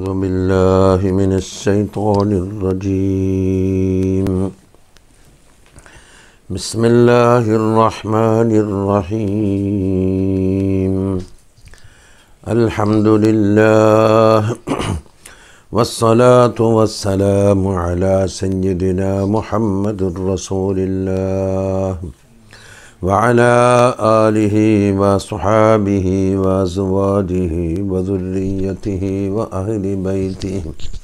أعوذ بالله من الشيطان الرجيم بسم الله الرحمن الرحيم الحمد لله والصلاة والسلام على سيدنا محمد رسول الله وعلى آله وصحابه وأزواجه وذريته وأهل بيته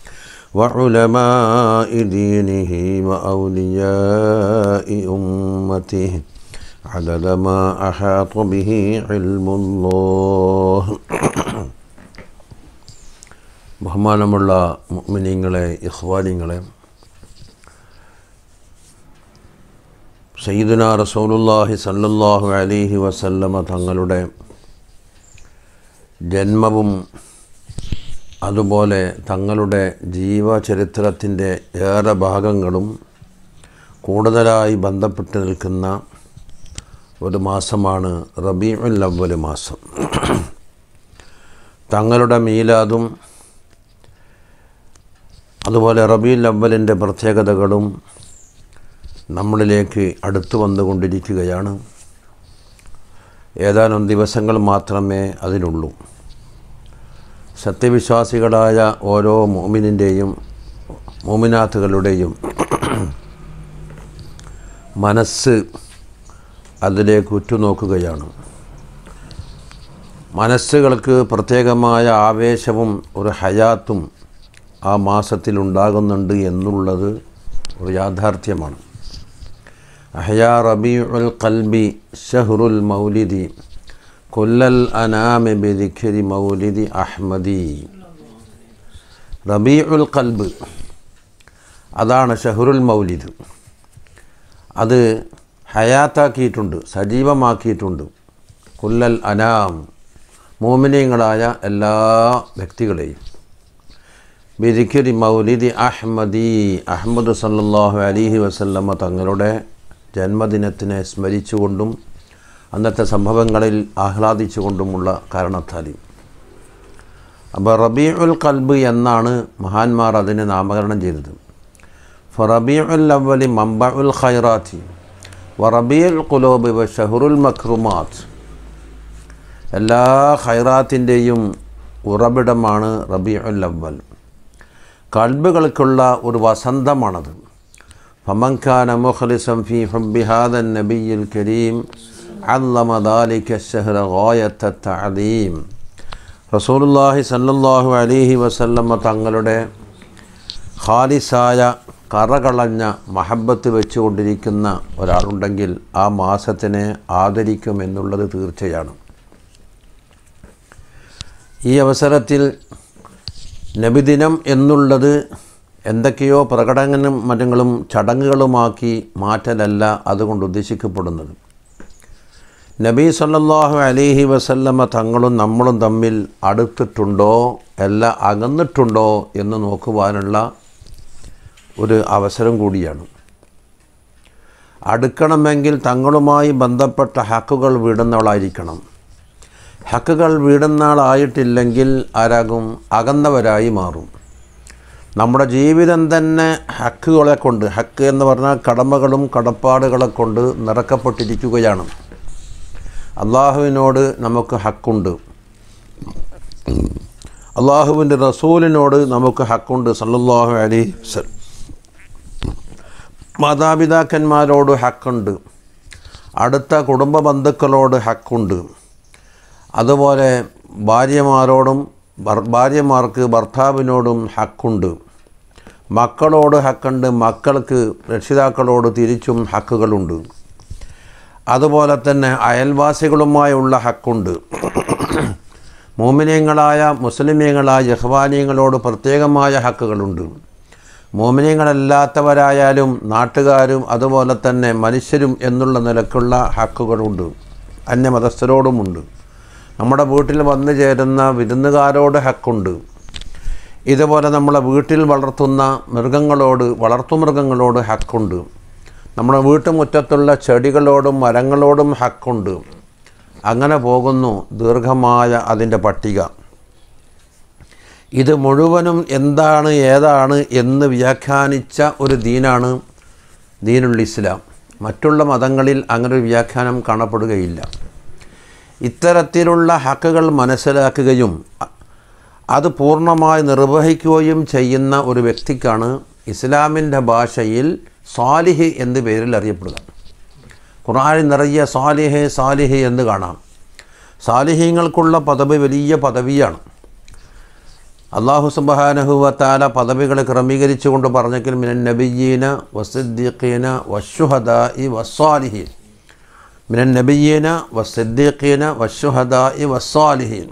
وعلماء دينه وأولياء أمته عدد ما أحاط به علم الله. ബഹുമാനമുള്ള മുഅ്മിനീങ്ങളെ, ഇഖ്വാനിങ്ങളെ, സയ്യിദുനാ റസൂലുള്ളാഹി സ്വല്ലല്ലാഹു അലൈഹി വസല്ലമ തങ്ങളുടെ ജന്മവും അതുപോലെ തങ്ങളുടെ ജീവചരിത്രത്തിൻ്റെ ഏറെ ഭാഗങ്ങളും കൂടുതലായി ബന്ധപ്പെട്ട് നിൽക്കുന്ന ഒരു മാസമാണ് റബീഉൽ അവ്വൽ മാസം. തങ്ങളുടെ മീലാദും അതുപോലെ റബീഉൽ അവ്വലിൻ്റെ പ്രത്യേകതകളും നമ്മളിലേക്ക് അടുത്തു വന്നുകൊണ്ടിരിക്കുകയാണ്. ഏതാനും ദിവസങ്ങൾ മാത്രമേ അതിനുള്ളൂ. സത്യവിശ്വാസികളായ ഓരോ മുഅ്മിനിൻ്റെയും മുഅ്മിനാത്തുകളുടെയും മനസ്സ് അതിലേക്ക് ഉറ്റുനോക്കുകയാണ്. മനസ്സുകൾക്ക് പ്രത്യേകമായ ആവേശവും ഒരു ഹയാത്തും ആ മാസത്തിലുണ്ടാകുന്നുണ്ട് എന്നുള്ളത് ഒരു യാഥാർത്ഥ്യമാണ്. അഹ്യാ റബീഉൽ ഖൽബി ഷഹ്റുൽ മൗലിദി കുല്ലൽ അനാമി ബിദിക്രി മൗലിദി അഹ്മദി. റബീഉൽ ഖൽബ് അതാണ് ഷഹ്റുൽ മൗലിദ്. അത് ഹയാത്താക്കിയിട്ടുണ്ട്, സജീവമാക്കിയിട്ടുണ്ട്. കുല്ലൽ അനാം, മുഅ്മിനീങ്ങളായ എല്ലാ വ്യക്തികളെയും. ബിദിക്രി മൗലിദി അഹ്മദി, അഹ്മദ് സല്ലല്ലാഹു അലൈഹി വസല്ലമ തങ്ങളുടെ ജന്മദിനത്തിനെ സ്മരിച്ചുകൊണ്ടും അന്നത്തെ സംഭവങ്ങളിൽ ആഹ്ലാദിച്ചുകൊണ്ടുമുള്ള കാരണത്താൽ. അപ്പോൾ റബീഉൽ ഖൽബ് എന്നാണ് മഹാന്മാർ അതിനെ നാമകരണം ചെയ്തത്. ഫറബീഉൽ അവ്വലി മംബഉൽ ഖൈറാത്തി വറബീഉൽ ഖുലൂബി വശഹറുൽ മക്റുമാത്ത്. എല്ലാ ഖൈറാത്തിൻ്റെയും ഉറവിടമാണ് റബീഉൽ അവ്വൽ. കൽബുകൾക്കുള്ള ഒരു വസന്തമാണത്. ഫമൻ കാന മുഖ്ലിസൻ ഫീ ഹുബ്ബി ഹാദൻ നബിയ്യിൽ കരീം അല്ലമ ദാലിക അശ്ശഹ്റ ഗായത തഅദീം. റസൂലുള്ളാഹി സ്വല്ലല്ലാഹു അലൈഹി വസല്ലമ തങ്ങളുടെ ഖാലിസായ കറകളഞ്ഞ മഹബത്ത് വെച്ചുകൊണ്ടിരിക്കുന്ന ഒരാളുണ്ടെങ്കിൽ ആ മാസത്തിനെ ആദരിക്കുമെന്നുള്ളത് തീർച്ചയാണ്. ഈ അവസരത്തിൽ നബിദിനം എന്നുള്ളത് എന്തൊക്കെയോ പ്രകടനങ്ങളും മറ്റും ചടങ്ങുകളുമാക്കി മാറ്റലല്ല അതുകൊണ്ട് ഉദ്ദേശിക്കപ്പെടുന്നത്. നബി സല്ലല്ലാഹു അലൈഹി വസല്ലമ തങ്ങളും നമ്മളും തമ്മിൽ അടുത്തിട്ടുണ്ടോ അല്ല അകന്നിട്ടുണ്ടോ എന്ന് നോക്കുവാനുള്ള ഒരു അവസരം കൂടിയാണ്. അടുക്കണമെങ്കിൽ തങ്ങളുമായി ബന്ധപ്പെട്ട ഹക്കുകൾ വീടുന്നവളായിരിക്കണം. ഹക്കുകൾ വീടുന്നാളായിട്ടില്ലെങ്കിൽ ആരാകും? അകന്നവരായി മാറും. നമ്മുടെ ജീവിതം തന്നെ ഹക്കുകളെ കൊണ്ട്, ഹക്ക് എന്ന് പറഞ്ഞാൽ കടമകളും കടപ്പാടുകളെ കൊണ്ട് നിറക്കപ്പെട്ടിരിക്കുകയാണ്. അള്ളാഹുവിനോട് നമുക്ക് ഹക്കുണ്ട്, അള്ളാഹുവിൻ്റെ റസൂലിനോട് നമുക്ക് ഹക്കുണ്ട് സല്ലല്ലാഹു അലൈഹി വസല്ലം. മാതാപിതാക്കന്മാരോട് ഹക്കുണ്ട്, അടുത്ത കുടുംബ ബന്ധുക്കളോട് ഹക്കുണ്ട്, അതുപോലെ ഭാര്യമാർക്ക് ഭർത്താവിനോടും ഹക്കുണ്ട്, മക്കളോട് ഹക്കുണ്ട്, മക്കൾക്ക് രക്ഷിതാക്കളോട് തിരിച്ചും ഹക്കുകളുണ്ട്, അതുപോലെ തന്നെ അയൽവാസികളുമായുള്ള ഹക്കുണ്ട്. മോമിനീങ്ങളായ മുസ്ലിമീങ്ങളായ ഇഖ്വാനീങ്ങളോട് പ്രത്യേകമായ ഹക്കുകളുണ്ട്. മോമിനീങ്ങളല്ലാത്തവരായാലും നാട്ടുകാരും അതുപോലെ തന്നെ മനുഷ്യരും എന്നുള്ള നിലക്കുള്ള ഹക്കുകളുണ്ട്. അന്യമതസ്ഥരോടുമുണ്ട്. നമ്മുടെ വീട്ടിൽ വന്നു ചേരുന്ന വിരുന്നുകാരോട് ഹക്കുണ്ട്. ഇതുപോലെ നമ്മളെ വീട്ടിൽ വളർത്തുന്ന വളർത്തുമൃഗങ്ങളോട് ഹക്കുണ്ട്. നമ്മുടെ വീട്ടുമുറ്റത്തുള്ള ചെടികളോടും മരങ്ങളോടും ഹക്കുണ്ട്. അങ്ങനെ പോകുന്നു ദീർഘമായ അതിൻ്റെ പട്ടിക. ഇത് മുഴുവനും എന്താണ് ഏതാണ് എന്ന് വ്യാഖ്യാനിച്ച ഒരു ദീനാണ് ദീനുൽ ഇസ്ലാം. മറ്റുള്ള മതങ്ങളിൽ അങ്ങനൊരു വ്യാഖ്യാനം കാണപ്പെടുകയില്ല. ഇത്തരത്തിലുള്ള ഹക്കുകൾ മനസ്സിലാക്കുകയും അത് പൂർണ്ണമായി നിർവഹിക്കുകയും ചെയ്യുന്ന ഒരു വ്യക്തിക്കാണ് ഇസ്ലാമിൻ്റെ ഭാഷയിൽ സാലിഹ് എന്ന പേരിൽ അറിയപ്പെടുക. ഖുർആനിൽ നിറയെ സാലിഹ് സാലിഹ് എന്ന് കാണാം. സാലിഹീങ്ങൾക്കുള്ള പദവി വലിയ പദവിയാണ്. അല്ലാഹു സുബ്ഹാനഹു വ തആല പദവികളെ ക്രമീകരിച്ചുകൊണ്ട് പറഞ്ഞെങ്കിൽ മിനൻ നബിയ്യീന വസിദ്ദീഖീന വശുഹദാഇ വസ്സാലിഹീൻ, മിനൻ നബിയ്യീന വസിദ്ദീഖീന വശുഹദാഇ വസ്സാലിഹീൻ.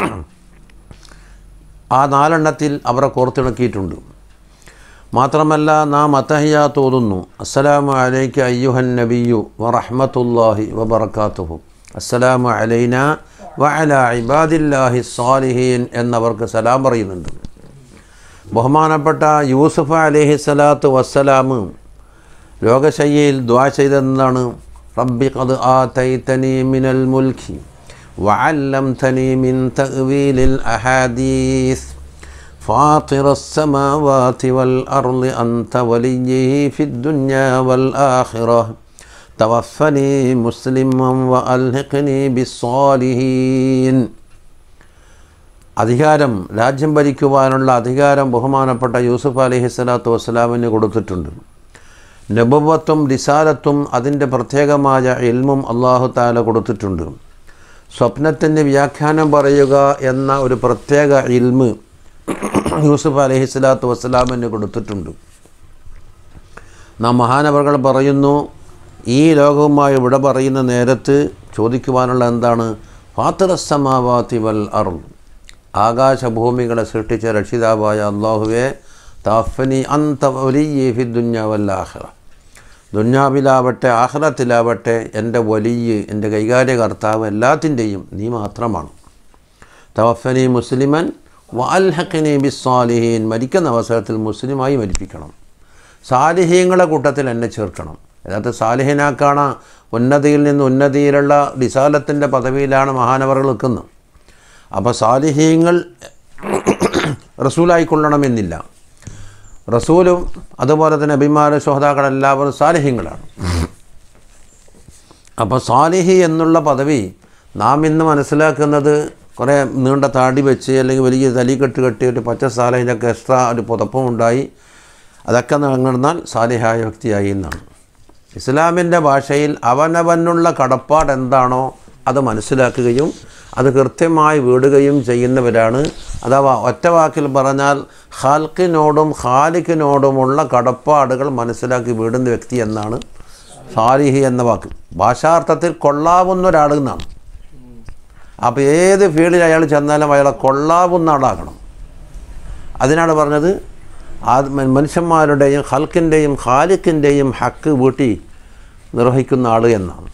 ആ 4 എണ്ണത്തിൽ അവരെ കോർത്തിണക്കിയിട്ടുണ്ട്. മാത്രമല്ല നാം അത്തഹിയ്യാത്ത് ഓതുന്നു. അസ്സലാമു അലൈക അയ്യുഹൻ നബിയ്യു വറഹ്മത്തുള്ളാഹി വബറകാതുഹു, അസ്സലാമു അലൈനാ വഅലാ ഇബാദില്ലാഹി സ്സാലിഹീൻ എന്നവർക്ക് സലാം പറയുന്നുണ്ട്. ബഹുമാനപ്പെട്ട യൂസുഫ് അലൈഹിസ്സലാത്തു വസ്സലാം ലോകശയ്യയിൽ ദുആ ചെയ്തതെന്നാണ്, റബ്ബി ഖദ് ആതൈതനി മിനൽ മുൽക്കി വഅല്ലംതനി മിൻ തഅ്വീലിൽ അഹാദീസ് ഫാത്തിറസ് സമാവാതി വൽ അർളി അൻത വലിയ്യി ഫിദ് ദുനിയാ വൽ ആഖിറഹ തവഫനി മുസ്ലിമൻ വഅൽഹിഖ്നി ബിസ്സാലിഹീൻ. അധികാരം, രാജ്യം ഭരിക്കുവാനുള്ള അധികാരം ബഹുമാനപ്പെട്ട യൂസുഫ് അലൈഹിസ്സലാത്തു വസ്സലാമിന് കൊടുത്തിട്ടുണ്ട്. നബുവത്തും റിസാലത്തും അതിൻ്റെ പ്രത്യേകമായ ഇൽമും അല്ലാഹു തആല കൊടുത്തിട്ടുണ്ട്. സ്വപ്നത്തിൻ്റെ വ്യാഖ്യാനം പറയുക എന്ന ഒരു പ്രത്യേക ഇൽമ് യൂസുഫ് അലൈഹിസ്സലാത്തു വസ്സലാമിന് കൊടുത്തിട്ടുണ്ട്. നാം മഹാനവറുകൾ പറയുന്നു, ഈ ലോകവുമായി വിട പറയുന്ന നേരത്ത് ചോദിക്കുവാനുള്ള എന്താണ്? ഫാത്തിറസ് സമാവാതി വൽ അർള്, ആകാശഭൂമികളെ സൃഷ്ടിച്ച രക്ഷിതാവായ അല്ലാഹുവേ, തവഫനി അൻത വലിയ്യി ഫിദ് ദുനിയാ വൽ ആഖിറ, ദുനിയാവിലാവട്ടെ ആഖിറത്തിലാവട്ടെ എൻ്റെ വലിയ്യ്, എൻ്റെ കൈകാര്യകർത്താവ് എല്ലാത്തിൻ്റെയും നീ മാത്രമാണ്. തവഫനി മുസ്ലിമൻ വഅൽഹിഖ്നി ബിസ്സാലിഹീൻ, മരിക്കുന്ന അവസരത്തിൽ മുസ്ലിമായി മരിപ്പിക്കണം, സാലിഹീങ്ങളുടെ കൂട്ടത്തിൽ എന്നെ ചേർക്കണം. യഥാർത്ഥ സാലിഹിനാക്കാണ് ഉന്നതിയിൽ നിന്ന് ഉന്നതിയിലുള്ള റിസാലത്തിൻ്റെ പദവിയിലാണ് മഹാനവറുകൾ നിൽക്കുന്നത്. അപ്പോൾ സാലിഹീങ്ങൾ റസൂലായിക്കൊള്ളണമെന്നില്ല. റസൂലും അതുപോലെ തന്നെ നബിമാരും ശുഹദാക്കളെല്ലാവരും സാലിഹീങ്ങളാണ്. അപ്പോൾ സാലിഹി എന്നുള്ള പദവി നാം ഇന്ന് മനസ്സിലാക്കുന്നത് കുറേ നീണ്ട താടി വെച്ച് അല്ലെങ്കിൽ വലിയ തലിക്കെട്ട് കെട്ടി ഒരു പച്ച സാലിഹിനൊക്കെ എക്സ്ട്രാ ഒരു പുതപ്പും ഉണ്ടായി അതൊക്കെ നടന്നാൽ സാലിഹായ വ്യക്തിയായി എന്നാണ്. ഇസ്ലാമിൻ്റെ ഭാഷയിൽ അവനവനുള്ള കടപ്പാട് എന്താണോ അത് മനസ്സിലാക്കുകയും അത് കൃത്യമായി വീടുകയും ചെയ്യുന്നവരാണ്. അഥവാ ഒറ്റ വാക്കിൽ പറഞ്ഞാൽ ഖാൽഖിനോടും ഖാലിഖിനോടുമുള്ള കടപ്പാടുകൾ മനസ്സിലാക്കി വീടുന്ന വ്യക്തി എന്നാണ് സാലിഹി എന്ന വാക്ക്. ഭാഷാർത്ഥത്തിൽ കൊള്ളാവുന്ന ഒരാൾ എന്നാണ്. അപ്പോൾ ഏത് ഫീൽഡിൽ അയാൾ ചെന്നാലും അയാളെ കൊള്ളാവുന്ന ആളാകണം. അതിനാണ് പറഞ്ഞത് മനുഷ്യന്മാരുടെയും ഖൽക്കിൻ്റെയും ഖാലിഖിൻ്റെയും ഹക്ക് വീട്ടി നിർവഹിക്കുന്ന ആൾ എന്നാണ്.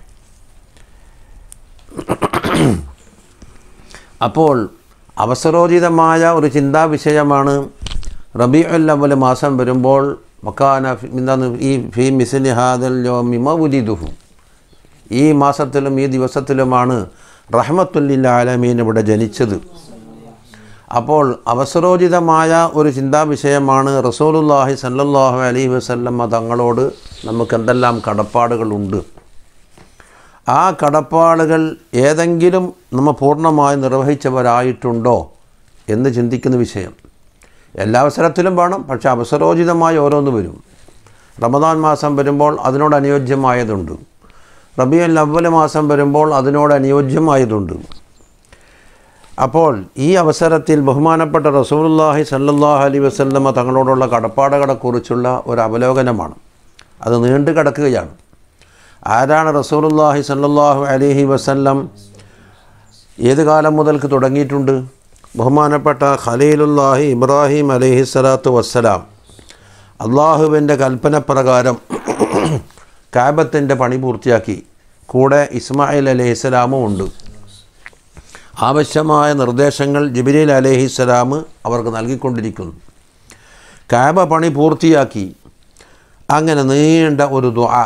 അപ്പോൾ അവസരോചിതമായ ഒരു ചിന്താ വിഷയമാണ് റബീഉൽ അവ്വൽ മാസം വരുമ്പോൾ മക്കാന എന്താണ് ഈ ഫീ മിസ്ലി ഹാദൽ യൗമി മൗലിദുഹു, ഈ മാസത്തിലും ഈ ദിവസത്തിലുമാണ് റഹ്മത്തുൽ ലിൽ ആലമീൻ ഇവിടെ ജനിച്ചത്. അപ്പോൾ അവസരോചിതമായ ഒരു ചിന്താ വിഷയമാണ് റസൂലുള്ളാഹി സ്വല്ലല്ലാഹു അലൈഹി വസല്ലം തങ്ങളോട് നമുക്ക് എന്തെല്ലാം കടപ്പാടുകളുണ്ട്. ആ കടപ്പാടുകൾ ഏതെങ്കിലും നമ്മൾ പൂർണ്ണമായി നിർവഹിച്ചവരായിട്ടുണ്ടോ എന്ന് ചിന്തിക്കുന്ന വിഷയം. എല്ലാ അവസരത്തിലും വേണം, പക്ഷേ അവസരോചിതമായി ഓരോന്ന് വരും. റമദാൻ മാസം വരുമ്പോൾ അതിനോട് അനുയോജ്യമായതുണ്ട്. റബീഉൽ അവ്വൽ മാസം വരുമ്പോൾ അതിനോട് അനുയോജ്യമായതുണ്ട്. അപ്പോൾ ഈ അവസരത്തിൽ ബഹുമാനപ്പെട്ട റസൂലുള്ളാഹി സ്വല്ലല്ലാഹു അലൈഹി വസല്ലമ തങ്ങളോടുള്ള കടപ്പാടുകളെക്കുറിച്ചുള്ള ഒരു അവലോകനമാണ്. അത് നീണ്ടു കിടക്കുകയാണ്. ആരാണ് റസൂലുള്ളാഹി സ്വല്ലല്ലാഹു അലൈഹി വസല്ലം? ഏത് കാലം മുതൽക്ക് തുടങ്ങിയിട്ടുണ്ട്? ബഹുമാനപ്പെട്ട ഖലീലുല്ലാഹി ഇബ്രാഹിം അലൈഹിസ്സലാത്തു വസ്സലാം അള്ളാഹുവിൻ്റെ കൽപ്പന പ്രകാരം കാബത്തിൻ്റെ പണി പൂർത്തിയാക്കി. കൂടെ ഇസ്മായിൽ അലൈഹിസ്സലാമും ഉണ്ട്. ആവശ്യമായ നിർദ്ദേശങ്ങൾ ജിബ്രീൽ അലൈഹിസ്സലാം അവർക്ക് നൽകിക്കൊണ്ടിരിക്കുന്നു. കാബ പണി പൂർത്തിയാക്കി. അങ്ങനെ നീണ്ട ഒരു ദുആ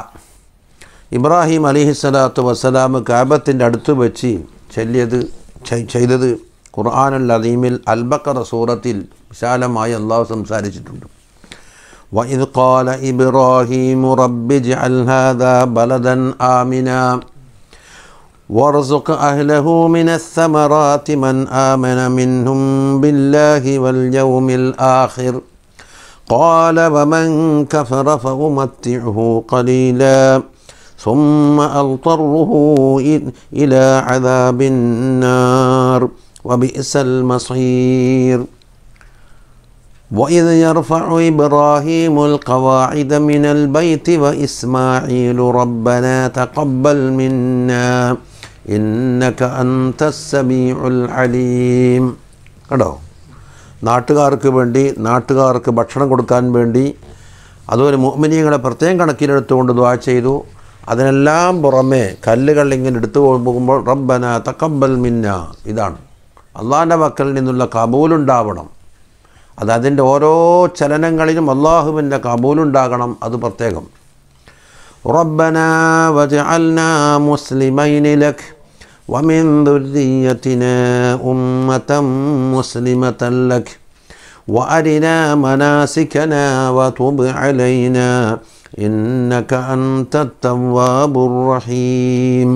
ഇബ്രാഹിം അലൈഹിസ്സലാത്തു വസ്സലാം കാബത്തിൻ്റെ അടുത്ത് വെച്ച് ചെയ്തത് ഖുർആനുൽ അദീമിൽ അൽ ബഖറ സൂറത്തിൽ വിശാലമായി അള്ളാഹു സംസാരിച്ചിട്ടുണ്ട്. وَإِذْ قَالَ إِبْرَاهِيمُ رَبِّ اجْعَلْ هَذَا بَلَدًا آمِنًا وَارْزُقْ أَهْلَهُ مِنَ الثَّمَرَاتِ مَنْ آمَنَ مِنْهُمْ بِاللَّهِ وَالْيَوْمِ الْآخِرِ قَالَ وَمَنْ كَفَرَ فَأُمَتِّعُهُ قَلِيلًا ثُمَّ أَضْطَرُّهُ إِلَى عَذَابِ النَّارِ وَبِئْسَ الْمَصِيرُ وَإِذْ يَرْفَعُ إِبْرَاهِيمُ الْقَوَاعِدَ مِنَ الْبَيْتِ وَإِسْمَاعِيلُ رَبَّنَا تَقَبَّلْ مِنَّا إِنَّكَ أَنْتَ السَّمِيعُ الْعَلِيمُ. കണ്ടോ, നാട്ടുകാർക്ക് വേണ്ടി, നാട്ടുകാർക്ക് ഭക്ഷണം കൊടുക്കാൻ വേണ്ടി, അതുപോലെ മുഅ്മിനീങ്ങളെ പ്രത്യേകം കണക്കിലെടുത്തുകൊണ്ട് ദുആ ചെയ്തു. അതിനെല്ലാം പുറമെ കല്ലുകൾ ഇങ്ങനെ എടുത്തു പോകുമ്പോൾ റബ്ബന തഖബ്ബൽ മിന്ന, ഇതാണ് അള്ളാഹിൻ്റെ പക്കൽ നിന്നുള്ള കബൂലുണ്ടാവണം. അത് അതിൻ്റെ ഓരോ ചലനങ്ങളിലും അള്ളാഹുവിൻ്റെ കബൂലുണ്ടാകണം, അത് പ്രത്യേകം. റബ്ബന വജഅൽനാ മുസ്ലിമൈനി ലക് വമിൻ ദുർരിയ്യതിനാ ഉമ്മതൻ മുസ്ലിമതൻ ലക് വഅരിനാ മനാസികനാ വതുബ് അലൈനാ ഇന്നക അൻതത് തവ്വാബുർ റഹീം.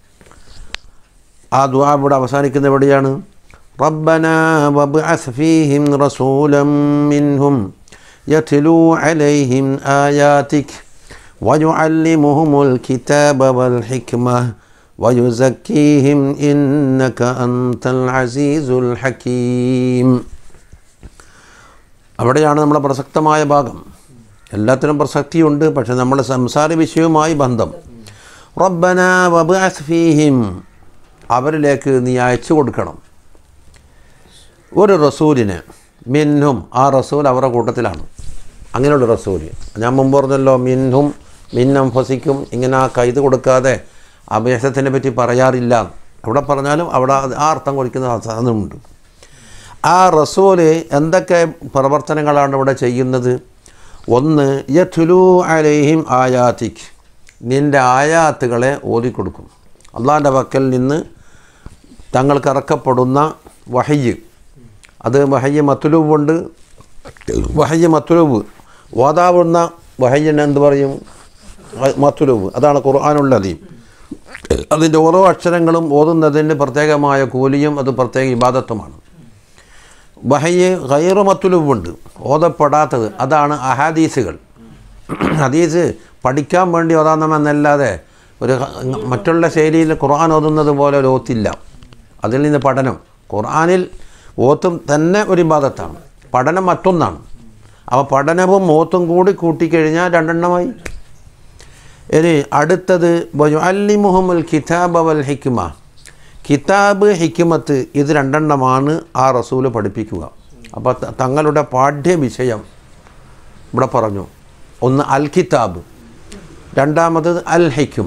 ആ ദുആ ഇവിടെ അവസാനിക്കുന്ന എവിടെയാണ്? ربنا وابعث فيهم رسولا منهم يتلو عليهم آياتك ويعلمهم الكتاب والحكمة ويزكيهم إنك أنت العزيز الحكيم. അവിടെയാണ് നമ്മുടെ പ്രസക്തമായ ഭാഗം. എല്ലാത്തിനും പ്രസക്തിയുണ്ട്, പക്ഷെ നമ്മുടെ സംസാര വിഷയവുമായി ബന്ധം. റബ്ബന വബ്അസ് ഫീഹിം, അവരിലേക്ക് നീ അയച്ചു കൊടുക്കണം ഒരു റസൂലിന്. മിൻഹും, ആ റസൂൽ അവരുടെ കൂട്ടത്തിലാണ്. അങ്ങനെയുള്ള റസൂല് ഞാൻ മുമ്പ് പറഞ്ഞല്ലോ, മിൻഹും മിന്നം ഫസിക്കും, ഇങ്ങനെ ആ കൈത് കൊടുക്കാതെ അഭ്യാസത്തിനെ പറ്റി പറയാറില്ല. അവിടെ പറഞ്ഞാലും അവിടെ ആ അർത്ഥം കൊടുക്കുന്ന സാധനമുണ്ട്. ആ റസൂല് എന്തൊക്കെ പ്രവർത്തനങ്ങളാണ് ഇവിടെ ചെയ്യുന്നത്? ഒന്ന്, യത്ലു അലൈഹിം ആയാതിക്, നിൻ്റെ ആയാത്തുകളെ ഓതിക്കൊടുക്കും. അള്ളാഹിൻ്റെ പക്കൽ നിന്ന് തങ്ങൾക്ക് ഇറക്കപ്പെടുന്ന വഹയ്യ്, അത് വഹയ്യ് മത്ലൂബുണ്ട്. വഹയ്യ് മത്ലൂബ് ഓതാവുന്ന വഹയ്യിന് എന്ത് പറയും? മത്ലൂബ്. അതാണ് ഖുർആനുൽ അദീം. അതിൻ്റെ ഓരോ അക്ഷരങ്ങളും ഓതുന്നതിന് പ്രത്യേകമായ കൂലിയും അത് പ്രത്യേക ഇബാദത്തുമാണ്. വഹയ്യ് ഗൈറു മത്ലൂബുണ്ട്, ഓതപ്പെടാത്തത്, അതാണ് അഹാദീസുകൾ. ഹദീസ് പഠിക്കാൻ വേണ്ടി ഓതാമെന്നല്ലാതെ ഒരു മറ്റുള്ള ശൈലിയിൽ ഖുർആൻ ഓതുന്നത് പോലെ ഒരു ഓത്തില്ല. അതിൽ നിന്ന് പഠനം, ഖുർആനിൽ ഓത്തും തന്നെ ഒരു ഇബാദത്താണ്, പഠനം മറ്റൊന്നാണ്. അപ്പോൾ പഠനവും ഓത്തും കൂടി കൂട്ടിക്കഴിഞ്ഞാൽ രണ്ടെണ്ണമായി. ഇനി അടുത്തത് വയുഅല്ലിമുഹുൽ കിതാബ വൽ ഹിക്മ, കിതാബ് ഹിക്മത്ത്, ഇത് രണ്ടെണ്ണമാണ് ആ റസൂല് പഠിപ്പിക്കുക. അപ്പോൾ തങ്ങളുടെ പാഠ്യ വിഷയം ഇവിടെ പറഞ്ഞു. ഒന്ന് അൽ കിതാബ്, രണ്ടാമത് അൽ ഹിക്മ.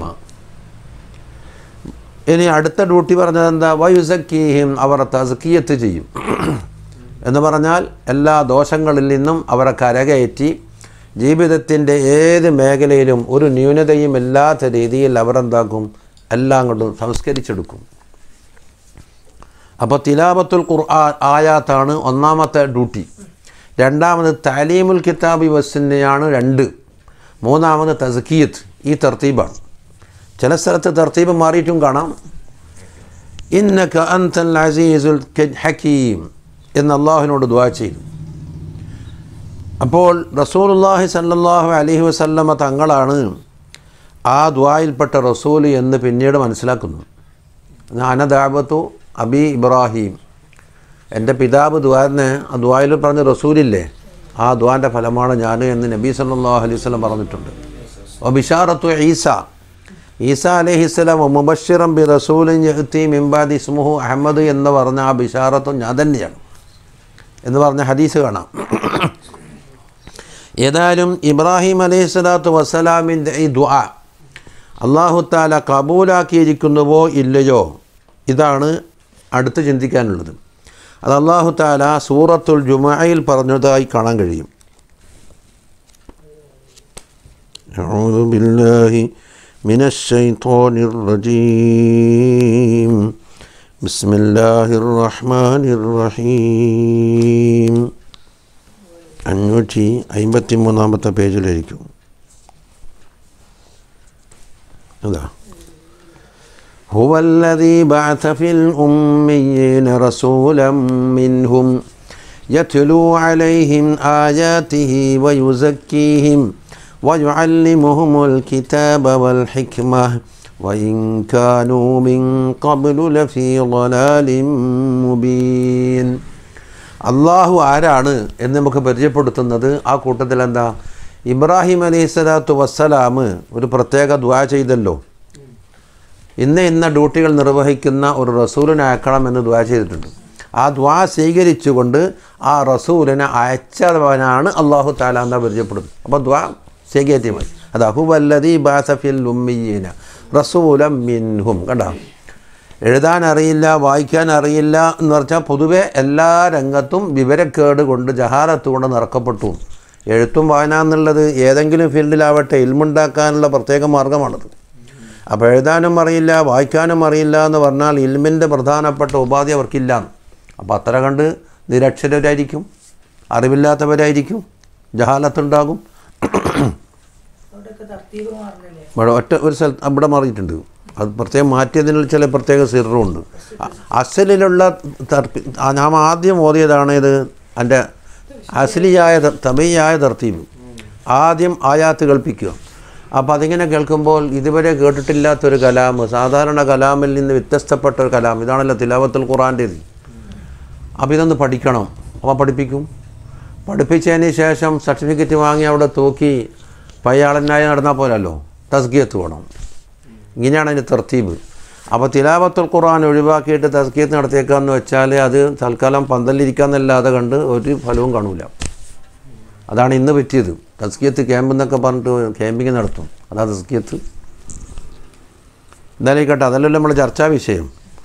ഇനി അടുത്ത ഡ്യൂട്ടി പറഞ്ഞത് എന്താ? വയുസക്കീഹിം, അവരെ തസ്കിയത്ത് ചെയ്യും. എന്ന് പറഞ്ഞാൽ എല്ലാ ദോഷങ്ങളിൽ നിന്നും അവരെ കരകയറ്റി ജീവിതത്തിൻ്റെ ഏത് മേഖലയിലും ഒരു ന്യൂനതയും ഇല്ലാത്ത രീതിയിൽ അവരെന്താക്കും? എല്ലാം കൊണ്ടും സംസ്കരിച്ചെടുക്കും. അപ്പോൾ തിലാവത്തുൽ ഖുർആൻ ആയാത്താണ് ഒന്നാമത്തെ ഡ്യൂട്ടി. രണ്ടാമത് തഅലീമുൽ കിതാബി വസ്സുന്നയാണ് 2. മൂന്നാമത് തസ്കിയത്ത്. ഈ തർത്തീബാണ്. ചില സ്ഥലത്ത് തർത്തീബ് മാറിയിട്ടും കാണാം. ഇന്നക അൻതൽ അസീസുൽ ഹക്കീം എന്ന് അള്ളാഹുവിനോട് ദുആ ചെയ്തു. അപ്പോൾ റസൂലുള്ളാഹി സ്വല്ലല്ലാഹു അലൈഹി വസല്ലമ തങ്ങളാണ് ആ ദുആയിൽപ്പെട്ട റസൂല് എന്ന് പിന്നീട് മനസ്സിലാക്കുന്നു. അന ദഅവതു അബി ഇബ്രാഹിം, എൻ്റെ പിതാവ് ദുആനെ ആ ദുആയിൽ പറഞ്ഞ റസൂലില്ലേ, ആ ദുആൻ്റെ ഫലമാണ് ഞാൻ എന്ന് നബി സല്ലല്ലാഹു അലൈഹി വസല്ലം പറഞ്ഞിട്ടുണ്ട്. വബിശാറത്തു ഈസ അലൈഹിസ്സലാം മുബശ്ശിറൻ ബി റസൂലിൻ യഅ്തി മിൻ ബഅദി ഇസ്മുഹു അഹ്മദ് എന്ന് പറഞ്ഞ ആ ബിശാറത്തും ഞാൻ തന്നെയാണ് എന്ന് പറഞ്ഞ ഹദീസ് കാണാം. ഏതായാലും ഇബ്രാഹിം അലൈഹിസ്സലാത്തു വസ്സലാമിൻ്റെ ഈ ദുആ അല്ലാഹു തആല കബൂലാക്കിയിരിക്കുന്നുവോ ഇല്ലയോ, ഇതാണ് അടുത്ത് ചിന്തിക്കാനുള്ളത്. അത് അല്ലാഹു തആല സൂറത്തുൽ ജുമുഅയിൽ പറഞ്ഞതായി കാണാൻ കഴിയും. അഊദു ബില്ലാഹി മിനശ്ശൈത്വാനിർ റജീം ബിസ്മില്ലാഹിർ റഹ്മാനിർ റഹീം. 553 പേജിലായിരിക്കും. അതാ ഹുവല്ലദീ ബഅസ ഫിൽ ഉമ്മീന റസൂലൻ മിൻഹും യത്ലൂ അലൈഹിം ആയാതിഹി വയുസക്കീഹിം വയുഅല്ലിമുഹുമുൽ കിതാബ വൽ ഹിക്മഹ വഇൻ കാനൂ മിൻ ഖബ്ലു ലഫീ ളലാലിൻ മുബീൻ. അള്ളാഹു ആരാണ് എന്ന് നമുക്ക് പരിചയപ്പെടുത്തുന്നത് ആ കൂട്ടത്തിൽ എന്താ, ഇബ്രാഹിം അലൈഹിസ്സലാത്തു വസ്സലാം ഒരു പ്രത്യേക ദുആ ചെയ്തല്ലോ. ഇന്ന ഡ്യൂട്ടികൾ നിർവഹിക്കുന്ന ഒരു റസൂലിനെ അയക്കണമെന്ന് ദുആ ചെയ്തിട്ടുണ്ട്. ആ ദുആ സ്വീകരിച്ചുകൊണ്ട് ആ റസൂലിനെ അയച്ചവനാണ് അള്ളാഹു തആല എന്ന് പരിചയപ്പെടുന്നത്. അപ്പോൾ ദുആ സ്വീകരിച്ചു മതി. അത് ഹുവല്ലദീ ബഅസ ഫിൽ ഉമ്മീന റസൂലൻ മിൻഹും. കണ്ടോ, എഴുതാൻ അറിയില്ല, വായിക്കാൻ അറിയില്ല എന്ന് പറഞ്ഞാൽ പൊതുവെ എല്ലാ രംഗത്തും വിവരക്കേട് കൊണ്ട്, ജഹാലത്ത് കൊണ്ട് നിറക്കപ്പെട്ടു. എഴുത്തും വായന എന്നുള്ളത് ഏതെങ്കിലും ഫീൽഡിലാവട്ടെ ഇൽമുണ്ടാക്കാനുള്ള പ്രത്യേക മാർഗ്ഗമാണത്. അപ്പോൾ എഴുതാനും അറിയില്ല, വായിക്കാനും അറിയില്ല എന്ന് പറഞ്ഞാൽ ഇൽമിൻ്റെ പ്രധാനപ്പെട്ട ഉപാധി അവർക്കില്ല. അപ്പോൾ അത്ര കണ്ട് നിരക്ഷരരായിരിക്കും, അറിവില്ലാത്തവരായിരിക്കും, ജഹാലത്തുണ്ടാകും. ഒറ്റ ഒരു സ്ഥലത്ത് അവിടെ മാറിയിട്ടുണ്ട്. അത് പ്രത്യേകം മാറ്റിയതിനുള്ള ചില പ്രത്യേക സിറുണ്ട്. അസലിലുള്ള നാം ആദ്യം ഓതിയതാണ് ഇത്. എൻ്റെ അസലിയായ തബീയായ തർത്തീബ് ആദ്യം ആയാത്ത് കേൾപ്പിക്കുക. അപ്പോൾ അതിങ്ങനെ കേൾക്കുമ്പോൾ ഇതുവരെ കേട്ടിട്ടില്ലാത്തൊരു കലാം, സാധാരണ കലാമിൽ നിന്ന് വ്യത്യസ്തപ്പെട്ട ഒരു കലാം, ഇതാണല്ലോ തിലാവത്തുൽ ഖുർആൻ്റേത്. അപ്പോൾ ഇതൊന്ന് പഠിക്കണം. അപ്പോൾ പഠിപ്പിക്കും. പഠിപ്പിച്ചതിന് ശേഷം സർട്ടിഫിക്കറ്റ് വാങ്ങി അവിടെ തൂക്കി പയ്യാളനായി നടന്നാൽ പോലല്ലോ, തസ്കിയത്ത് വേണം. ഇങ്ങനെയാണ് അതിൻ്റെ തർത്തീബ്. അപ്പോൾ തിലാവത്തുൽ ഖുർആൻ ഒഴിവാക്കിയിട്ട് തസ്കിയത്ത് നടത്തിയേക്കാന്ന് വെച്ചാൽ അത് തൽക്കാലം പന്തലിരിക്കാന്നല്ലാതെ കണ്ട് ഒരു ഫലവും കാണൂല. അതാണ് ഇന്ന് പറ്റിയത്. തസ്കിയത്ത് ക്യാമ്പ് എന്നൊക്കെ പറഞ്ഞിട്ട് ക്യാമ്പിങ് നടത്തും. അതാ തസ്കിയത്ത്. എന്തായാലും കേട്ടോ, അതല്ലല്ലോ നമ്മുടെ ചർച്ചാ വിഷയം.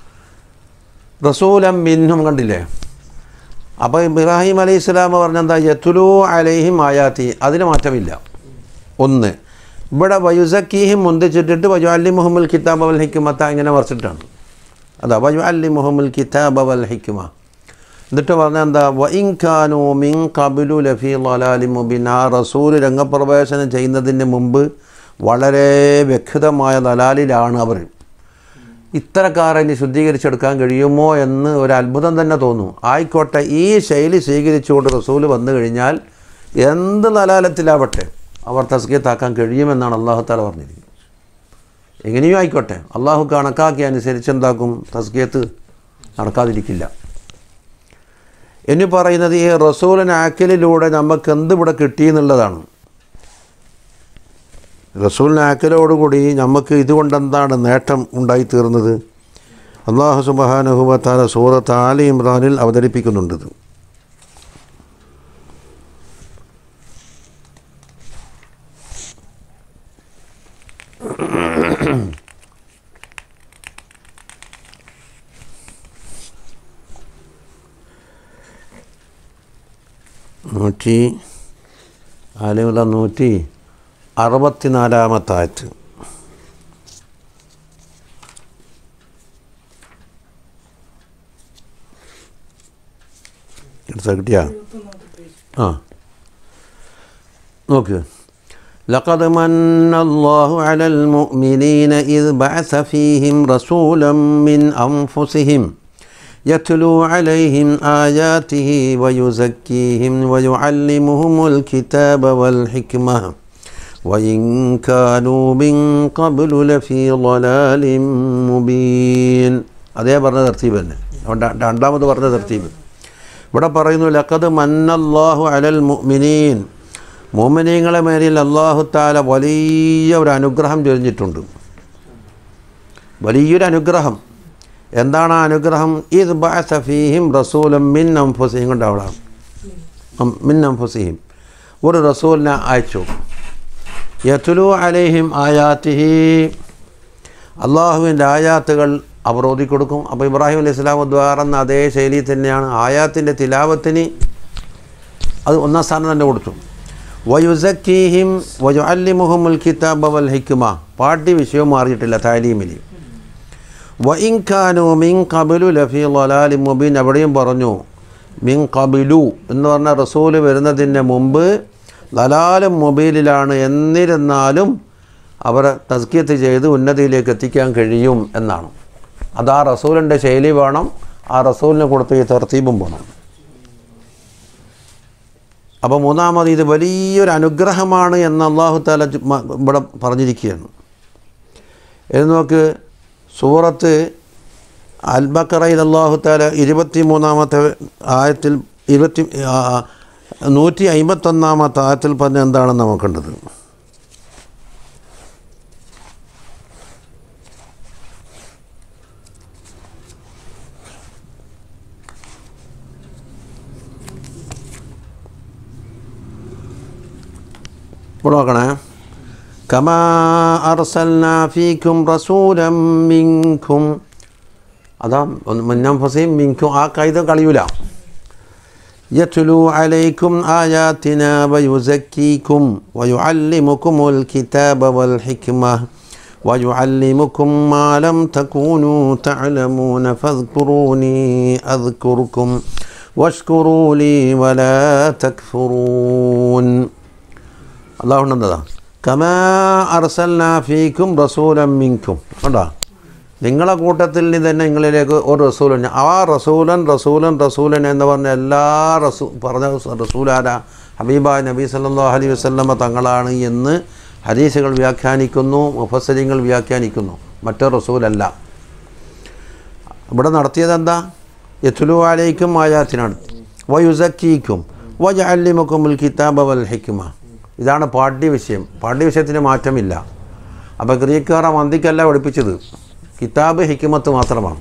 റസൂലൻ മിൻഹും കണ്ടില്ലേ. അപ്പോൾ ഇബ്രാഹിം അലൈഹിസ്സലാം പറഞ്ഞെന്താ, യത്ലൂ അലൈഹിം ആയാതി, അതിന് മാറ്റമില്ല. ഒന്ന് ഇവിടെ വയുസക്കീഹിം മുന്തിച്ചിട്ടിട്ട് വയുഅല്ലിമുഹുമുൽ കിതാബ വൽ ഹിക്മത ഇങ്ങനെ മറിച്ചിട്ടാണ്. അതാ വയുഅല്ലിമുഹുമുൽ കിതാബ വൽ ഹിക്മ. എന്നിട്ട് പറഞ്ഞാൽ എന്താ, വഇൻ കാനൂ മിൻ ഖബ്ലു ലഫീ ളലാലിൻ മുബീൻ. ആ റസൂൽ രംഗപ്രവേശനം ചെയ്യുന്നതിന് മുമ്പ് വളരെ വ്യക്തമായ ദലാലിലാണ് അവർ. ഇത്തരക്കാരനെ ശുദ്ധീകരിച്ചെടുക്കാൻ കഴിയുമോ എന്ന് ഒരു അത്ഭുതം തന്നെ തോന്നും. ആയിക്കോട്ടെ, ഈ ശൈലി സ്വീകരിച്ചുകൊണ്ട് റസൂൽ വന്നു കഴിഞ്ഞാൽ എന്ത് ദലാലത്തിലാവട്ടെ അവർ തസ്കിയത്താക്കാൻ കഴിയുമെന്നാണ് അള്ളാഹു തആല പറഞ്ഞിരിക്കുന്നത്. എങ്ങനെയും ആയിക്കോട്ടെ, അള്ളാഹു കണക്കാക്കി അനുസരിച്ച് എന്താക്കും, തസ്കിയത്ത് നടക്കാതിരിക്കില്ല. എന്ന് പറയുന്നത് ഈ റസൂലിന് ആക്കലിലൂടെ നമുക്ക് എന്തിവിടെ കിട്ടിയെന്നുള്ളതാണ്. റസൂലിന് ആക്കലോടുകൂടി നമുക്ക് ഇതുകൊണ്ട് എന്താണ് നേട്ടം ഉണ്ടായിത്തീർന്നത്. അല്ലാഹു സുബ്ഹാനഹു വ തആല സൂറത്ത് ആലി ഇംറാനിൽ അവതരിപ്പിക്കുന്നുണ്ട്. ആലി ഇംറാൻ 164 ആയത്ത്. കിട്ടിയ നോക്ക്. لقد من الله على المؤمنين إذ بعث فيهم رسولا من أنفسهم يتلو عليهم آياته ويزكيهم ويعلمهم الكتاب والحكمة وإن كانوا من قبل لفي ضلال مبين. അതേ പറഞ്ഞ തർത്തീബ് തന്നെ, രണ്ടാമത് പറഞ്ഞ തർത്തീബ്. ഇവിടെ പറയുന്നു ലഖദ് മന്നല്ലാഹു അലൽ മുഅ്മിനീൻ, മുഅ്മിനീങ്ങളെ മേലിൽ അല്ലാഹു തആല വലിയ ഒരു അനുഗ്രഹം ചൊരിഞ്ഞിട്ടുണ്ട്. വലിയൊരു അനുഗ്രഹം. എന്താണ് ആ അനുഗ്രഹം? ഇദ് ബഅസ ഫീഹിം റസൂലൻ മിൻ അൻഫുസിഹിം. കൊണ്ടവളാണ് മിൻ അൻഫുസിഹിം, ഒരു റസൂലിനെ അയച്ചു. യത്ലു അലൈഹിം ആയാതിഹി, അള്ളാഹുവിൻ്റെ ആയാത്തുകൾ അവർ ഓതിക്കൊടുക്കും. അപ്പോൾ ഇബ്രാഹിം അലൈഹിസ്സലാം ദ്വാറെന്ന അതേ ശൈലി തന്നെയാണ് ആയാത്തിൻ്റെ തിലാവത്തിന് അത് ഒന്നാം സ്ഥാനം തന്നെ കൊടുത്തു. വയുസക്കീഹിം വയുഅല്ലിമുഹുമുൽ കിതാബ വൽ ഹിക്മ, പാഠ്യ വിഷയവും മാറിയിട്ടില്ല താലീമിൽ. വഇൻ കാനൂ മിൻ ഖബ്ലു ലഫീ ളലാലിൻ മുബീൻ. അവിടെയും പറഞ്ഞു മിൻ ഖബ്ലു എന്ന് പറഞ്ഞാൽ റസൂൽ വരുന്നതിന് മുമ്പ് ലലാലും മുബീനിലാണ്, എന്നിരുന്നാലും അവരെ തസ്കിയത്ത് ചെയ്ത് ഉന്നതിയിലേക്ക് എത്തിക്കാൻ കഴിയും എന്നാണ്. അത് ആ റസൂലിൻ്റെ ശൈലി വേണം, ആ റസൂലിനെ കൊടുത്ത് ഈ തർത്തീബും വേണം. അപ്പോൾ മൂന്നാമത് ഇത് വലിയൊരു അനുഗ്രഹമാണ് എന്ന് അല്ലാഹു തആല ഇവിടെ പറഞ്ഞിരിക്കുകയാണ്. എന്ന് നോക്ക്, സൂറത്ത് അൽ ബഖറയിൽ അല്ലാഹു തആല 23-ാമത്തെ ആയത്തിൽ 151-ാമത്തെ ആയത്തിൽ പറഞ്ഞ എന്താണെന്ന് നമുക്ക് കണ്ടത്. ഇപ്പോൾ നോക്കണേ, കമാ അർസൽനാ ഫീക്കും റസൂലൻ മിൻകും. അതാ മുന്നം ഫസീം മിൻകും, ആ കൈത കളിയൂല. യത്ലു അലൈക്കും ആയാതിനാ വയുസക്കീക്കും വയുഅല്ലിമുകുമുൽ കിതാബ വൽ ഹിക്മ വയുഅല്ലിമുകും മാ ലം തകൂനൂ തഅലമൂന ഫദ്കുറൂനി അദ്കുറുകും വഷ്കുറൂ ലീ വലാ തക്ഫുറൂൻ. അല്ലാഹുന്നതാ കമാ അർസൽനാ ഫീക്കും റസൂലൻ മിൻകും. കണ്ടോ, നിങ്ങളെ കൂട്ടത്തിൽ നിന്ന് തന്നെ നിങ്ങളിലേക്ക് ഒരു റസൂലൻ. ആ റസൂലൻ എന്ന് പറഞ്ഞ എല്ലാ പറഞ്ഞ റസൂലാരാ? ഹബീബായ നബി സല്ലല്ലാഹു അലൈഹി വസല്ലമ തങ്ങളാണ് എന്ന് ഹദീസുകൾ വ്യാഖ്യാനിക്കുന്നു, മുഫസ്സിരീങ്ങൾ വ്യാഖ്യാനിക്കുന്നു. മറ്റൊരു റസൂലല്ല. ഇവിടെ നടത്തിയത് എന്താ? യത്ലു അലൈക്കും ആയാത്തിനാണ്, വയുസക്കീക്കും വയഅല്ലിമുകുമുൽ കിതാബ വൽ ഹിക്മ. ഇതാണ് പാഠ്യവിഷയം. പാഠ്യവിഷയത്തിന് മാറ്റമില്ല. അപ്പോൾ ഗ്രീക്കുകാർ മന്ദിക്കല്ല പഠിപ്പിച്ചത്, കിതാബ് ഹിക്മത്ത് മാത്രമാണ്.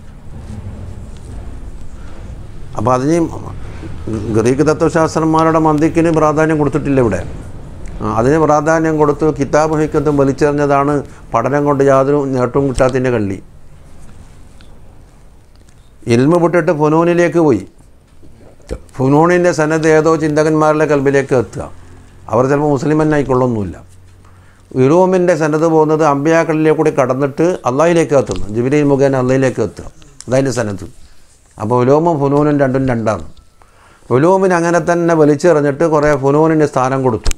അപ്പോൾ അതിന് ഗ്രീക്ക് തത്വശാസ്ത്രന്മാരുടെ മന്ദിക്കിന് പ്രാധാന്യം കൊടുത്തിട്ടില്ല ഇവിടെ. അതിന് പ്രാധാന്യം കൊടുത്ത് കിതാബ് ഹിക്മത്തും വലിച്ചെറിഞ്ഞതാണ് പഠനം കൊണ്ട് യാതൊരു നേട്ടവും കിട്ടാത്തതിൻ്റെ കള്ളി. ഇൽമ് വിട്ടിട്ട് ഫുനൂനിലേക്ക് പോയി. ഫുനൂനിൻ്റെ സനത് ഏതോ ചിന്തകന്മാരുടെ കൽബിലേക്ക് എത്തുക. അവർ ചിലപ്പോൾ മുസ്ലിം തന്നെ ആയിക്കൊള്ളൊന്നുമില്ല. ഉലൂമിൻ്റെ സനത് പോകുന്നത് അമ്പിയാക്കളിലേക്ക് കൂടി കടന്നിട്ട് അള്ളാഹിലേക്ക് എത്തുന്നു, ജിബ്രീൽ മുഖേന അള്ളാഹിലേക്ക് എത്തുക. അതതിൻ്റെ സനത്. അപ്പോൾ ഉലൂമും ഫുനൂനും രണ്ടും രണ്ടാണ്. ഉലൂമിന് അങ്ങനെ തന്നെ വലിച്ചെറിഞ്ഞിട്ട് കുറേ ഫുനൂനിന് സ്ഥാനം കൊടുത്തു.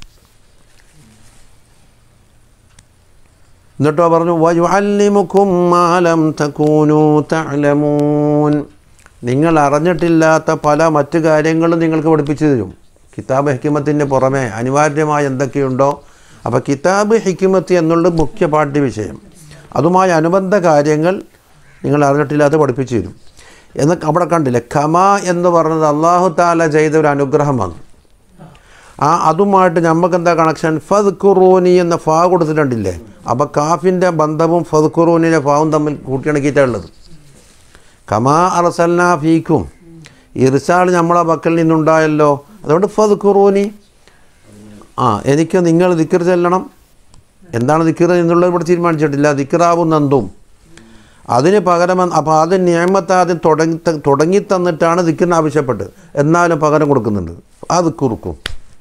എന്നിട്ടോ പറഞ്ഞു വയുഅല്ലിമുകും മാ ലം തകൂനൂ തഅലമൂൻ. നിങ്ങൾ അറിഞ്ഞിട്ടില്ലാത്ത പല മറ്റു കാര്യങ്ങളും നിങ്ങൾക്ക് പഠിപ്പിച്ചു തരും. കിതാബ് ഹിക്മത്തിൻ്റെ പുറമെ അനിവാര്യമായ എന്തൊക്കെയുണ്ടോ, അപ്പോൾ കിതാബ് ഹിക്മത്ത് എന്നുള്ള മുഖ്യ പാഠ്യവിഷയം, അതുമായി അനുബന്ധ കാര്യങ്ങൾ നിങ്ങൾ അറിഞ്ഞിട്ടില്ലാത്ത പഠിപ്പിച്ചു തരും എന്ന് അവിടെ കണ്ടില്ലേ. ഖമാ എന്ന് പറഞ്ഞത് അല്ലാഹു തആല ചെയ്ത ഒരു അനുഗ്രഹമാണ്. അതുമായിട്ട് നമുക്കെന്താ കണക്ഷൻ? ഫദ്കുറൂനി എന്ന ഫാ കൊടുത്തിട്ടുണ്ടില്ലേ. അപ്പോൾ കാഫിൻ്റെ ബന്ധവും ഫദ്കുറൂനിൻ്റെ ഫാവും തമ്മിൽ കൂട്ടിയിണക്കിയിട്ടുള്ളത്. കമാ അർസൽനാ ഫീക്കും, ഇർസാൽ നമ്മളെ പക്കൽ നിന്നുണ്ടായല്ലോ, അതുകൊണ്ട് ഫദ്കുറൂനി, എനിക്ക് നിങ്ങൾ ദിക്ർ ചെല്ലണം. എന്താണ് ദിക്ർ എന്നുള്ളത് ഇവിടെ തീരുമാനിച്ചിട്ടില്ല. ദിക്റാവുന്നെന്തും അതിന് പകരം. അപ്പോൾ അത് നിഅമത്ത് ആദ്യം തുടങ്ങി തന്നിട്ടാണ് ദിക്റിന് ആവശ്യപ്പെട്ട്, എന്നാലും പകരം കൊടുക്കുന്നുണ്ട്. അത് കുറുക്കും.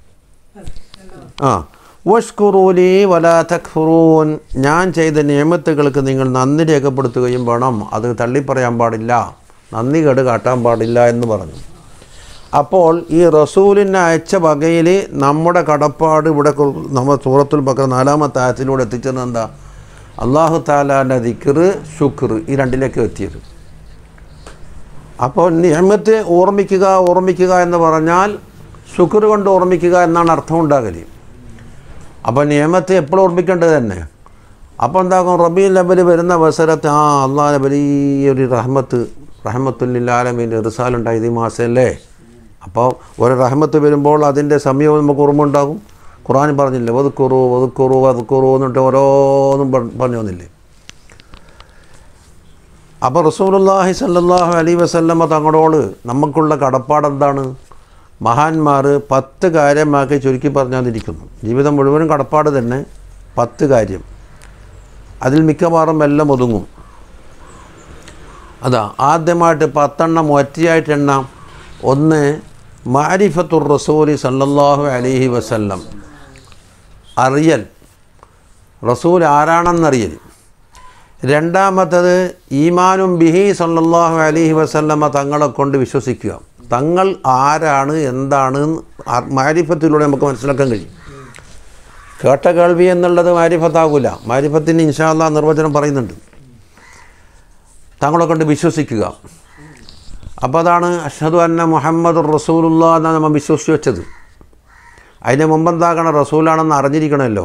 വഷ്കുറൂലി വലാ തക്ഫുറൂൻ. ഞാൻ ചെയ്ത നിഅമത്തുകൾക്ക് നിങ്ങൾ നന്ദി രേഖപ്പെടുത്തുകയും വേണം. അത് തള്ളിപ്പറയാൻ പാടില്ല, നന്ദി കേട് കാട്ടാൻ പാടില്ല എന്ന് പറഞ്ഞു. അപ്പോൾ ഈ റസൂലിനെ അയച്ച വകയിൽ നമ്മുടെ കടപ്പാട് ഇവിടെ നമ്മൾ സൂറത്തുൽ ബഖറ 4-ാമത്തെ ആയത്തിലൂടെ എത്തിച്ചത് എന്താ? അല്ലാഹു തആലാൻ്റെ ദിക്ർ, ശുക്ർ, ഈ രണ്ടിലേക്ക് എത്തിയത്. അപ്പോൾ നിഅമത്ത് ഓർമ്മിക്കുക എന്ന് പറഞ്ഞാൽ ശുക്ർ കൊണ്ട് ഓർമ്മിക്കുക എന്നാണ് അർത്ഥം ഉണ്ടാകല്. അപ്പോൾ നിഅമത്ത് എപ്പോഴും ഓർമ്മിക്കേണ്ടത് തന്നെ. അപ്പോൾ എന്താകും? റബീഉൽ അവ്വൽ വരുന്ന അവസരത്ത് അള്ളാഹുവിൻ്റെ വലിയൊരു റഹ്മത്തുൽ ലിൽ ആലമീൻ റിസാലുണ്ടായത് ഈ മാസമല്ലേ. അപ്പോൾ ഒരു റഹ്മത്ത് വരുമ്പോൾ അതിൻ്റെ സമയവും നമുക്ക് ഓർമ്മ ഉണ്ടാകും. ഖുർആൻ പറഞ്ഞില്ലേ, വദ്കുറൂ എന്നിട്ട് ഓരോന്നും പറഞ്ഞു വന്നില്ലേ. അപ്പോൾ റസൂലുള്ളാഹി സ്വല്ലല്ലാഹു അലൈഹി വസല്ലമ തങ്ങളോട് നമുക്കുള്ള കടപ്പാടെന്താണ്? മഹാന്മാർ 10 കാര്യമാക്കി ചുരുക്കി പറഞ്ഞാന്നിരിക്കുന്നു. ജീവിതം മുഴുവനും കടപ്പാട് തന്നെ. 10 കാര്യം, അതിൽ മിക്കവാറും എല്ലാം ഒതുങ്ങും. അതാ ആദ്യമായിട്ട് 10 ഒറ്റയായിട്ട് എണ്ണാം. 1, മഅരിഫത്തുർ റസൂലി സല്ലല്ലാഹു അലൈഹി വസല്ലം, അറിയൽ, റസൂൽ ആരാണെന്നറിയൽ. രണ്ടാമത്തേത് ഈമാനും ബിഹി സല്ലല്ലാഹു അലൈഹി വസല്ലമ തങ്ങളെ കൊണ്ട് വിശ്വസിക്കുക. തങ്ങൾ ആരാണ് എന്താണ് മാരിഫത്തിലൂടെ നമുക്ക് മനസ്സിലാക്കാൻ കഴിയും. കേട്ട കേൾവി എന്നുള്ളത് മാരിഫത്താകില്ല. മാരിഫത്തിന് ഇൻഷാ അല്ലാഹ് നിർവചനം പറയുന്നുണ്ട്. തങ്ങളെ കൊണ്ട് വിശ്വസിക്കുക. അപ്പോൾ അതാണ് അഷ്ഹദു അന്ന മുഹമ്മദുർ റസൂലുള്ളാഹ് എന്നാണ് നമ്മൾ വിശ്വസിച്ച് വെച്ചത്. അതിന് മുമ്പെന്താകണം? റസൂലാണെന്ന് അറിഞ്ഞിരിക്കണമല്ലോ.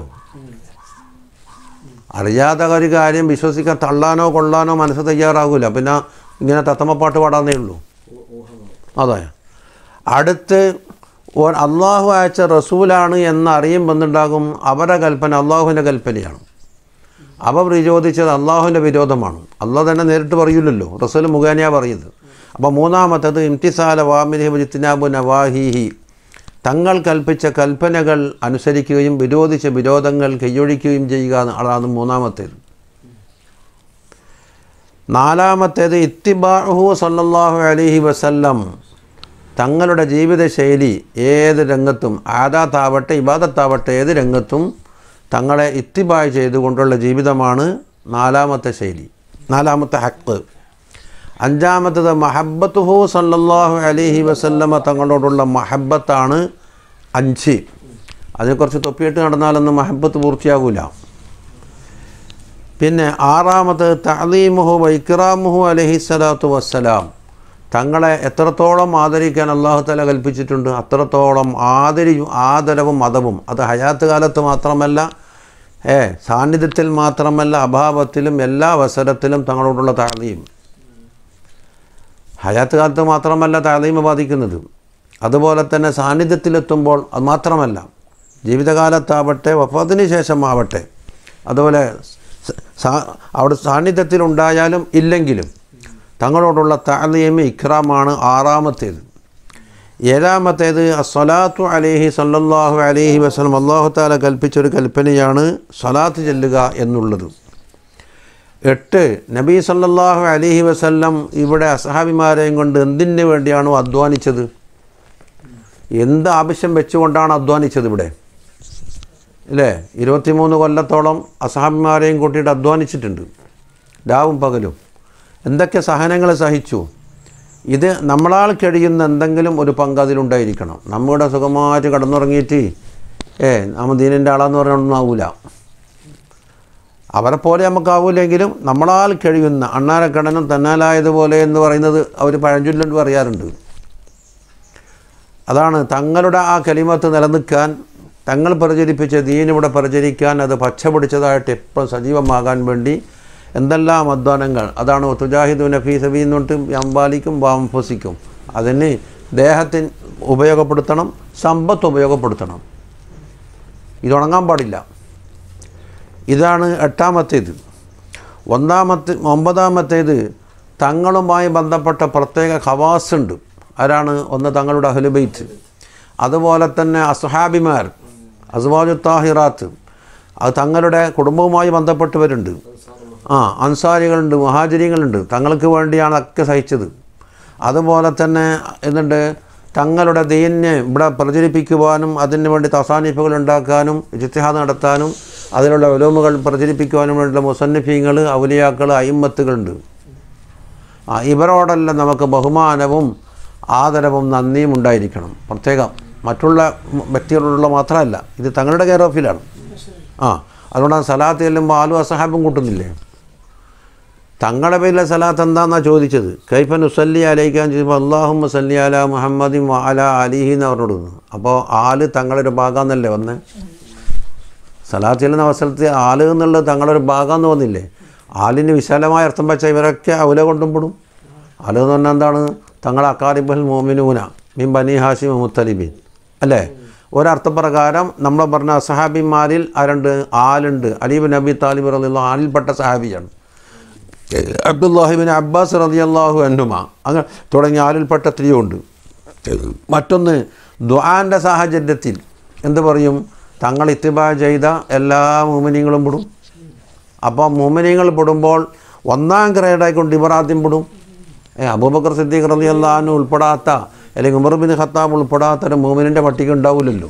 അറിയാത്ത ഒരു കാര്യം വിശ്വസിക്കാൻ തള്ളാനോ കൊള്ളാനോ മനസ്സ് തയ്യാറാകില്ല. പിന്നെ ഇങ്ങനെ തത്തമ്മപ്പാട്ട് പാടാന്നേ ഉള്ളൂ. അതെ. അടുത്ത് അള്ളാഹു അയച്ച റസൂലാണ് എന്നറിയുമ്പോൾ എന്തുണ്ടാകും? അവരുടെ കൽപ്പന അള്ളാഹുവിൻ്റെ കൽപ്പനയാണ്. അവ വിരോധിച്ചത് അള്ളാഹുവിൻ്റെ വിരോധമാണ്. അള്ളാഹ് തന്നെ നേരിട്ട് പറയില്ലല്ലോ, റസൂൽ മുഖേനയാണ് പറയുന്നത്. അപ്പോൾ മൂന്നാമത്തേത് ഇംതിസാല വാമിരിഹി വജ്തിനാബു നവാഹിഹി, തങ്ങൾ കൽപ്പിച്ച കൽപ്പനകൾ അനുസരിക്കുകയും വിരോധിച്ച വിരോധങ്ങൾ കൈയൊഴിക്കുകയും ചെയ്യുക അതാണ് മൂന്നാമത്തേത്. നാലാമത്തേത് ഇത്തിബാഉഹു സല്ലല്ലാഹു അലൈഹി വസല്ലം, തങ്ങളുടെ ജീവിതശൈലി ഏത് രംഗത്തും, ആദാത്താവട്ടെ ഇബാദത്താവട്ടെ ഏത് രംഗത്തും തങ്ങളെ ഇത്തിബായ് ചെയ്തുകൊണ്ടുള്ള ജീവിതമാണ് നാലാമത്തെ ശൈലി, നാലാമത്തെ ഹക്ക്. അഞ്ചാമത്തത് മഹബ്ബത്തുഹു സല്ലല്ലാഹു അലൈഹി വസല്ലമ, തങ്ങളോടുള്ള മഹബ്ബത്താണ് 5. അതിനെ കുറച്ച് തൊപ്പിയിട്ട് നടന്നാലൊന്നും മഹബ്ബത്ത് പൂർത്തിയാകില്ല. പിന്നെ ആറാമത്തത് തഅലീമുഹു വ ഇക്റാമുഹു അലൈഹി സ്വലാത്തു വസ്സലാം, തങ്ങളെ എത്രത്തോളം ആദരിക്കാൻ അല്ലാഹു തആല കൽപ്പിച്ചിട്ടുണ്ട് അത്രത്തോളം ആദരവും മതവും. അത് ഹയാത്ത് കാലത്ത് മാത്രമല്ല, സാന്നിധ്യത്തിൽ മാത്രമല്ല, അഭാവത്തിലും എല്ലാ അവസരത്തിലും തങ്ങളോടുള്ള തഅലീം. ഹയാത്ത് കാലത്ത് മാത്രമല്ല തഅലീം ബാധിക്കുന്നത്, അതുപോലെ തന്നെ സാന്നിധ്യത്തിലെത്തുമ്പോൾ അത് മാത്രമല്ല, ജീവിതകാലത്താവട്ടെ വഫാത്തിന് ശേഷമാവട്ടെ, അതുപോലെ അവിടെ സാന്നിധ്യത്തിലുണ്ടായാലും ഇല്ലെങ്കിലും തങ്ങളോടുള്ള തഅലീം ഇക്റാമാണ് ആറാമത്തേത്. ഏഴാമത്തേത് അസ്സലാത്തു അലൈഹി സല്ലല്ലാഹു അലൈഹി വസല്ലം, അല്ലാഹു തആല കൽപ്പിച്ചൊരു കൽപ്പനയാണ് സ്വലാത്ത് ചെല്ലുക എന്നുള്ളത്. 8 നബി സല്ലല്ലാഹു അലൈഹി വസല്ലം ഇവിടെ അസ്ഹാബിമാരെയും കൊണ്ട് എന്തിനു വേണ്ടിയാണോ അധ്വാനിച്ചത്, എന്ത് ആവശ്യം വെച്ചുകൊണ്ടാണ് അധ്വാനിച്ചത് ഇവിടെ, അല്ലേ? 23 കൊല്ലത്തോളം അസ്ഹാബിമാരെയും കൂട്ടിയിട്ട് അധ്വാനിച്ചിട്ടുണ്ട്, രാവും പകലും. എന്തൊക്കെ സഹനങ്ങൾ സഹിച്ചു. ഇത് നമ്മളാൽ കഴിയുന്ന എന്തെങ്കിലും ഒരു പങ്ക് അതിലുണ്ടായിരിക്കണം. നമ്മുടെ സുഖമായിട്ട് കടന്നുറങ്ങിയിട്ട് നമ്മൾ ദീനിൻ്റെ ആളാന്ന് പറഞ്ഞൊന്നും ആവില്ല. അവരെ പോലെ നമുക്കാവില്ലെങ്കിലും നമ്മളാൽ കഴിയുന്ന അണ്ണാരക്കടനും തന്നാലായതുപോലെ എന്ന് പറയുന്നത് അവർ പഴഞ്ചൊല്ലുകൊണ്ട് പറയാറുണ്ട്. അതാണ് തങ്ങളുടെ ആ കലിമത്ത് നിലനിൽക്കാൻ, തങ്ങൾ പ്രചരിപ്പിച്ച ദീനിവിടെ പ്രചരിക്കാൻ, അത് പച്ച പിടിച്ചതായിട്ട് എപ്പോഴും സജീവമാകാൻ വേണ്ടി എന്തെല്ലാം അധ്വാനങ്ങൾ. അതാണ് തുജാഹിദുന ഫീ സബീൽ എന്നിട്ട് അംവാലിക്കും വാംഫുസിക്കും. അതിന് ദേഹത്തിന് ഉപയോഗപ്പെടുത്തണം, സമ്പത്ത് ഉപയോഗപ്പെടുത്തണം. ഇതുണങ്ങാൻ പാടില്ല. ഇതാണ് 8ാമത്തേത്. 9ാമത്തേത് തങ്ങളുമായി ബന്ധപ്പെട്ട പ്രത്യേക ഖവാസുണ്ട്. ആരാണ്? ഒന്ന് തങ്ങളുടെ അഹ്ലുബൈത്ത്, അതുപോലെ തന്നെ അസ്ഹാബിമാർ, അസ്വാജു താഹിറാത്ത്, അത് തങ്ങളുടെ കുടുംബവുമായി ബന്ധപ്പെട്ടവരുണ്ട്. അൻസാരികളുണ്ട്, മുഹാജിരികളുണ്ട്. തങ്ങൾക്ക് വേണ്ടിയാണ് അതൊക്കെ സഹിച്ചത്. അതുപോലെ തന്നെ എന്നിട്ട് തങ്ങളുടെ ദീനിനെ ഇവിടെ പ്രചരിപ്പിക്കുവാനും അതിന് വേണ്ടി തസാനിഫുകൾ ഉണ്ടാക്കാനും ഇജ്തിഹാദ് നടത്താനും അതിലുള്ള ഉലൂമുകൾ പ്രചരിപ്പിക്കുവാനും വേണ്ടിയുള്ള മുസന്നിഫീങ്ങൾ, ഔലിയാക്കൾ, അയിമ്മത്തുകളുണ്ട്. ഇവരോടെല്ലാം നമുക്ക് ബഹുമാനവും ആദരവും നന്ദിയും ഉണ്ടായിരിക്കണം. പ്രത്യേകം മറ്റുള്ള വ്യക്തികളോടുള്ള മാത്രമല്ല, ഇത് തങ്ങളുടെ കെയർ ഓഫിലാണ്. അതുകൊണ്ടാണ് സലാത്ത് ചെല്ലുമ്പോൾ ആലും അസഹാബും കൂട്ടുന്നില്ലേ. തങ്ങളുടെ പേരിലെ സലാത്ത് എന്താണെന്നാണ് ചോദിച്ചത്. കൈഫ നുസല്ലി അലൈക്കാൻ ചോദിച്ചപ്പോൾ അല്ലാഹുമ്മ സല്ലി അലാ മുഹമ്മദിൻ വ അലാ അലിഹി എന്ന് പറഞ്ഞോടുന്നു. അപ്പോൾ ആല് തങ്ങളൊരു ഭാഗമെന്നല്ലേ വന്ന് സലാത്ത് ചെല്ലുന്ന അവസരത്തിൽ ആല് എന്നുള്ളത് തങ്ങളൊരു ഭാഗമെന്ന് വന്നില്ലേ. ആലിന് വിശാലമായ അർത്ഥം വെച്ചാൽ ഇവരൊക്കെ ഔല കൊണ്ടും പെടും. ആല് എന്ന് പറഞ്ഞാൽ എന്താണ്? തങ്ങളെ അക്കാരിബുൽ മുഅ്മിനൂന മിൻ ബനി ഹാഷിം മുത്തലിബീൻ അല്ലേ. ഒരർത്ഥപ്രകാരം നമ്മൾ പറഞ്ഞ സഹാബിമാരിൽ ആരുണ്ട്? ആലുണ്ട്. അലി ബിൻ അബി താലിബ് റളിയല്ലാഹു ആലിൽപ്പെട്ട സഹാബിയാണ്. അബ്ദുല്ലാഹി ബിൻ അബ്ബാസ് റളിയല്ലാഹു അൻഹുമ, അങ്ങനെ തുടങ്ങിയ ആലിൽപ്പെട്ട സ്ത്രീയുണ്ട്. മറ്റൊന്ന് ദുആൻ്റെ സാഹചര്യത്തിൽ എന്ത് പറയും? തങ്ങൾ ഇത്തിബാ ചെയ്ത എല്ലാ മുഅ്മിനീങ്ങളും പെടും. അപ്പോൾ മുഅ്മിനീങ്ങൾ പെടുമ്പോൾ 1ാം ഗ്രേഡായിക്കൊണ്ട് ഇവർ ആദ്യം പെടും. അബൂബക്കർ സിദ്ദീഖ് റളിയല്ലാഹു അൻഹു ഉൾപ്പെടാത്ത, അല്ലെങ്കിൽ ഉമർ ബിൻ ഖത്താബ് ഉൾപ്പെടാത്തൊരു മുഅ്മിനിൻ്റെ പട്ടിക ഉണ്ടാവില്ലല്ലോ.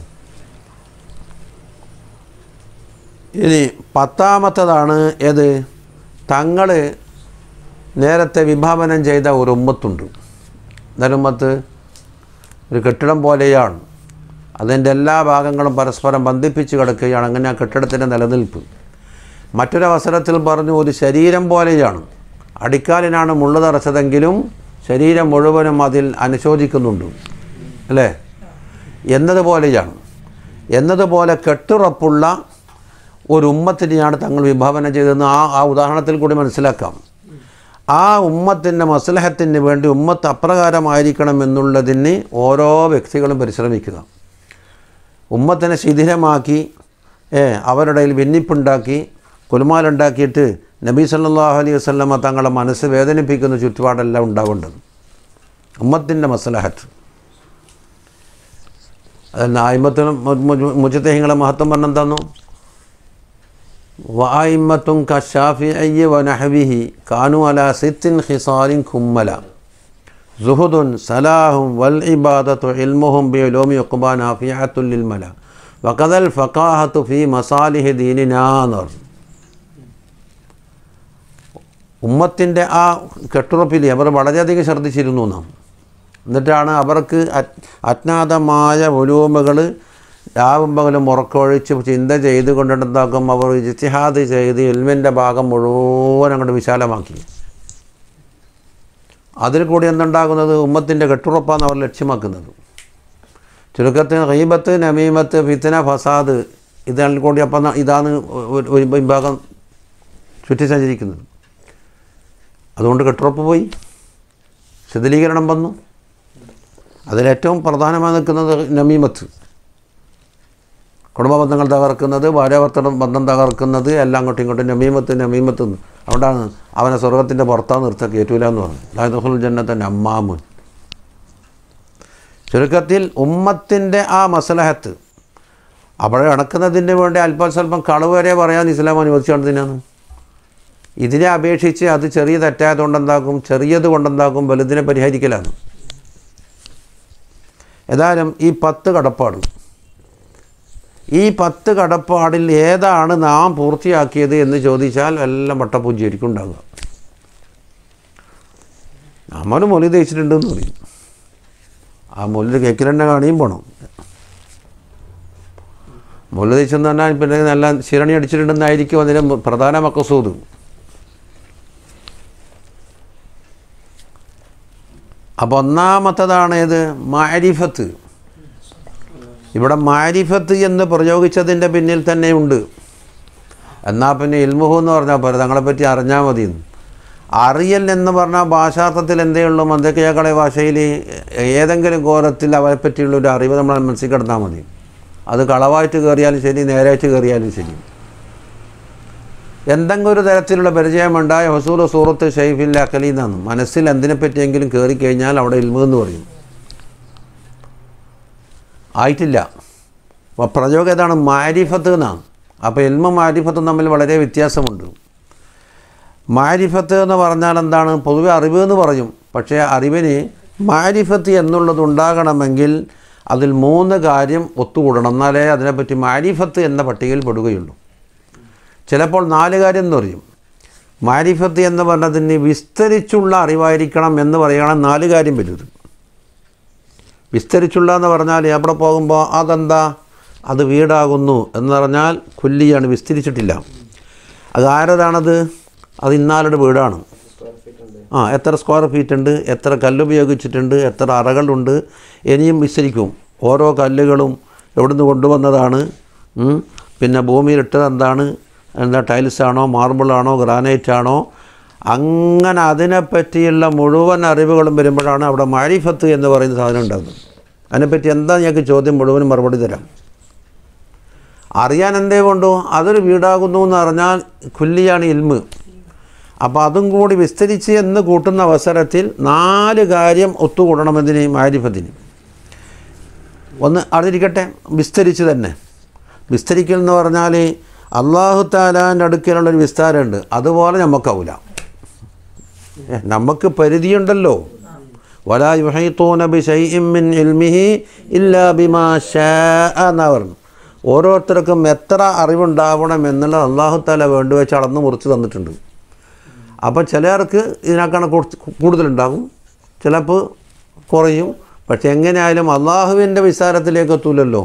ഇനി 10ാമത്തേതാണ് ഏത്? തങ്ങൾ നേരത്തെ വിഭാവനം ചെയ്ത ഒരു ഉമ്മത്തുണ്ട്. ഉമ്മത്ത് ഒരു കെട്ടിടം പോലെയാണ്. അതിൻ്റെ എല്ലാ ഭാഗങ്ങളും പരസ്പരം ബന്ധിപ്പിച്ച് കിടക്കുകയാണ്. അങ്ങനെ ആ കെട്ടിടത്തിൻ്റെ നിലനിൽപ്പ്. മറ്റൊരവസരത്തിൽ പറഞ്ഞു ഒരു ശരീരം പോലെയാണ്. അടിക്കാലിനാണ് മുള്ളു തറച്ചതെങ്കിലും ശരീരം മുഴുവനും അതിൽ അനുശോചിക്കുന്നുണ്ട് അല്ലേ എന്നതുപോലെയാണ്. എന്നതുപോലെ കെട്ടുറപ്പുള്ള ഒരു ഉമ്മത്തിനെയാണ് തങ്ങൾ വിഭാവനം ചെയ്തതെന്ന് ആ ഉദാഹരണത്തിൽ കൂടി മനസ്സിലാക്കാം. ആ ഉമ്മത്തിൻ്റെ മസ്ലഹത്തിന് വേണ്ടി ഉമ്മത്ത് അപ്രകാരമായിരിക്കണം എന്നുള്ളതിന് ഓരോ വ്യക്തികളും പരിശ്രമിക്കുക. ഉമ്മത്തിനെ ശിഥിലമാക്കി അവരുടെ ഭിന്നിപ്പുണ്ടാക്കി കുലുമാലുണ്ടാക്കിയിട്ട് നബി സല്ലല്ലാഹു അലൈഹി വസല്ലമ തങ്ങളുടെ മനസ്സ് വേദനിപ്പിക്കുന്ന ചുറ്റുപാടെല്ലാം ഉണ്ടാവേണ്ടത് ഉമ്മത്തിൻ്റെ മസ്ലഹത്ത്. അതിൽ ആയിമ്മത്തിനും മുജ്തഹിദുകളെ മഹത്വം പറഞ്ഞെന്താന്നു വഅയിമ്മത്തുൻ കശാഫിഇ വനഹവിഹി കാനു അലാ സിത്തിൻ ഖിസാലിൻ കുമ്മല സുഹുദുൻ സലാഹും വൽ ഇബാദത്തു ഇൽമുഹും ബിഉലൂമി യുഖ്ബാ നാഫിഅത്തുൽ ലിൽ മല വഖദൽ ഫഖാഹത്തു ഫീ മസാലിഹി ദീനിനാ നർ. ഉമ്മത്തിൻ്റെ ആ കെട്ടുറപ്പിൽ അവർ വളരെയധികം ശ്രദ്ധിച്ചിരുന്നു നാം. എന്നിട്ടാണ് അവർക്ക് അജ്ഞാതമായ ഉലൂമുകൾ രാവും പകലും ഉറക്കമൊഴിച്ച് ചിന്ത ചെയ്ത് കൊണ്ടുണ്ടാക്കും. അവർ ഇജ്തിഹാദ് ചെയ്ത് ഇൽമിൻ്റെ ഭാഗം മുഴുവൻ അങ്ങോട്ട് വിശാലമാക്കി. അതിൽ കൂടി എന്തുണ്ടാകുന്നത് ഉമ്മത്തിൻ്റെ കെട്ടുറപ്പാണ് അവർ ലക്ഷ്യമാക്കുന്നത്. ചുരുക്കത്തിന് ഗീബത്ത് നമീമത്ത് ഫിത്ന ഫസാദ് ഇതിൽ കൂടി അപ്പം ഇതാണ് ഒരു വിഭാഗം ചുറ്റി സഞ്ചരിക്കുന്നത്. അതുകൊണ്ട് കെട്ടുറപ്പ് പോയി, ശിഥിലീകരണം വന്നു. അതിലേറ്റവും പ്രധാനമായി നിൽക്കുന്നത് നമീമത്ത്, കുടുംബ ബന്ധങ്ങൾ തകർക്കുന്നത്, ഭാര്യാഭർത്തൃ ബന്ധം തകർക്കുന്നത്, എല്ലാം അങ്ങോട്ടും ഇങ്ങോട്ടും നമീമത്ത്. അതുകൊണ്ടാണ് അവനെ സ്വർഗത്തിൻ്റെ പുറത്താണ് നിർത്താൻ കയറ്റൂല എന്ന് പറഞ്ഞു. ലായതുൽ ജന്നത്തെ നമ്മാമുൻ. ചുരുക്കത്തിൽ ഉമ്മത്തിൻ്റെ ആ മസ്ലഹത്ത് അവിടെ അടക്കുന്നതിന് വേണ്ടി അല്പസ്വല്പം കളവ് വരെ പറയാൻ ഇസ്ലാം അനുവദിച്ചുകൊണ്ടതിനാണ്. ഇതിനെ അപേക്ഷിച്ച് അത് ചെറിയ തെറ്റായതുകൊണ്ടെന്താക്കും, ചെറിയത് കൊണ്ടെന്താക്കും, വലുതിനെ പരിഹരിക്കലാണ്. ഏതായാലും ഈ 10 കടപ്പാട്, ഈ 10 കടപ്പാടിൽ ഏതാണ് നാം പൂർത്തിയാക്കിയത് എന്ന് ചോദിച്ചാൽ എല്ലാം വട്ടപ്പൂജ്യായിരിക്കും ഉണ്ടാകുക. നമ്മൾ മൊലി തേച്ചിട്ടുണ്ടെന്ന് പറയും. ആ മൊലി കേക്കിലെന്നെ കാണിയും പോണം. മൊലി തേച്ചെന്ന് പറഞ്ഞാൽ പിന്നെ നല്ല ശിരണി അടിച്ചിട്ടുണ്ടെന്നായിരിക്കും അതിൻ്റെ പ്രധാന മഖ്സൂദ്. അപ്പോൾ ഒന്നാമത്തതാണ് ഏത്? മാരിഫത്ത്. ഇവിടെ മാരിഫത്ത് എന്ന് പ്രയോഗിച്ചതിൻ്റെ പിന്നിൽ തന്നെ ഉണ്ട്. എന്നാൽ പിന്നെ ഇൽമുഹു എന്ന് പറഞ്ഞാൽ പോരെ, തങ്ങളെപ്പറ്റി അറിഞ്ഞാൽ മതി. അറിയൽ എന്ന് പറഞ്ഞാൽ ഭാഷാർത്ഥത്തിൽ എന്തേ ഉള്ളൂ, മന്ദക്കയാക്കളെ ഭാഷയിൽ ഏതെങ്കിലും കോലത്തിൽ അവരെപ്പറ്റിയുള്ളൊരു അറിവ് നമ്മൾ മനസ്സിൽ കിടന്നാൽ മതി. അത് കളവായിട്ട് കയറിയാലും ശരി, നേരായിട്ട് കയറിയാലും ശരി. എന്തെങ്കിലും ഒരു തരത്തിലുള്ള പരിചയമുണ്ടായ ഹുസൂൽ സൂറത്ത് ഷൈഫിൽ അക്കലി എന്നാണ്. മനസ്സിൽ എന്തിനെപ്പറ്റിയെങ്കിലും കയറിക്കഴിഞ്ഞാൽ അവിടെ ഇൽമു എന്ന് പറയും. ആയിട്ടില്ല. അപ്പോൾ പ്രയോഗം ഏതാണ്? മാരിഫത്ത് എന്നാണ്. അപ്പോൾ ഇൽമും മാരിഫത്തും തമ്മിൽ വളരെ വ്യത്യാസമുണ്ട്. മാരിഫത്ത് എന്ന് പറഞ്ഞാൽ എന്താണ്? പൊതുവെ അറിവ് എന്ന് പറയും. പക്ഷേ അറിവിന് മാരിഫത്ത് എന്നുള്ളത് ഉണ്ടാകണമെങ്കിൽ അതിൽ 3 കാര്യം ഒത്തുകൂടണം. എന്നാലേ അതിനെപ്പറ്റി മാരിഫത്ത് എന്ന പട്ടികയിൽ പെടുകയുള്ളൂ. ചിലപ്പോൾ 4 കാര്യം എന്ന് പറയും. മാരിഫത്ത് എന്ന് പറഞ്ഞതിന് വിസ്തരിച്ചുള്ള അറിവായിരിക്കണം എന്ന് പറയുകയാണെങ്കിൽ 4 കാര്യം വരും. വിസ്തരിച്ചുള്ള എന്ന് പറഞ്ഞാൽ എവിടെ പോകുമ്പോൾ അതെന്താ, അത് വീടാകുന്നു എന്ന് പറഞ്ഞാൽ കുല്ലിയാണ്, വിസ്തരിച്ചിട്ടില്ല. അത് ആരതാണത്? അത് ഇന്നാളുടെ വീടാണ്. എത്ര സ്ക്വയർ ഫീറ്റ് ഉണ്ട്, എത്ര കല്ലുപയോഗിച്ചിട്ടുണ്ട്, എത്ര അറകളുണ്ട്, ഇനിയും വിസ്തരിക്കും. ഓരോ കല്ലുകളും എവിടുന്ന് കൊണ്ടുവന്നതാണ്, പിന്നെ ഭൂമിയിലിട്ടത് എന്താണ്, എന്താ ടൈൽസാണോ, മാർബിളാണോ, ഗ്രാനൈറ്റാണോ, അങ്ങനെ അതിനെപ്പറ്റിയുള്ള മുഴുവൻ അറിവുകളും വരുമ്പോഴാണ് അവിടെ മാരിഫത്ത് എന്ന് പറയുന്ന സാധനം ഉണ്ടാകുന്നത്. അതിനെപ്പറ്റി എന്താ ഞങ്ങൾക്ക് ചോദ്യം മുഴുവനും മറുപടി തരാം. അറിയാൻ എന്തേ കൊണ്ടു? അതൊരു വീടാകുന്നു എന്ന് പറഞ്ഞാൽ കുല്ലിയാണ് ഇൽമ്. അപ്പോൾ അതും കൂടി വിസ്തരിച്ച് എന്ന് കൂട്ടുന്ന അവസരത്തിൽ 4 കാര്യം ഒത്തുകൂടണമെന്നതിന് മാരിഫത്തിന്. ഒന്ന് അറിഞ്ഞിരിക്കട്ടെ, വിസ്തരിച്ച് തന്നെ. വിസ്തരിക്കൽ എന്ന് പറഞ്ഞാൽ അല്ലാഹു തആലാൻ്റെ അടുക്കലുള്ളൊരു വിസ്താരമുണ്ട്, അതുപോലെ നമുക്കാവില്ല. നമുക്ക് പരിധിയുണ്ടല്ലോ. വലാ യുഹീതൂന ബിശൈഇൻ മിൻ ഇൽമിഹി ഇല്ലാ ബിമാ ശാഅ എന്നാ പറഞ്ഞു. ഓരോരുത്തർക്കും എത്ര അറിവുണ്ടാവണം എന്നുള്ളത് അല്ലാഹു തആല വേണ്ടി വെച്ച് അളന്ന് മുറിച്ച് തന്നിട്ടുണ്ട്. അപ്പോൾ ചിലർക്ക് ഇതിനേക്കാണ് കൂടുതലുണ്ടാകും, ചിലപ്പോൾ കുറയും. പക്ഷെ എങ്ങനെയായാലും അള്ളാഹുവിൻ്റെ വിസ്താരത്തിലേക്ക് എത്തൂലല്ലോ.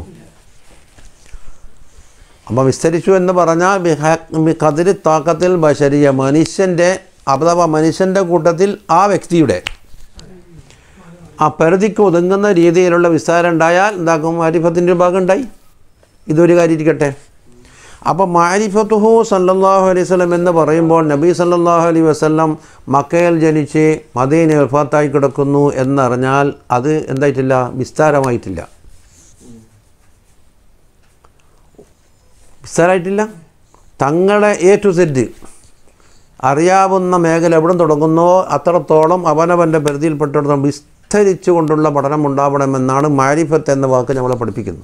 അപ്പോൾ വിസ്തരിച്ചു എന്ന് പറഞ്ഞാൽ ഖദരി താക്കത്തിൽ ബശരിയ, മനുഷ്യൻ്റെ അഥവാ മനുഷ്യൻ്റെ കൂട്ടത്തിൽ ആ വ്യക്തിയുടെ ആ പരിധിക്ക് ഒതുങ്ങുന്ന രീതിയിലുള്ള വിസ്താരം ഉണ്ടായാൽ എന്താക്കും? മാരിഫത്തിൻ്റെ ഒരു ഭാഗം ഉണ്ടായി. ഇതൊരു കാര്യം ഇരിക്കട്ടെ. അപ്പോൾ മാരിഫത്തുഹു സല്ലല്ലാഹു അലൈഹി വസല്ലം എന്ന് പറയുമ്പോൾ നബി സല്ലല്ലാഹു അലൈഹി വസല്ലം മക്കയിൽ ജനിച്ച് മദീനയിൽ വഫാത്തായി കിടക്കുന്നു എന്നറിഞ്ഞാൽ അത് എന്തായിട്ടില്ല? വിസ്താരമായിട്ടില്ല. വിസ്താരമായിട്ടില്ല. തങ്ങളെ A to Z അറിയാവുന്ന മേഖല എവിടെ തുടങ്ങുന്നോ അത്രത്തോളം അവനവൻ്റെ പരിധിയിൽപ്പെട്ടിടത്തോളം വിസ്തരിച്ചു കൊണ്ടുള്ള പഠനം ഉണ്ടാവണമെന്നാണ് മാരിഫത്ത് എന്ന വാക്ക് നമ്മളെ പഠിപ്പിക്കുന്നത്.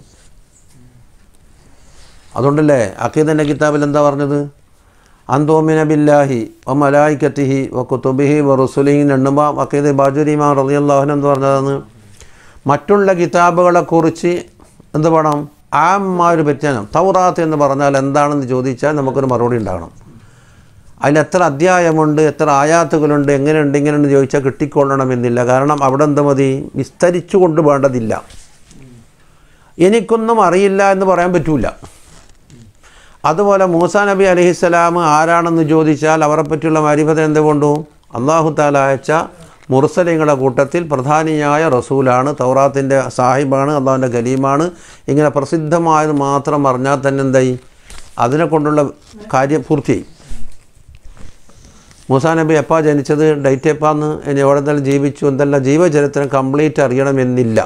അതുകൊണ്ടല്ലേ അഖീദൻ്റെ കിതാബിൽ എന്താ പറഞ്ഞത്? അൻതുമിന ബില്ലാഹി വ മലായികത്തിഹി വ കുതുബിഹി വ റുസുലിഹി എണ്ണുമ്പോൾ അഖീദ ബാജുരിമാ റളിയല്ലാഹു അൻഹു എന്ത് പറഞ്ഞതാണ്? മറ്റുള്ള കിതാബുകളെക്കുറിച്ച് എന്ത് വേണം? ആമായൊരു വ്യത്യാസം. തൗറാത്ത് എന്ന് പറഞ്ഞാൽ എന്താണെന്ന് ചോദിച്ചാൽ നമുക്കൊരു മറുപടി ഉണ്ടാകണം. അതിൽ എത്ര അധ്യായമുണ്ട്, എത്ര ആയാത്തുകളുണ്ട്, എങ്ങനെയുണ്ട്, ഇങ്ങനെയുണ്ട് ചോദിച്ചാൽ കിട്ടിക്കൊള്ളണമെന്നില്ല. കാരണം അവിടെ എന്ത് മതി? വിസ്തരിച്ചു കൊണ്ട് വേണ്ടതില്ല. എനിക്കൊന്നും അറിയില്ല എന്ന് പറയാൻ പറ്റൂല. അതുപോലെ മൂസാ നബി അലൈഹിസ്സലാം ആരാണെന്ന് ചോദിച്ചാൽ അവരെ പറ്റിയുള്ള മാരിഫത്ത് എന്തുകൊണ്ടു? അല്ലാഹു തആല അയച്ച മുർസലിങ്ങളുടെ കൂട്ടത്തിൽ പ്രധാനിയായ റസൂലാണ്, തൗറാത്തിൻ്റെ സാഹിബാണ്, അള്ളാഹുവിൻ്റെ കലീമാണ്. ഇങ്ങനെ പ്രസിദ്ധമായത് മാത്രം അറിഞ്ഞാൽ തന്നെ എന്തായി? അതിനെ കൊണ്ടുള്ള കാര്യം പൂർത്തിയായി. മൂസാ നബി എപ്പാ ജനിച്ചത്, ഡേറ്റ് എപ്പാന്ന്, ഇനി എവിടെ എന്തെല്ലാം ജീവിച്ചു, എന്തെല്ലാം ജീവചരിത്രം കംപ്ലീറ്റ് അറിയണമെന്നില്ല.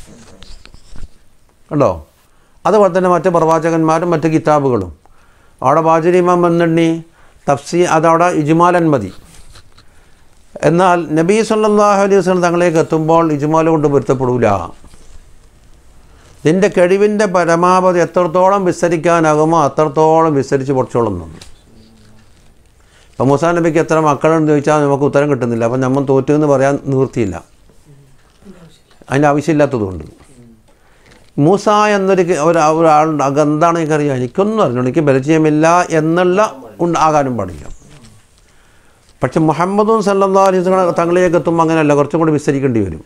കണ്ടോ? അതുപോലെ തന്നെ മറ്റ് പ്രവാചകന്മാരും മറ്റ് കിതാബുകളും. അവിടെ ബാജുരിമാൻ വന്നിണ്ണി അതവിടെ ഇജ്മാലൻ മതി. എന്നാൽ നബി സല്ലല്ലാഹു അലൈഹി വസല്ലം തങ്ങളിലേക്ക് എത്തുമ്പോൾ ഇജ്മാൽ കൊണ്ട് പൊരുത്തപ്പെടൂല. നിൻ്റെ കഴിവിൻ്റെ പരമാവധി എത്രത്തോളം വിസ്തരിക്കാനാകുമോ അത്രത്തോളം വിസ്തരിച്ച് കുറച്ചോളുന്നു. ഇപ്പം മൂസാ നബിക്ക് എത്ര മക്കളുണ്ടെന്ന് ചോദിച്ചാൽ നമുക്ക് ഉത്തരം കിട്ടുന്നില്ല. അപ്പം നമ്മൾ തോറ്റു എന്ന് പറയാൻ നിവൃത്തിയില്ല, അതിൻ്റെ ആവശ്യമില്ലാത്തതുകൊണ്ട്. മൂസ എന്നൊരു ഒരാളുണ്ട്, അതെന്താണ് എനിക്കറിയാം, എനിക്കൊന്നും അറിഞ്ഞു, എനിക്ക് പരിചയമില്ല എന്നുള്ള ആകാനും പാടില്ല. പക്ഷെ മുഹമ്മദും സല്ലല്ലാഹു അലൈഹി വസല്ലം തങ്ങളിലേക്ക് എത്തുമ്പോൾ അങ്ങനെയല്ല, കുറച്ചും കൂടി വിസ്തരിക്കേണ്ടി വരും.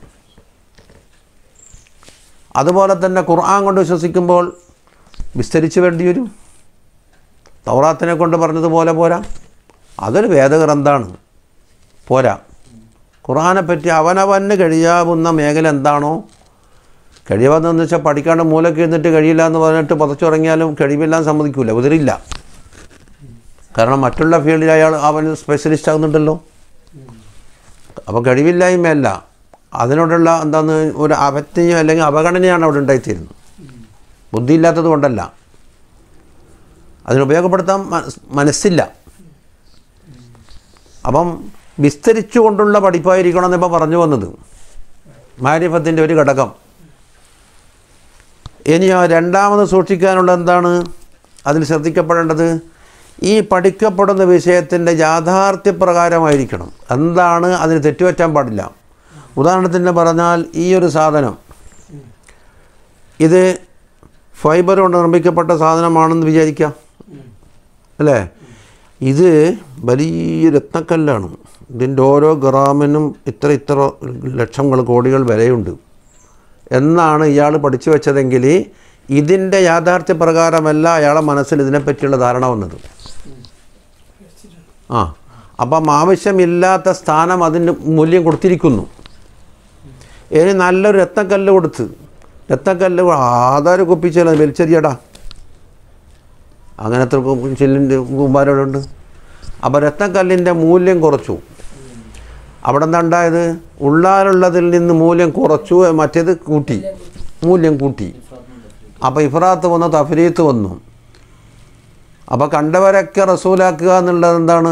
അതുപോലെ തന്നെ ഖുർആൻ കൊണ്ട് വിശ്വസിക്കുമ്പോൾ വിസ്തരിച്ച് വേണ്ടി വരും. തൗറാത്തിനെ കൊണ്ട് പറഞ്ഞതുപോലെ പോരാ, അതൊരു വേദഗ്രന്ഥാണ്, പോരാ. ഖുർആനെ പറ്റി അവനവന് കഴിയാവുന്ന മേഖല എന്താണോ, കഴിയാവുന്നതെന്ന് വെച്ചാൽ പഠിക്കാണ്ട് മൂലയ്ക്ക് ഇരുന്നിട്ട് കഴിയില്ല എന്ന് പറഞ്ഞിട്ട് പതച്ചുറങ്ങിയാലും കഴിവില്ലാൻ സമ്മതിക്കില്ല, ഉതിരില്ല. കാരണം മറ്റുള്ള ഫീൽഡിൽ അവന് സ്പെഷ്യലിസ്റ്റ് ആകുന്നുണ്ടല്ലോ. അപ്പോൾ കഴിവില്ലായ്മയല്ല, അതിനോടുള്ള എന്താന്ന് ഒരു അവജ്ഞയോ അല്ലെങ്കിൽ അവഗണനയാണ് അവിടെ ഉണ്ടായിത്തീരുന്നത്. ബുദ്ധിയില്ലാത്തത് കൊണ്ടല്ല, അതിനുപയോഗപ്പെടുത്താൻ മനസ്സില്ല. അപ്പം വിസ്തരിച്ചു കൊണ്ടുള്ള പഠിപ്പായിരിക്കണം എന്നിപ്പോൾ പറഞ്ഞു വന്നത് മാരിഫത്തിൻ്റെ ഒരു ഘടകം. ഇനിയോ രണ്ടാമത് സൂക്ഷിക്കാനുള്ള എന്താണ് അതിൽ ശ്രദ്ധിക്കപ്പെടേണ്ടത്? ഈ പഠിക്കപ്പെടുന്ന വിഷയത്തിൻ്റെ യാഥാർത്ഥ്യപ്രകാരമായിരിക്കണം. എന്താണ് അതിന് തെറ്റുപറ്റാൻ പാടില്ല. ഉദാഹരണത്തിന് പറഞ്ഞാൽ ഈ ഒരു സാധനം, ഇത് ഫൈബർ കൊണ്ട് നിർമ്മിക്കപ്പെട്ട സാധനമാണെന്ന് വിചാരിക്കാം, അല്ലേ? ഇത് വലിയ രത്നക്കല്ലാണ്, ഇതിൻ്റെ ഓരോ ഗ്രാമിനും ഇത്ര ലക്ഷങ്ങൾ കോടികൾ വിലയുണ്ട് എന്നാണ് ഇയാൾ പഠിച്ചു വെച്ചതെങ്കിൽ ഇതിൻ്റെ യാഥാർത്ഥ്യപ്രകാരമല്ല അയാളെ മനസ്സിൽ ഇതിനെപ്പറ്റിയുള്ള ധാരണ വന്നത്. അപ്പം ആവശ്യമില്ലാത്ത സ്ഥാനം അതിന് മൂല്യം കൊടുത്തിരിക്കുന്നു. ഇനി നല്ലൊരു രത്നക്കല്ല് കൊടുത്ത്, രത്നക്കല്ല് ആധാരം കുപ്പിച്ചാൽ അത് വലിച്ചെറിയടാ, അങ്ങനത്തെ ചില്ലിൻ്റെ കുമാരോടുണ്ട്. അപ്പോൾ രത്നക്കല്ലിൻ്റെ മൂല്യം കുറച്ചു. അവിടെ എന്താ ഉണ്ടായത്? ഉള്ളാലുള്ളതിൽ നിന്ന് മൂല്യം കുറച്ചു, മറ്റേത് കൂട്ടി, മൂല്യം കൂട്ടി. അപ്പോൾ ഇഫ്രാത്ത് വന്നു, തഫ്രീത്ത് വന്നു. അപ്പോൾ കണ്ടവരൊക്കെ റസൂലാക്കുക എന്നുള്ളത് എന്താണ്?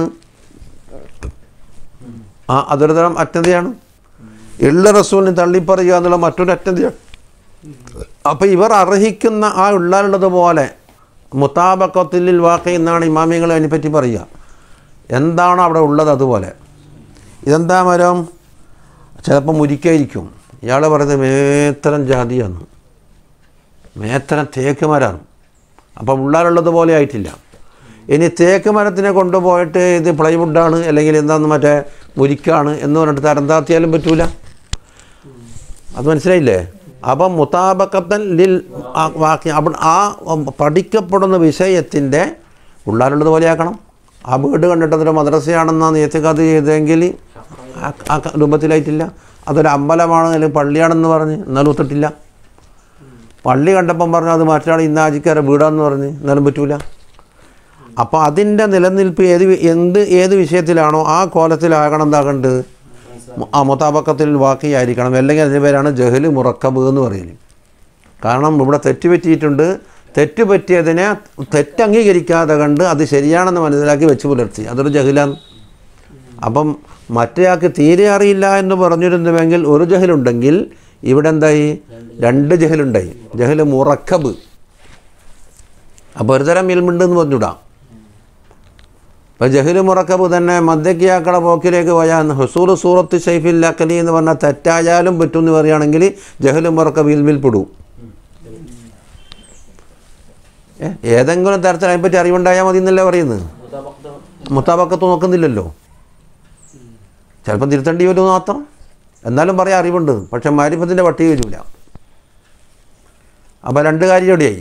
അതൊരു തരം അറ്റതയാണ്. ഉള്ള റസൂലിനെ തള്ളിപ്പറയുക എന്നുള്ള മറ്റൊരു അറ്റതയാണ്. അപ്പോൾ ഇവർ അർഹിക്കുന്ന ആ ഉള്ളാലുള്ളതുപോലെ മുതാബഖത്തുൽ വാഖി എന്നാണ് ഇമാമികൾ അതിനെപ്പറ്റി പറയുക. എന്താണോ അവിടെ ഉള്ളത് അതുപോലെ. ഇതെന്താ മരം? ചിലപ്പോൾ മുരിക്കായിരിക്കും. ഇയാൾ പറയുന്നത് മേത്തരം ജാതിയാണ്, മേത്തരം തേക്ക് മരമാണ്. അപ്പം ഉള്ളാലുള്ളതുപോലെ ആയിട്ടില്ല. ഇനി തേക്ക് മരത്തിനെ കൊണ്ടുപോയിട്ട് ഇത് പ്ലൈവുഡാണ് അല്ലെങ്കിൽ എന്താണെന്ന് മറ്റേ മുരിക്കാണ് എന്ന് പറഞ്ഞിട്ട് തരംതാത്തിയാലും പറ്റൂല. അത് മനസ്സിലായില്ലേ? അപ്പം മുതാബക്കത്തൻ ലിൽ വാക്യ ആ പഠിക്കപ്പെടുന്ന വിഷയത്തിൻ്റെ ഉള്ളാലുള്ളത് പോലെയാക്കണം. ആ വീട് കണ്ടിട്ട് അതൊരു മദ്രസയാണെന്നാണ് ഏത്തിക്കാത് ചെയ്തെങ്കിൽ ആ രൂപത്തിലായിട്ടില്ല. അതൊരു അമ്പലമാണ് അല്ലെങ്കിൽ പള്ളിയാണെന്ന് പറഞ്ഞ് എന്നാലും ഒത്തിട്ടില്ല. പള്ളി കണ്ടപ്പം പറഞ്ഞു അത് മറ്റൊരാൾ ഇന്നാജിക്കാരെ വീടാന്ന് പറഞ്ഞ് എന്നാലും പറ്റൂല. അപ്പോൾ അതിൻ്റെ നിലനിൽപ്പ് ഏത് വിഷയത്തിലാണോ ആ കോലത്തിലാകണം എന്താകേണ്ടത്, ആ മുതാബക്കത്തിൽ വാക്കിയായിരിക്കണം. അല്ലെങ്കിൽ അതിൻ്റെ പേരാണ് ജഹല് മുറക്കബ് എന്ന് പറയുന്നത്. കാരണം ഇവിടെ തെറ്റ് പറ്റിയിട്ടുണ്ട്, തെറ്റ് പറ്റിയതിനെ തെറ്റംഗീകരിക്കാതെ കണ്ട് അത് ശരിയാണെന്ന് മനസ്സിലാക്കി വെച്ച് പുലർത്തി, അതൊരു ജഹലാണ്. അപ്പം മറ്റേയാൾക്ക് തീരെ അറിയില്ല എന്ന് പറഞ്ഞിരുന്നുവെങ്കിൽ ഒരു ജഹലുണ്ടെങ്കിൽ ഇവിടെ എന്തായി, രണ്ട് ജഹലുണ്ടായി. ജഹല് മുറക്കബ്. അപ്പോൾ ഒരു തരം ഇൽമുണ്ടെന്ന് പറഞ്ഞുവിടാം. അപ്പോൾ ജഹല് മുറക്കബ് തന്നെ മദ്യക്കിയാക്കളെ പോക്കിലേക്ക് പോയാൽ ഹുസൂർ സൂറത്ത് ഷൈഫിൽ അക്കലി എന്ന് പറഞ്ഞാൽ തെറ്റായാലും പറ്റുമെന്ന് പറയുകയാണെങ്കിൽ ജഹല് മുറക്കബ് ഇൽമിൽ പെടും. ഏതെങ്കിലും തരത്തിൽ അതിനെപ്പറ്റി അറിവുണ്ടായാൽ മതി എന്നല്ലേ പറയുന്നത്. മുത്താബക്കത്ത് നോക്കുന്നില്ലല്ലോ. ചിലപ്പം തിരുത്തേണ്ടി വരുമെന്ന് മാത്രം. എന്നാലും പറയാം അറിവുണ്ട്, പക്ഷെ മാരിഫത്തിൻ്റെ പട്ടിക വരില്ല. അപ്പോൾ രണ്ട് കാര്യം എവിടെയായി.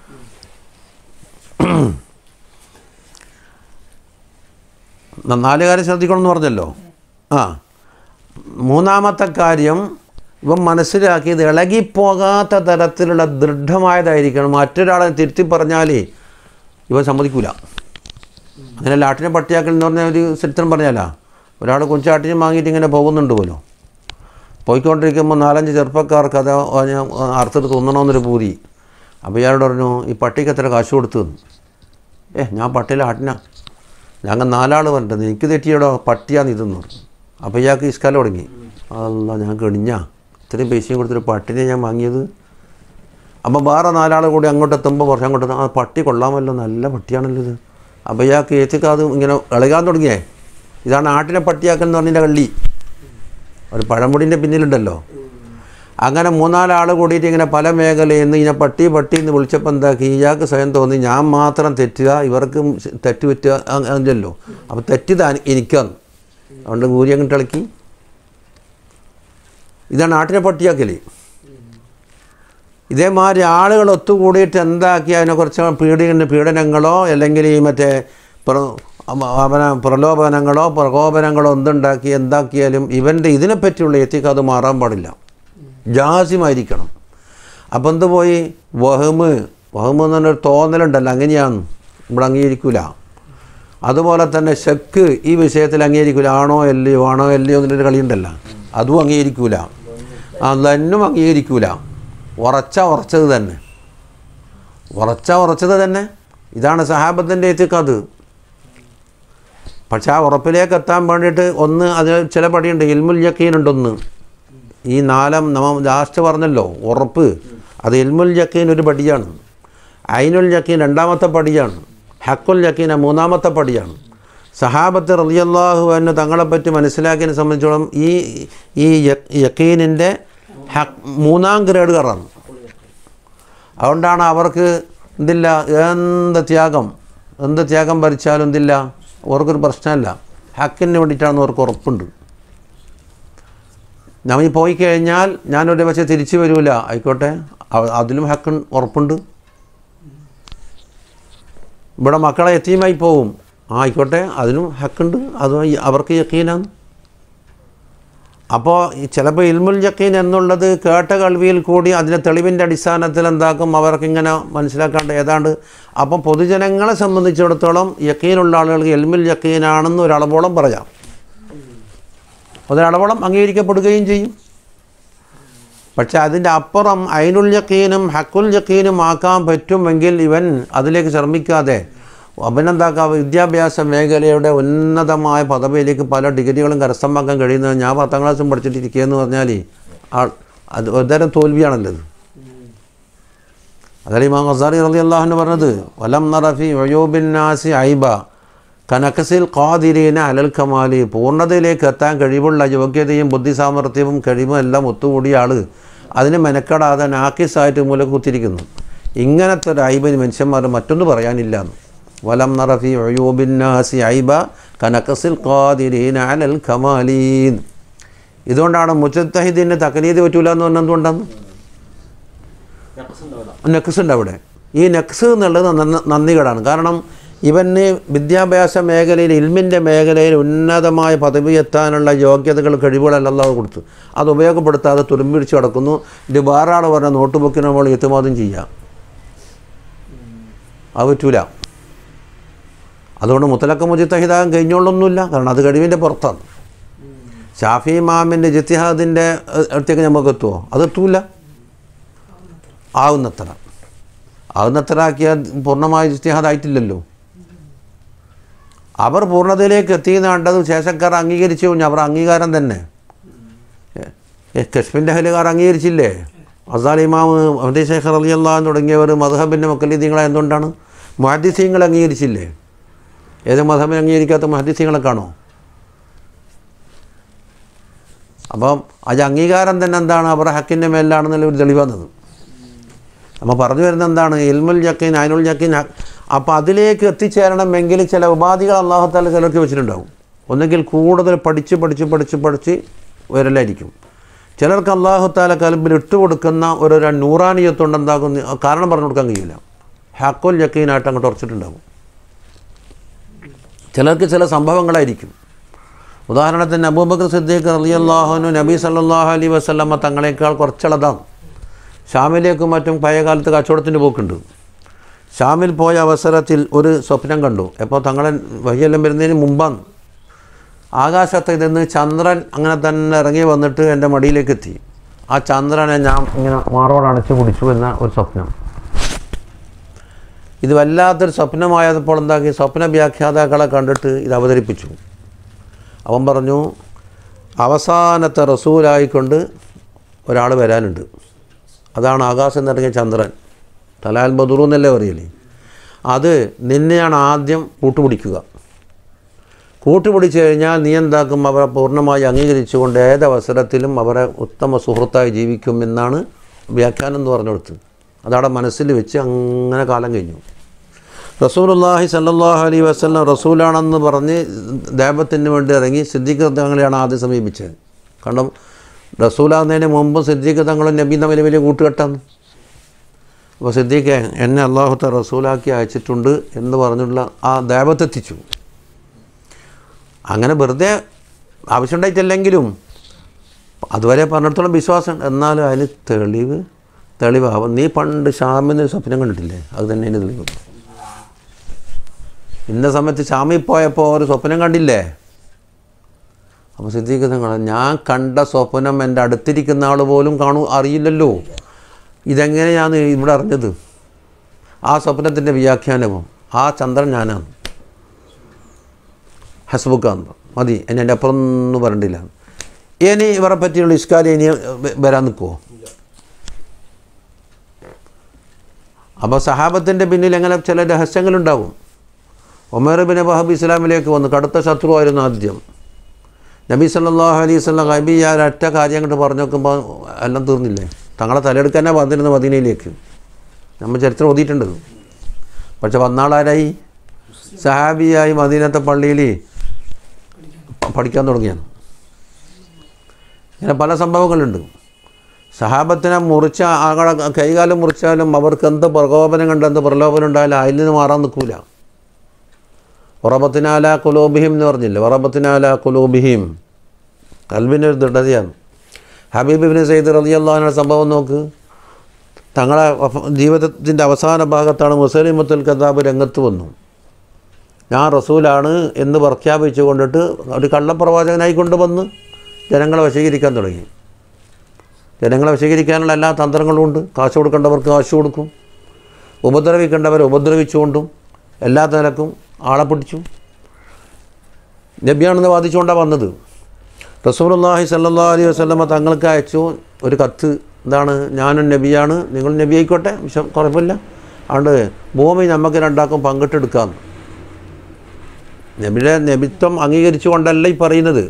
നാല് കാര്യം ശ്രദ്ധിക്കണമെന്ന് പറഞ്ഞല്ലോ. മൂന്നാമത്തെ കാര്യം ഇവൻ മനസ്സിലാക്കിയത് ഇളകിപ്പോകാത്ത തരത്തിലുള്ള ദൃഢമായതായിരിക്കണം. മറ്റൊരാളെ തിരുത്തി പറഞ്ഞാൽ ഇവൻ സമ്മതിക്കൂല. അങ്ങനെ ലാട്ടിനെ പട്ടിയാക്കൽ എന്ന് പറഞ്ഞ ഒരു ചരിത്രം പറഞ്ഞാലാ, ഒരാൾ കൊഞ്ചാട്ടിനും വാങ്ങിയിട്ട് ഇങ്ങനെ പോകുന്നുണ്ട് പോലും. പോയിക്കൊണ്ടിരിക്കുമ്പോൾ 4-5 ചെറുപ്പക്കാർക്ക് അത് അർത്ഥത്തിൽ തോന്നണമെന്നൊരു പൂതി. അപ്പോൾ ഇയാളോട് പറഞ്ഞു, ഈ പട്ടിക്ക് എത്ര കാശ് കൊടുത്തു? ഞാൻ പട്ടിയിലെ ആട്ടിനാ, ഞങ്ങൾ 4 ആൾ പറഞ്ഞിട്ട് എനിക്ക് തെറ്റിയോടോ, പട്ടിയാന്ന് ഇതെന്ന് പറഞ്ഞു. അപ്പോൾ ഇയാൾക്ക് ഇസ്കാലം തുടങ്ങി. അല്ല, ഞാൻ കെണിഞ്ഞാ ഇത്രയും പൈസയും കൊടുത്തൊരു പട്ടിനെ ഞാൻ വാങ്ങിയത്. അപ്പം വേറെ 4 ആൾ കൂടി അങ്ങോട്ട് എത്തുമ്പോൾ കുറച്ച് അങ്ങോട്ട് ആ പട്ടി കൊള്ളാമല്ലോ, നല്ല പട്ടിയാണല്ലോ ഇത്. അപ്പോൾ ഇയാൾക്ക് ഏറ്റിക്കാത് ഇങ്ങനെ ഇളകാൻ തുടങ്ങിയേ. ഇതാണ് ആട്ടിനെ പട്ടിയാക്കൽ എന്ന് പറഞ്ഞതിൻ്റെ കള്ളി. ഒരു പഴമുടിൻ്റെ പിന്നിലുണ്ടല്ലോ. അങ്ങനെ 3-4 ആൾ കൂടിയിട്ട് ഇങ്ങനെ പല മേഖലയിൽ നിന്ന് ഇങ്ങനെ പട്ടി എന്ന് വിളിച്ചപ്പോൾ എന്താക്കി, ഇയാൾക്ക് സ്വയം തോന്നി ഞാൻ മാത്രം തെറ്റുക, ഇവർക്ക് തെറ്റ് പറ്റുക അതല്ലോ. അപ്പോൾ തെറ്റ് എനിക്കാന്ന്. അതുകൊണ്ട് കൂരി അങ്ങോട്ട് ഇളക്കി. ഇതാണ് ആട്ടിനെ പട്ടിയാക്കൽ. ഇതേമാതിരി ആളുകൾ ഒത്തുകൂടിയിട്ട് എന്താക്കി അതിനെക്കുറിച്ച് പീഡനങ്ങളോ അല്ലെങ്കിൽ ഈ മറ്റേ പ്രലോഭനങ്ങളോ പ്രകോപനങ്ങളോ എന്താക്കിയാലും ഇവൻ്റെ ഇതിനെപ്പറ്റിയുള്ള എത്തിക്ക് അത് മാറാൻ പാടില്ല, ജാസിമായിരിക്കണം. അപ്പം എന്ത് പോയി, വഹമ് എന്ന് പറഞ്ഞൊരു തോന്നലുണ്ടല്ലോ, അങ്ങനെയാണ് ഇവിടെ അംഗീകരിക്കില്ല. അതുപോലെ തന്നെ ശക്ക് ഈ വിഷയത്തിൽ അംഗീകരിക്കില്ല. ആണോ അല്ലയോ എന്നൊരു കളിയുണ്ടല്ലോ, അതും അംഗീകരിക്കില്ല. അതെന്നും അംഗീകരിക്കില്ല. ഉറച്ചത് തന്നെ. ഇതാണ് സഹാബത്തിൻ്റെ എത്തിക്കത്. പക്ഷെ ആ ഉറപ്പിലേക്ക് എത്താൻ വേണ്ടിയിട്ട് അതിന് ചില പടിയുണ്ട്. ഇൽമുൽ യഖീനുണ്ടൊന്ന്. ഈ 4 നമ്മൾ ലാസ്റ്റ് പറഞ്ഞല്ലോ ഉറപ്പ്, അത് ഇൽമുൽ യഖീൻ ഒരു പടിയാണ്, ഐനുൽ യഖീൻ 2ാമത്തെ പടിയാണ്, ഹക്കുൽ യഖീൻ 3ാമത്തെ പടിയാണ്. സഹാബത്ത് റളിയല്ലാഹു അൻഹു തങ്ങളെപ്പറ്റി മനസ്സിലാക്കിയതിനെ സംബന്ധിച്ചോളം ഈ യഖീനിൻ്റെ 3ാം ഗ്രേഡ് കയറാണ്. അതുകൊണ്ടാണ് അവർക്ക് എന്തില്ല, എന്ത് ത്യാഗം ഭരിച്ചാലും എന്തില്ല, അവർക്കൊരു പ്രശ്നമല്ല. ഹക്കിന് വേണ്ടിയിട്ടാണെന്ന് അവർക്ക് ഉറപ്പുണ്ട്. നമ്മൾ പോയി കഴിഞ്ഞാൽ ഞാനൊരു പക്ഷേ തിരിച്ചു വരില്ല, ആയിക്കോട്ടെ, അതിലും ഹക്കിന് ഉറപ്പുണ്ട്. ഇവിടെ മക്കളെ യതീമായി പോവും, ആയിക്കോട്ടെ, അതിനും ഹക്കുണ്ട്, അതും അവർക്ക് യഖീനാണ്. അപ്പോൾ ചിലപ്പോൾ ഇൽമുൽ യഖീൻ എന്നുള്ളത് കേട്ട കേൾവിയിൽ കൂടി അതിൻ്റെ തെളിവിൻ്റെ അടിസ്ഥാനത്തിൽ എന്താക്കും അവർക്കിങ്ങനെ മനസ്സിലാക്കാണ്ട് ഏതാണ്ട്. അപ്പം പൊതുജനങ്ങളെ സംബന്ധിച്ചിടത്തോളം യഖീനുള്ള ആളുകൾക്ക് ഇൽമുൽ യഖീനാണെന്ന് ഒരളവോളം പറയാം, ഒരളവോളം അംഗീകരിക്കപ്പെടുകയും ചെയ്യും. പക്ഷെ അതിൻ്റെ അപ്പുറം ഐനുൽ യഖീനും ഹക്കുൽ യഖീനും ആക്കാൻ പറ്റുമെങ്കിൽ ഇവൻ അതിലേക്ക് ശ്രമിക്കാതെ അവനെന്താക്കാം, വിദ്യാഭ്യാസ മേഖലയുടെ ഉന്നതമായ പദവിയിലേക്ക് പല ഡിഗ്രികളും കരസ്ഥമാക്കാൻ കഴിയുന്നത്. ഞാൻ 10ാം ക്ലാസ്സും പഠിച്ചിട്ടിരിക്കുകയെന്ന് പറഞ്ഞാൽ അത് ഒരുതരം തോൽവിയാണല്ലോ. അതാണ് ഇമാം ഗസാലി റളിയല്ലാഹു അൻഹു പറഞ്ഞത്, വലം നറഫി ഉയൂബിൻ നാസി ഐബ കനക്കസിൽ ഖാദിരീന അലൽ കമാലി. പൂർണ്ണതയിലേക്ക് എത്താൻ കഴിവുള്ള യോഗ്യതയും ബുദ്ധി സാമർഥ്യവും കഴിവും എല്ലാം ഒത്തുകൂടിയ ആൾ അതിന് മെനക്കെടാതെ നാക്കിസായിട്ട് മൂലക്കുത്തിരിക്കുന്നു. ഇങ്ങനത്തെ ഒരു ഐബിന് മനുഷ്യന്മാർ മറ്റൊന്നും പറയാനില്ല. വലം നറ ഫീ ഉയൂബിൻ നാസി ഐബ കനഖസിൽ ഖാദിരീന അലൽ കമാലീൻ. ഇതുകൊണ്ടാണ് മുജ്തഹിദിന് തഖലീദ് പറ്റൂല എന്ന് പറഞ്ഞത്. എന്തുകൊണ്ടാണ്? നഖ്സ് ഉണ്ട് അവിടെ. ഈ നഖ്സ് എന്നുള്ളത് നന്ദികേടാണ്. കാരണം ഇവന് വിദ്യാഭ്യാസ മേഖലയിൽ, ഇൽമിൻ്റെ മേഖലയിൽ ഉന്നതമായ പദവി എത്താനുള്ള യോഗ്യതകൾ, കഴിവുകളെല്ലാം അല്ലാഹു കൊടുത്തു. അത് ഉപയോഗപ്പെടുത്താതെ തുരുമ്പിടിച്ച് കിടക്കുന്നു. ഇത് വേറെ ആൾ പറഞ്ഞ നോട്ട് ബുക്കിന് നമ്മൾ ഇത്തിമാദം ചെയ്യാം, അത് പറ്റൂല. അതുകൊണ്ട് മുത്തലക്ക മുജ്തഹിദാകാൻ കഴിഞ്ഞോളൊന്നുമില്ല. കാരണം അത് കഴിവിൻ്റെ പുറത്താണ്. ഷാഫി ഇമാമിൻ്റെ ഇജ്തിഹാദിൻ്റെ അടുത്തേക്ക് നമുക്ക് എത്തുമോ? അതെത്തൂല. ആവുന്നത്ര ആക്കിയാൽ പൂർണ്ണമായ ഇജ്തിഹാദായിട്ടില്ലല്ലോ. അവർ പൂർണ്ണതയിലേക്ക് എത്തിയെന്ന് കണ്ടത് ശേഷക്കാർ അംഗീകരിച്ചു. അവർ അംഗീകാരം തന്നെ കശ്മിൻ്റെ അഹ്ലുകാർ അംഗീകരിച്ചില്ലേ? അസാൽ ഇമാം അഹ്മദ് ശൈഖ് റളിയല്ലാഹു അൻഹു തുടങ്ങിയവർ മദ്ഹബിൻ്റെ മുഖല്ലിദീങ്ങളെ എന്തുകൊണ്ടാണ്? മുഹദ്ദിസീങ്ങൾ അംഗീകരിച്ചില്ലേ? ഏത് മദ്ഹബിനെ അംഗീകരിക്കാത്ത മുഹദ്ദിസീങ്ങളെ കാണോ? അപ്പം അത് അംഗീകാരം തന്നെ എന്താണ്? അവരുടെ ഹക്കിൻ്റെ മേലാണെന്നുള്ള ഒരു തെളിവാണത്. നമ്മൾ പറഞ്ഞു വരുന്നത് എന്താണ്? ഇൽമുൽ യഖീൻ, ഐനുൽ യഖീൻ. അപ്പോൾ അതിലേക്ക് എത്തിച്ചേരണമെങ്കിൽ ചില ഉപാധികൾ അല്ലാഹു തആല ചിലർക്ക് വെച്ചിട്ടുണ്ടാവും. ഒന്നുകിൽ കൂടുതൽ പഠിച്ച് വരലായിരിക്കും. ചിലർക്ക് അല്ലാഹു തആല കൽബിൽ ഇട്ടുകൊടുക്കുന്ന ഒരു നൂറാനിയത്തുകൊണ്ട് എന്താകുന്നു, കാരണം പറഞ്ഞു കൊടുക്കാൻ കഴിയില്ല. ഹഖുൽ യഖീനായിട്ട് അങ്ങോട്ട് ഉറച്ചിട്ടുണ്ടാകും. ചിലർക്ക് ചില സംഭവങ്ങളായിരിക്കും. ഉദാഹരണത്തിന് അബൂബക്കർ സിദ്ദീഖ് റളിയല്ലാഹു അൻഹു നബി സല്ലല്ലാഹു അലൈഹി വസല്ലമ തങ്ങളെക്കാൾ കുറച്ചുള്ളതാണ്. ഷാമിലേക്കും മറ്റും പഴയ കാലത്ത് കച്ചവടത്തിന് പോക്കുണ്ട്. ഷാമിൽ പോയ അവസരത്തിൽ ഒരു സ്വപ്നം കണ്ടു. എപ്പോൾ തങ്ങളെ വഹിയെല്ലാം വരുന്നതിന് മുമ്പാണ്. ആകാശത്ത് ഇരുന്ന് ചന്ദ്രൻ അങ്ങനെ തന്നെ ഇറങ്ങി വന്നിട്ട് എൻ്റെ മടിയിലേക്ക് എത്തി. ആ ചന്ദ്രനെ ഞാൻ ഇങ്ങനെ മാറോട് അണച്ചു പിടിച്ചു എന്ന ഒരു സ്വപ്നം. ഇത് വല്ലാത്തൊരു സ്വപ്നമായപ്പോൾ എന്താക്കി, സ്വപ്ന വ്യാഖ്യാതാക്കളെ കണ്ടിട്ട് ഇത് അവതരിപ്പിച്ചു. അവൻ പറഞ്ഞു, അവസാനത്തെ റസൂലായിക്കൊണ്ട് ഒരാൾ വരാനുണ്ട്. അതാണ് ആകാശം നിറങ്ങിയ ചന്ദ്രൻ. തലാൽ ബദറു എന്നല്ലേ പറയില്ലേ? അത് നിന്നെയാണ് ആദ്യം കൂട്ടുപിടിച്ചു കഴിഞ്ഞാൽ നീ എന്താക്കും? അവരെ പൂർണ്ണമായി അംഗീകരിച്ചുകൊണ്ട് ഏതവസരത്തിലും അവരെ ഉത്തമ സുഹൃത്തായി ജീവിക്കും എന്നാണ് വ്യാഖ്യാനം എന്ന് പറഞ്ഞു കൊടുത്ത്. അതവിടെ മനസ്സിൽ വെച്ച് അങ്ങനെ കാലം കഴിഞ്ഞു. റസൂലുള്ളാഹി സ്വല്ലല്ലാഹു അലൈഹി വസല്ലം റസൂലാണെന്ന് പറഞ്ഞ് ദഅവത്തിന് വേണ്ടി ഇറങ്ങി സിദ്ദീഖ് തങ്ങളെയാണ് ആദ്യം സമീപിച്ചത്. കാരണം റസൂലാകുന്നതിന് മുമ്പ് സിദ്ദീഖ് തങ്ങളും നബി തമ്മിൽ വലിയ കൂട്ടുകെട്ടാണ്. അപ്പോൾ സിദ്ദീഖ് എന്നെ അല്ലാഹു തആല റസൂലാക്കി അയച്ചിട്ടുണ്ട് എന്ന് പറഞ്ഞുള്ള ആ ദഅവത്തെത്തിച്ചു. അങ്ങനെ വെറുതെ ആവശ്യമുണ്ടായിട്ടില്ലെങ്കിലും അതുവരെ പറഞ്ഞിടത്തോളം വിശ്വാസം. എന്നാലും അതിന് തെളിവാകും. നീ പണ്ട് ഷാമിന് സ്വപ്നം കണ്ടിട്ടില്ലേ? അത് തന്നെ അതിന് തെളിവ്. ഇന്ന സമയത്ത് ഷാമിൽ പോയപ്പോൾ ഒരു സ്വപ്നം കണ്ടില്ലേ? അപ്പോൾ സിദ്ദീഖ് തങ്ങൾ, ഞാൻ കണ്ട സ്വപ്നം എൻ്റെ അടുത്തിരിക്കുന്ന ആൾ പോലും അറിയില്ലല്ലോ. ഇതെങ്ങനെയാണ് ഇവിടെ അറിഞ്ഞത്? ആ സ്വപ്നത്തിൻ്റെ വ്യാഖ്യാനവും ആ ചന്ദ്രൻ ഞാനാണ്. ഹസ്ബുക്കാന്ന് മതി, എന്നെ എൻ്റെ അപ്പുറമൊന്നും പറയണ്ടില്ല. ഇനി ഇവരെ പറ്റിയുള്ള ഇസ്കാലി ഇനി വരാൻ നിൽക്കുമോ? അപ്പോൾ സഹാബത്തിൻ്റെ പിന്നിൽ എങ്ങനെ ചില രഹസ്യങ്ങളുണ്ടാവും. ഉമർ ഇബ്നു വഹബ് ഇസ്ലാമിലേക്ക് വന്നു. കടുത്ത ശത്രുവായിരുന്നു ആദ്യം. നബി സല്ലല്ലാഹു അലൈഹി വസല്ലം ഗൈബിയ ഒറ്റ കാര്യം അങ്ങോട്ട് പറഞ്ഞു നോക്കുമ്പോൾ എല്ലാം തീർന്നില്ലേ? തങ്ങളെ തലയെടുക്കാനേ വന്നിരുന്നു മദീനയിലേക്ക്. നമ്മൾ ചരിത്രം ഓതിയിട്ടുണ്ട്. പക്ഷെ വന്നാളാരായി? സഹാബിയായി മദീനത്തെ പള്ളിയിൽ പഠിക്കാൻ തുടങ്ങിയാണ്. ഇങ്ങനെ പല സംഭവങ്ങളുണ്ട്. സഹാബത്തിനെ മുറിച്ച ആകളെ കൈകാലം മുറിച്ചാലും അവർക്ക് എന്ത് പ്രകോപനം കണ്ട് എന്ത് പ്രലോഭനം ഉണ്ടായാലും അതിൽ നിന്ന് മാറാൻ നിൽക്കൂല. വറബത്തിനാല കുലൂബിഹിം എന്ന് പറഞ്ഞില്ലേ? വറബത്തിനാല കുലൂബിഹിം, കൽബിൻ്റെ ഒരു ദൃഢതയാണ്. ഹബീബ് ഇബ്നു സയ്യിദ് റളിയല്ലാഹു അൻഹു സംഭവം നോക്ക്. തങ്ങളെ ജീവിതത്തിൻ്റെ അവസാന ഭാഗത്താണ് മുസൈലിമത്തുൽ കദ്ദാബ് രംഗത്ത് വന്നു. ഞാൻ റസൂലാണ് എന്ന് പ്രഖ്യാപിച്ചു കൊണ്ടിട്ട് ഒരു കള്ളപ്രവാചകനായി കൊണ്ടുവന്ന് ജനങ്ങളെ വശീകരിക്കാൻ തുടങ്ങി. ജനങ്ങളെ വശീകരിക്കാനുള്ള എല്ലാ തന്ത്രങ്ങളും ഉണ്ട്. കാശ് കൊടുക്കേണ്ടവർക്ക് കാശ് കൊടുക്കും, ഉപദ്രവിക്കേണ്ടവരെ ഉപദ്രവിച്ചുകൊണ്ടും എല്ലാ നിലക്കും ആളെ പിടിച്ചു. നബിയാണെന്ന് വാദിച്ചുകൊണ്ടാണ് വന്നത്. റസൂലുള്ളാഹി സ്വല്ലല്ലാഹു അലൈഹി വസല്ലമ തങ്ങൾക്ക് അയച്ചു ഒരു കത്ത്. എന്താണ്? ഞാനും നബിയാണ്, നിങ്ങൾ നബി ആയിക്കോട്ടെ, കുഴപ്പമില്ല, അതുകൊണ്ട് ഭൂമി നമുക്ക് രണ്ടാക്കും പങ്കിട്ടെടുക്കാം. നബിയുടെ നബിത്വം അംഗീകരിച്ചുകൊണ്ടല്ല ഈ പറയുന്നത്.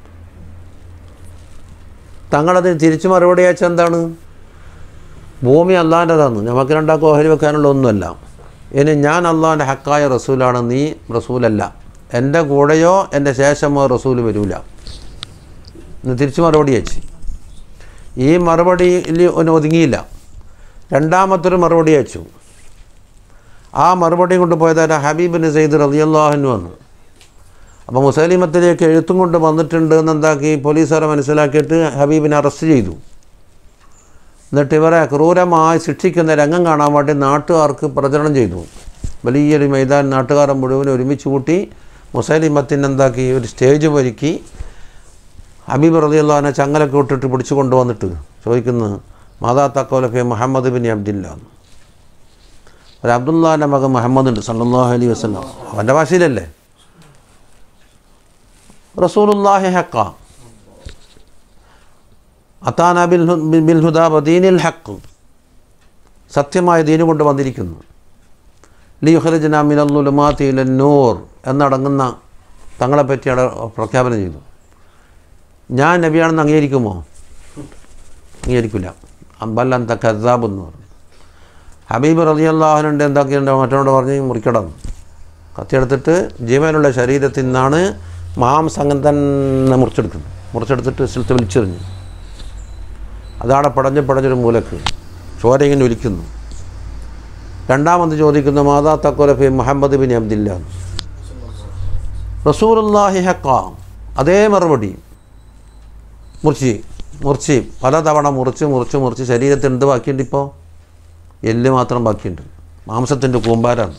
തങ്ങളതിന് തിരിച്ചു മറുപടി അയച്ച എന്താണ്? ഭൂമി അള്ളാൻ്റെതാണ്, നമുക്ക് രണ്ടാക്കും ഓഹരി വെക്കാനുള്ള ഒന്നുമല്ല. ഇനി ഞാൻ അള്ളാഹുവിൻ്റെ ഹക്കായ റസൂലാണ്, നീ റസൂലല്ല, എൻ്റെ കൂടെയോ എൻ്റെ ശേഷമോ റസൂൽ വരൂല എന്ന് തിരിച്ച് മറുപടി അയച്ചു. ഈ മറുപടിയിൽ ഒന്ന് ഒതുങ്ങിയില്ല, രണ്ടാമത്തൊരു മറുപടി അയച്ചു. ആ മറുപടി കൊണ്ട് പോയതായ ഹബീബിന് സെയ്ദ് റളിയല്ലാഹു അൻഹു വന്നു. അപ്പോൾ മുസൈലിമത്തിലേക്ക് എഴുത്തും കൊണ്ട് വന്നിട്ടുണ്ട് എന്നെന്താക്കി പോലീസുകാരെ മനസ്സിലാക്കിയിട്ട് ഹബീബിനെ അറസ്റ്റ് ചെയ്തു. എന്നിട്ട് ഇവരെ ക്രൂരമായി ശിക്ഷിക്കുന്ന രംഗം കാണാൻ വേണ്ടി നാട്ടുകാർക്ക് പ്രചരണം ചെയ്തു. വലിയൊരു മൈതാൻ നാട്ടുകാരെ മുഴുവൻ ഒരുമിച്ച് കൂട്ടി മുസൈലിമത്തിന് എന്താക്കി ഒരു സ്റ്റേജ് ഒരുക്കി ഹബീബ് റളിയല്ലാഹുവിനെ ചങ്ങലൊക്കെ ഇട്ടിട്ട് പിടിച്ചു കൊണ്ടുവന്നിട്ട് ചോദിക്കുന്നു, മാതാ തക്കോലഫെ മുഹമ്മദ് ബിൻ അബ്ദില്ല, ഒരു അബ്ദുല്ലാൻ്റെ മകൻ മുഹമ്മദ് ഉണ്ട് സല്ലല്ലാഹു അലൈഹി വസല്ലം, അവൻ്റെ ഭാഷയിലല്ലേ, റസൂലുള്ളാഹി ഹഖ അതാന ബിൽ ഹുദാ വദീനിൽ ഹഖ്, സത്യമായ ദീന് കൊണ്ട് വന്നിരിക്കുന്നു, ലിയുഖ്രിജനാ മിനൽ ളുലുമാതി ഇലൻ നൂർ എന്നടങ്ങുന്ന തങ്ങളെപ്പറ്റി അവിടെ പ്രഖ്യാപനം ചെയ്തു. ഞാൻ നബിയാണെന്ന് അംഗീകരിക്കുമോ? അംഗീകരിക്കില്ല. അമ്പല്ലൻ കദ്ദാബ് എന്ന് പറഞ്ഞു. ഹബീബ് റളിയല്ലാഹു അൻഹു എന്താക്കിയിട്ടുണ്ടോ മറ്റോട് പറഞ്ഞ് മുറിക്കടം കത്തിയെടുത്തിട്ട് ജീവനുള്ള ശരീരത്തിൽ നിന്നാണ് മാംസം തന്നെ മുറിച്ചെടുത്തിട്ട് സ്ഥലത്ത് വലിച്ചെറിഞ്ഞു. അതാണ് പടഞ്ഞൊരു മൂലക്ക് ചോര ഇങ്ങനെ ഒലിക്കുന്നു. രണ്ടാമത് ചോദിക്കുന്നു, മാതാ തഖോലഫി മുഹമ്മദ് ബിൻ അബ്ദില്ല, റസൂലുള്ളാഹി ഹഖ, അതേ മറുപടി. മുറിച്ച് പലതവണ മുറിച്ച് ശരീരത്തിൽ എന്ത് ബാക്കിയുണ്ട്? ഇപ്പോൾ എല്ല് മാത്രം ബാക്കിയുണ്ട്, മാംസത്തിൻ്റെ കൂമ്പാരാണ്.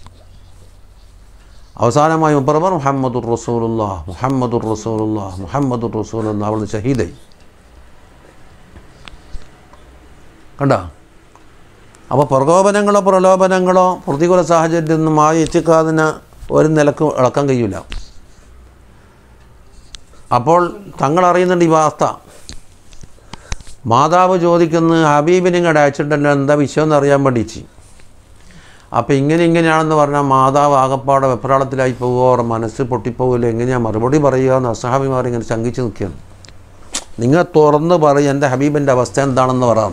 അവസാനമായി മുപ്പറവർ മുഹമ്മദുർ റസൂലുള്ളാഹ് മുഹമ്മദുർ റസൂലുള്ളാഹ് മുഹമ്മദുർ റസൂലുള്ളാഹ് അവിടുന്ന് ഷഹീദായി. കണ്ട? അപ്പോൾ പ്രലോഭനങ്ങളോ പ്രതികൂല സാഹചര്യത്തിൽ നിന്നും ആ എത്തിക്കാതിന് ഒരു നിലക്ക് ഇളക്കാൻ കഴിയില്ല. അപ്പോൾ തങ്ങളറിയുന്നുണ്ട് ഈ വാർത്ത. മാതാവ് ചോദിക്കുന്നു, ഹബീബിനെ ഇങ്ങോട്ട് അയച്ചിട്ടുണ്ടല്ലോ, എന്താ വിഷയം എന്നറിയാൻ വേണ്ടിച്ച്. അപ്പോൾ ഇങ്ങനെയാണെന്ന് പറഞ്ഞാൽ മാതാവ് ആകപ്പാടെ വെപ്രാളത്തിലായി പോവുക, അവരുടെ മനസ്സ് പൊട്ടിപ്പോവില്ല, എങ്ങനെയാണ് മറുപടി പറയുക എന്ന് അസ്ഹാബിമാർ ഇങ്ങനെ ശങ്കിച്ച് നിൽക്കുകയാണ്. നിങ്ങൾ തുറന്ന് പറയും എൻ്റെ ഹബീബിൻ്റെ അവസ്ഥ എന്താണെന്ന് പറയാം.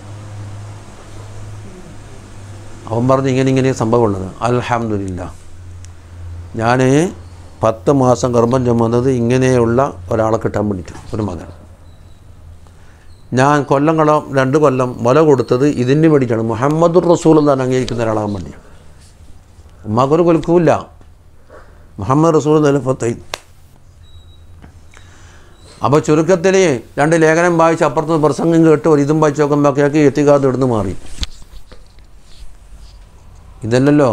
അവൻ പറഞ്ഞു, ഇങ്ങനെ സംഭവമുള്ളത്. അൽഹംദുലില്ലാ, ഞാൻ 10 മാസം ഗർഭം ചുമന്നത് ഇങ്ങനെയുള്ള ഒരാളെ കിട്ടാൻ വേണ്ടിയിട്ട്, ഒരു മകൻ. ഞാൻ 2 കൊല്ലം മുല കൊടുത്തത് ഇതിന് വേണ്ടിയിട്ടാണ്, മുഹമ്മദുർ റസൂലുള്ളാഹി അംഗീകരിക്കുന്ന ഒരാളാകാൻ വേണ്ടിയാണ്. ഉമ്മാക്കൊരു കൊൽക്കൂല്ല, മുഹമ്മദ് റസൂലുള്ളാഹി ഫത്തൈ. അപ്പോൾ ചുരുക്കത്തിൽ 2 ലേഖനം വായിച്ച് അപ്പുറത്ത് പ്രസംഗം കേട്ട് ഒരു ഇതും വായിച്ച് നോക്കുമ്പോഴേക്ക് എത്തിക്കാതെ ഇടുന്ന് മാറി. ഇതല്ലല്ലോ.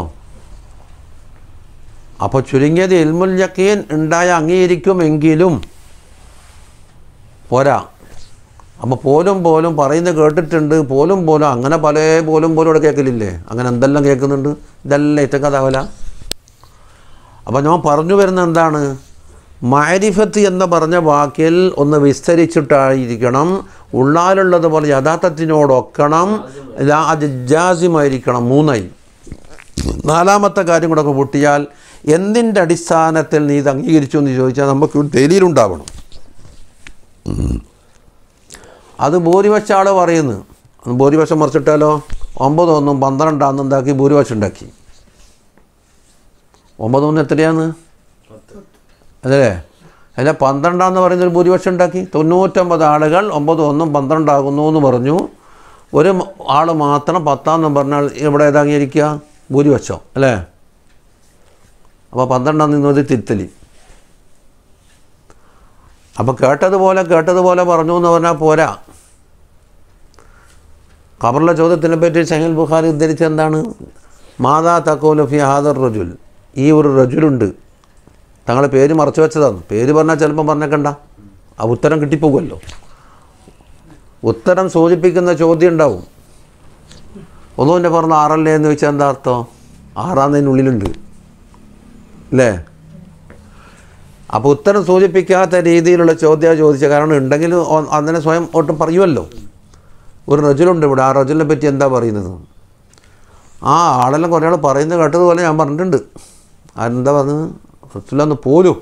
അപ്പോൾ ചുരുങ്ങിയത് ഇൽമുൽ യഖീൻ ഉണ്ടായ അംഗീകരിക്കുമെങ്കിലും പോരാ. അപ്പോൾ പോലും പറയുന്നത് കേട്ടിട്ടുണ്ട്, പോലും അങ്ങനെ പല പോലും ഇവിടെ കേൾക്കലില്ലേ? അങ്ങനെ എന്തെല്ലാം കേൾക്കുന്നുണ്ട്, ഇതെല്ലാം ഇത്തക്കഥാവല. അപ്പോൾ ഞാൻ പറഞ്ഞു വരുന്ന എന്താണ്, മഅരിഫത്ത് എന്ന് പറഞ്ഞ വാക്കിൽ ഒന്ന് വിസ്തരിച്ചിട്ടായിരിക്കണം, ഉള്ളാലുള്ളതുപോലെ യഥാർത്ഥത്തിനോടൊക്കണം, ജാസിമായിരിക്കണം. 3. 4ാമത്തെ കാര്യം കൂടെ പൊട്ടിയാൽ എന്തിൻ്റെ അടിസ്ഥാനത്തിൽ നീ ഇത് അംഗീകരിച്ചു എന്ന് ചോദിച്ചാൽ നമുക്ക് ദലീലുണ്ടാവണം. അത് ഭൂരിപക്ഷം ആൾ പറയുന്നു. ഭൂരിപക്ഷം മറിച്ചിട്ടാലോ 9 1 12 എന്താക്കി ഭൂരിപക്ഷം ഉണ്ടാക്കി. 9 1 എത്രയാണ്? അതല്ലേ? അല്ല, 12 പറയുന്നൊരു ഭൂരിപക്ഷം ഉണ്ടാക്കി. 99 ആളുകൾ 9 1 12 ആകുന്നു എന്ന് പറഞ്ഞു. ഒരു ആൾ മാത്രം 10 പറഞ്ഞാൽ ഇവിടെ ഏതാ അംഗീകരിക്കുക? ഭൂരിപക്ഷം അല്ലേ? അപ്പോൾ 12 നിന്നത് തിരുത്തലി. അപ്പോൾ കേട്ടതുപോലെ പറഞ്ഞു എന്ന് പറഞ്ഞാൽ പോരാ. ഖബറിലെ ചോദ്യത്തിനെ പറ്റി സഹീഹ് ബുഖാരി ഉദ്ധരിച്ച എന്താണ്? മാതാ തഖൂലു ഫി ഹാദർ റജുൽ, ഈ ഒരു റജുലുണ്ട്, തങ്ങളെ പേര് മറച്ചു വെച്ചതാണ്. പേര് പറഞ്ഞാൽ ചിലപ്പം പറഞ്ഞേക്കണ്ട, ആ ഉത്തരം കിട്ടിപ്പോകുമല്ലോ. ഉത്തരം സൂചിപ്പിക്കുന്ന ചോദ്യം ഉണ്ടാവും. ഒന്നുവിൻ്റെ പറഞ്ഞ 6 എന്ന് ചോദിച്ചാൽ എന്താ അർത്ഥം? 6 അല്ലേ? അപ്പോൾ ഉത്തരം സൂചിപ്പിക്കാത്ത രീതിയിലുള്ള ചോദ്യം ചോദിച്ച കാരണം ഉണ്ടെങ്കിൽ അതിനെ സ്വയം ഒട്ടും പറയുമല്ലോ. ഒരു റജുലുണ്ട് ഇവിടെ, ആ റജുലിനെ പറ്റി എന്താ പറയുന്നത്? ആ ആളെല്ലാം കുറേ ആൾ പറയുന്നത് കേട്ടതുപോലെ ഞാൻ പറഞ്ഞിട്ടുണ്ട്. ആരെന്താ പറഞ്ഞത്? റസൂലുള്ളാഹി പോലും.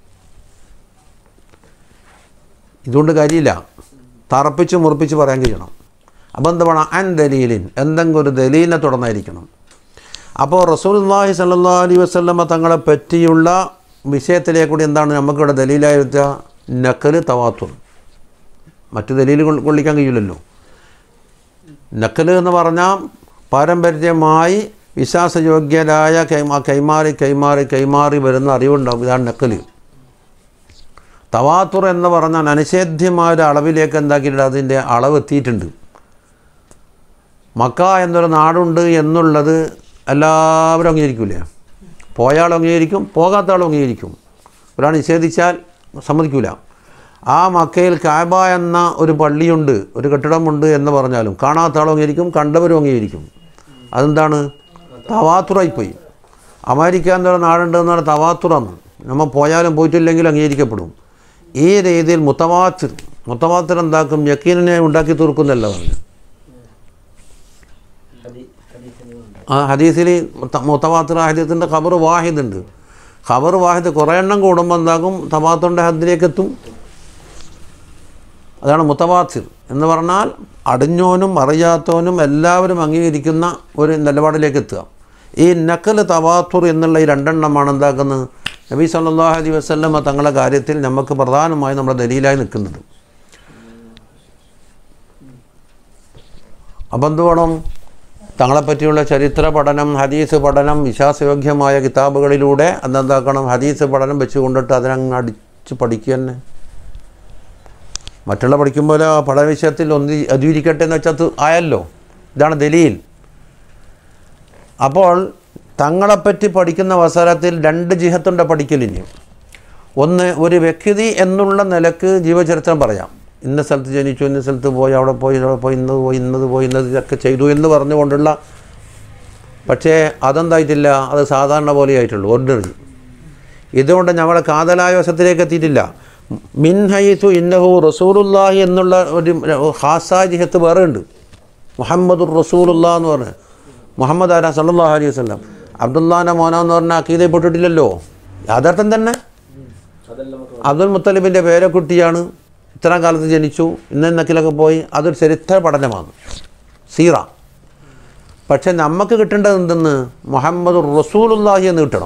ഇതുകൊണ്ട് കാര്യമില്ല, തറപ്പിച്ച് മുറിപ്പിച്ച് പറയാൻ കഴിയണം. അപ്പോൾ എന്താ വേണം? അൻ ദലീലിൻ, എന്തെങ്കിലും ഒരു ദലീലിനെ തുടർന്നായിരിക്കണം. അപ്പോൾ റസൂലുള്ളാഹി സ്വല്ലല്ലാഹു അലൈഹി വസല്ലമ തങ്ങളെ പറ്റിയുള്ള വിഷയത്തിലേക്ക് കൂടി എന്താണ് നമുക്കിവിടെ ദലീലായിരുത്തുക? നഖല് തവാത്തുർ. മറ്റു ദലീൽ കൊള്ളിക്കാൻ കഴിയില്ലല്ലോ. നഖല് എന്ന് പറഞ്ഞാൽ പാരമ്പര്യമായി വിശ്വാസയോഗ്യരായ കൈമാറി വരുന്ന അറിവുണ്ടാകും. ഇതാണ് നഖല്. തവാത്തുർ എന്ന് പറഞ്ഞാൽ അനിഷേധ്യമായ ഒരു അളവിലേക്ക് എന്താക്കിയിട്ടുണ്ട്, അതിൻ്റെ അളവ് എത്തിയിട്ടുണ്ട്. മക്ക എന്നൊരു നാടുണ്ട് എന്നുള്ളത് എല്ലാവരും അംഗീകരിക്കില്ലേ? പോയാൾ അംഗീകരിക്കും, പോകാത്ത ആളും അംഗീകരിക്കും. ഒരാൾ നിഷേധിച്ചാൽ സമ്മതിക്കില്ല. ആ മക്കയിൽ കാബ എന്ന ഒരു പള്ളിയുണ്ട്, ഒരു കെട്ടിടമുണ്ട് എന്ന് പറഞ്ഞാലും കാണാത്ത ആളും അംഗീകരിക്കും, കണ്ടവരും അംഗീകരിക്കും. അതെന്താണ്? തവാത്തുറായിപ്പോയി. അമേരിക്ക എന്നൊരു നാടുണ്ട് എന്നാണ് തവാത്തുറാണ്. നമ്മൾ പോയാലും പോയിട്ടില്ലെങ്കിലും അംഗീകരിക്കപ്പെടും. ഈ രീതിയിൽ മുത്തവാത്തിർ എന്താക്കും? യക്കീനിനെ ഉണ്ടാക്കി തീർക്കുന്നല്ല പറഞ്ഞു. ആ ഹദീസിൽ മുത്തവാത്തിർ ഹദീസിൻ്റെ ഖബർ വാഹിദ് ഉണ്ട്. ഖബർ വാഹിദ് കുറേ എണ്ണം കൂടുമ്പോൾ എന്താകും? തവാത്തുറിൻ്റെ ഹദ്ദിലേക്ക് എത്തും. അതാണ് മുത്തവാത്തിർ എന്ന് പറഞ്ഞാൽ അടിഞ്ഞോനും അറിയാത്തവനും എല്ലാവരും അംഗീകരിക്കുന്ന ഒരു നിലപാടിലേക്ക് എത്തുക. ഈ നഖൽ തവാത്തുർ എന്നുള്ള ഈ രണ്ടെണ്ണമാണ് എന്താക്കുന്നത്? നബി സല്ലല്ലാഹു അലൈഹി വസല്ലമ തങ്ങളുടെ കാര്യത്തിൽ നമുക്ക് പ്രധാനമായും നമ്മുടെ ദലീലായി നിൽക്കുന്നത്. അപ്പം എന്ത് വേണം? തങ്ങളെപ്പറ്റിയുള്ള ചരിത്ര പഠനം, ഹദീസ് പഠനം, വിശ്വാസയോഗ്യമായ കിതാബുകളിലൂടെ അതെന്താക്കണം? ഹദീസ് പഠനം വെച്ച് കൊണ്ടിട്ട് അതിനങ്ങ് അടിച്ച് പഠിക്കുക തന്നെ. മറ്റുള്ള പഠിക്കുമ്പോൾ പഠന വിഷയത്തിൽ ഒന്ന് അധികരിക്കട്ടെ എന്ന് വെച്ചാൽ ആയല്ലോ. ഇതാണ് ദലീൽ. അപ്പോൾ തങ്ങളെപ്പറ്റി പഠിക്കുന്ന അവസരത്തിൽ രണ്ട് ജിഹത്തുണ്ട് പഠിക്കലിന്. ഒന്ന്, ഒരു വ്യക്തി എന്നുള്ള നിലക്ക് ജീവചരിത്രം പറയാം. ഇന്ന സ്ഥലത്ത് ജനിച്ചു, ഇന്ന സ്ഥലത്ത് പോയി, അവിടെ പോയി, അവിടെ പോയി, ഇന്നത് പോയി, ഇന്നത് പോയി, ഇന്നത് ഇതൊക്കെ ചെയ്തു എന്ന് പറഞ്ഞുകൊണ്ടുള്ള. പക്ഷേ അതെന്തായിട്ടില്ല, അത് സാധാരണ പോലെ ആയിട്ടുള്ളൂ, ഓർഡിനറി. ഇതുകൊണ്ട് ഞങ്ങളെ കാതലായ വശത്തിലേക്ക് എത്തിയിട്ടില്ല. മിൻ ഹൈതു ഇന്നഹു റസൂലുള്ളാഹി എന്നുള്ള ഒരു ഖാസായ ജിഹത്ത് വേറെ ഉണ്ട്. മുഹമ്മദുർ റസൂലുള്ളാഹ് എന്ന് പറഞ്ഞ് മുഹമ്മദ് ആരാ? സല്ലല്ലാഹു അലൈഹി വസല്ലം. അബ്ദുല്ലാൻ്റെ മോനെന്ന് പറഞ്ഞാൽ അക്കീദയിൽ പെട്ടിട്ടില്ലല്ലോ. യാഥാർത്ഥ്യം തന്നെ അബ്ദുൽ മുത്തലിബിൻ്റെ പേരക്കുട്ടിയാണ്, ഇത്തരം കാലത്ത് ജനിച്ചു, ഇന്നൊക്കെ പോയി. അതൊരു ചരിത്ര പഠനമാണ്, സീറ. പക്ഷെ നമുക്ക് കിട്ടേണ്ടത് എന്തെന്ന്? മുഹമ്മദുർ റസൂലുള്ളാഹി എന്ന് കിട്ടണം.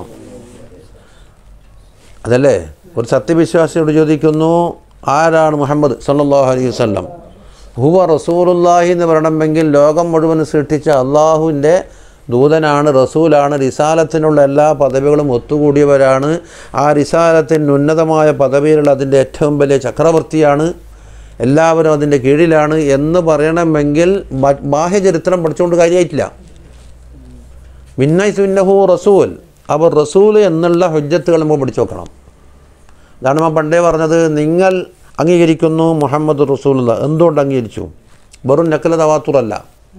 അതല്ലേ? ഒരു സത്യവിശ്വാസിയോട് ചോദിക്കുന്നു, ആരാണ് മുഹമ്മദ് സല്ലല്ലാഹു അലൈഹി വസല്ലം? ഹുവ റസൂലുള്ളാഹി എന്ന് പറയണമെങ്കിൽ ലോകം മുഴുവൻ സൃഷ്ടിച്ച അള്ളാഹുവിൻ്റെ ദൂതനാണ്, റസൂലാണ്, റിസാലത്തിനുള്ള എല്ലാ പദവികളും ഒത്തുകൂടിയവരാണ്. ആ റിസാലത്തിന് ഉന്നതമായ പദവിയിലുള്ള അതിൻ്റെ ഏറ്റവും വലിയ ചക്രവർത്തിയാണ്, എല്ലാവരും അതിൻ്റെ കീഴിലാണ് എന്ന് പറയണമെങ്കിൽ ബാഹ്യചരിത്രം പഠിച്ചുകൊണ്ട് കാര്യമായിട്ടില്ല. മിന്നൈ സുന്നഹു റസൂൽ. അപ്പോൾ റസൂൽ എന്നുള്ള ഹുജ്ജത്തുകൾ നമ്മൾ പഠിച്ചു നോക്കണം. അതാണ് ഞാൻ പണ്ടേ പറഞ്ഞത്. നിങ്ങൾ അംഗീകരിക്കുന്നു മുഹമ്മദ് റസൂലുള്ള. എന്തുകൊണ്ട് അംഗീകരിച്ചു? വെറും നഖല തവാത്തുറല്ല,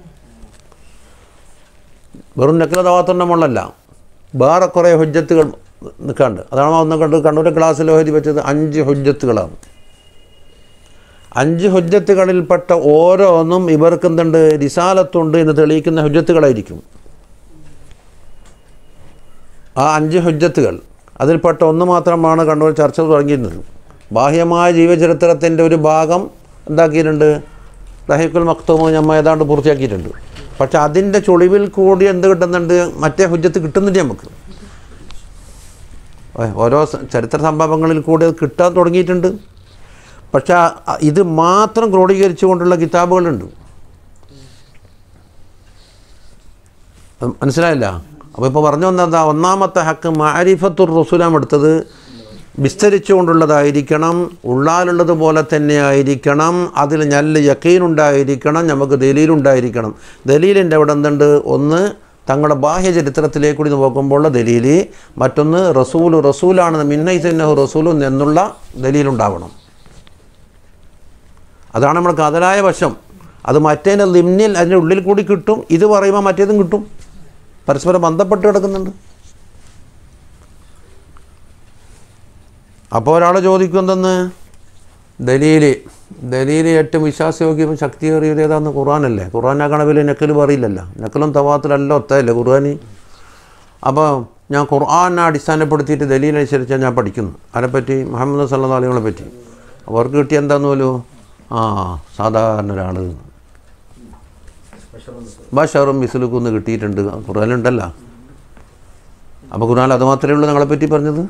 വെറും നഖല തവാത്തുറിൻ്റെ മുള്ളല്ല, വേറെ കുറേ ഹുജ്ജത്തുകൾ നിൽക്കാണ്ട്. അതാണ് ഒന്ന് കണ്ട് കണ്ണൂർ ക്ലാസ്സിൽ എഴുതി വെച്ചത് 5 ഹുജ്ജത്തുകളാണ്. 5 ഹുജ്ജത്തുകളിൽപ്പെട്ട ഓരോന്നും ഇവർക്ക് എന്തുണ്ട്? റിസാലത്തുണ്ട് എന്ന് തെളിയിക്കുന്ന ഹുജ്ജത്തുകളായിരിക്കും. ആ 5 ഹുജ്ജത്തുകൾ അതിൽപ്പെട്ട ഒന്ന് മാത്രമാണ് കണ്ണൂർ ചർച്ച തുടങ്ങിയിരുന്നത്. ബാഹ്യമായ ജീവചരിത്രത്തിൻ്റെ ഒരു ഭാഗം എന്താക്കിയിട്ടുണ്ട്? റഹീഖുൽ മക്തൂം നമ്മൾ ഏതാണ്ട് പൂർത്തിയാക്കിയിട്ടുണ്ട്. പക്ഷെ അതിൻ്റെ ചുളിവിൽ കൂടി എന്ത് കിട്ടുന്നുണ്ട്? മറ്റേ ഹുജ്ജത്ത് കിട്ടുന്നില്ല നമുക്ക്. ഓരോ ചരിത്ര സംഭവങ്ങളിൽ കൂടി അത് കിട്ടാൻ തുടങ്ങിയിട്ടുണ്ട്. പക്ഷെ ഇത് മാത്രം ക്രോഡീകരിച്ചുകൊണ്ടുള്ള കിതാബുകളുണ്ട്. മനസ്സിലായില്ല? അപ്പോൾ ഇപ്പോൾ പറഞ്ഞു വന്നതാ, ഒന്നാമത്തെ ഹക്ക് മഅരിഫത്തുർ റസൂലാണ് എടുത്തത്. വിസ്തരിച്ചുകൊണ്ടുള്ളതായിരിക്കണം, ഉള്ളാലുള്ളത് പോലെ തന്നെ ആയിരിക്കണം, അതിൽ നല്ല യക്കീനുണ്ടായിരിക്കണം, നമുക്ക് ദലീലുണ്ടായിരിക്കണം. ദലീലിൻ്റെ അവിടെ എന്തുണ്ട്? ഒന്ന് തങ്ങളുടെ ബാഹ്യചരിത്രത്തിലേക്ക് കൂടി നോക്കുമ്പോൾ ദലീല്, മറ്റൊന്ന് റസൂലാണ് മിന്നൈസന്നഹു റസൂലു എന്നുള്ള ദലീലുണ്ടാവണം. അതാണ് നമ്മൾ കാതലായ വശം. അത് മറ്റേതിൻ്റെ ലിമ്നിൽ അതിൻ്റെ ഉള്ളിൽ കൂടി കിട്ടും. ഇത് പറയുമ്പോൾ മറ്റേതും കിട്ടും, പരസ്പരം ബന്ധപ്പെട്ട് കിടക്കുന്നുണ്ട്. അപ്പോൾ ഒരാൾ ചോദിക്കും എന്തെന്ന്? ദലീല് ഏറ്റവും വിശ്വാസയോഗ്യം ശക്തിയേറിയത് ഏതാണെന്ന്? ഖുർആനല്ലേ? ഖുർആൻ ആ കണവിൽ നക്കൽ പറയില്ലല്ലോ. നക്കലും തവാത്തിലല്ല ഒത്തല്ലേ ഖുർആന്. അപ്പോൾ ഞാൻ ഖുർആനെ അടിസ്ഥാനപ്പെടുത്തിയിട്ട് ദലീലനുസരിച്ചാണ് ഞാൻ പഠിക്കുന്നു. അതിനെപ്പറ്റി മുഹമ്മദ് സല്ലല്ലാഹു അലൈഹി വസല്ലമയെ പറ്റി അവർക്ക് കിട്ടിയ എന്താന്ന് പോലും സാധാരണ ഒരാൾ ബഷറും മിസ്ലുക്കും കിട്ടിയിട്ടുണ്ട്. ഖുർആനിലുണ്ടല്ലോ. അപ്പോൾ ഖുർആനിൽ അത് മാത്രമേ ഉള്ളൂ ഞങ്ങളെപ്പറ്റി പറഞ്ഞത്?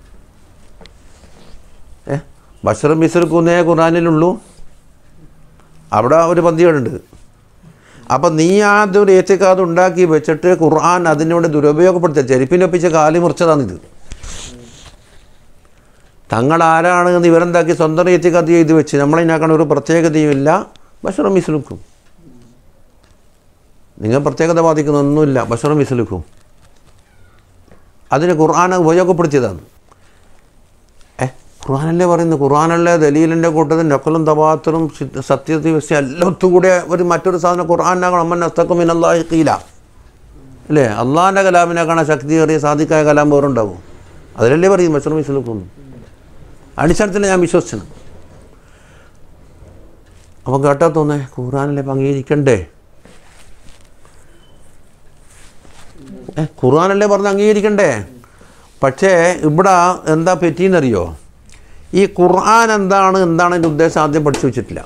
ബഷറും മിസ്റുക്കുന്നേ ഖുർആനിലുള്ളൂ. അവിടെ ഒരു പന്തികളുണ്ട്. അപ്പം നീ ആദ്യം ഒരു ഏച്ചക്കാത് ഉണ്ടാക്കി വെച്ചിട്ട് ഖുർആൻ അതിനോട് ദുരുപയോഗപ്പെടുത്തുക. ചെരുപ്പിനൊപ്പിച്ച് കാലി മുറിച്ചതാണിത്. തങ്ങളാരാണെന്ന് ഇവരെന്താക്കി സ്വന്തം ഏച്ചക്കാത് ചെയ്ത് വെച്ച് നമ്മളതിനാക്കാൻ ഒരു പ്രത്യേകതയുമില്ല. ബഷറും മിസ്ലുക്കും നിങ്ങൾ പ്രത്യേകത ബാധിക്കുന്നൊന്നുമില്ല. ബഷറും മിസ്ലുക്കും അതിന് ഖുർആൻ ഉപയോഗപ്പെടുത്തിയതാണ്. ഖുർആനല്ലേ പറയുന്നത്? ഖുർആനല്ലേ ദലീലിൻ്റെ കൂട്ടത്തിൽ നക്കലും തവാത്തറും സത്യവ്യവസ്ഥ എല്ലാം ഒത്തുകൂടിയ ഒരു മറ്റൊരു സാധനം ഖുർആനാകണം. അമ്മൻ അസ്തഖു മിനല്ലാഹി ഖീല അല്ലേ? അള്ളാഹിൻ്റെ കലാമിനെ ശക്തിയേറിയ സാദിക്കായ കലാം വേറുണ്ടാവും. അതിലല്ലേ പറയും ബഷറും മിസ്ലുക്കും. അടിസ്ഥാനത്തിൽ ഞാൻ വിശ്വസിച്ചു. അപ്പം കേട്ടാ തോന്നേ ഖുർആനിലെ അംഗീകരിക്കണ്ടേ? ഖുർആനല്ലേ പറഞ്ഞ് അംഗീകരിക്കണ്ടേ? പക്ഷേ ഇവിടെ എന്താ പറ്റിയെന്നറിയോ? ഈ ഖുർആൻ എന്താണ് എൻ്റെ ഉദ്ദേശം ആദ്യം പഠിച്ചു വെച്ചിട്ടില്ല.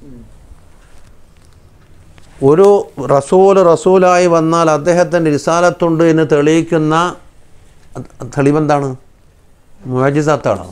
ഒരു റസൂലായി വന്നാൽ അദ്ദേഹത്തിൻ്റെ റിസാലത്തുണ്ട് എന്ന് തെളിയിക്കുന്ന തെളിവെന്താണ്? മുഅ്ജിസാത്താണ്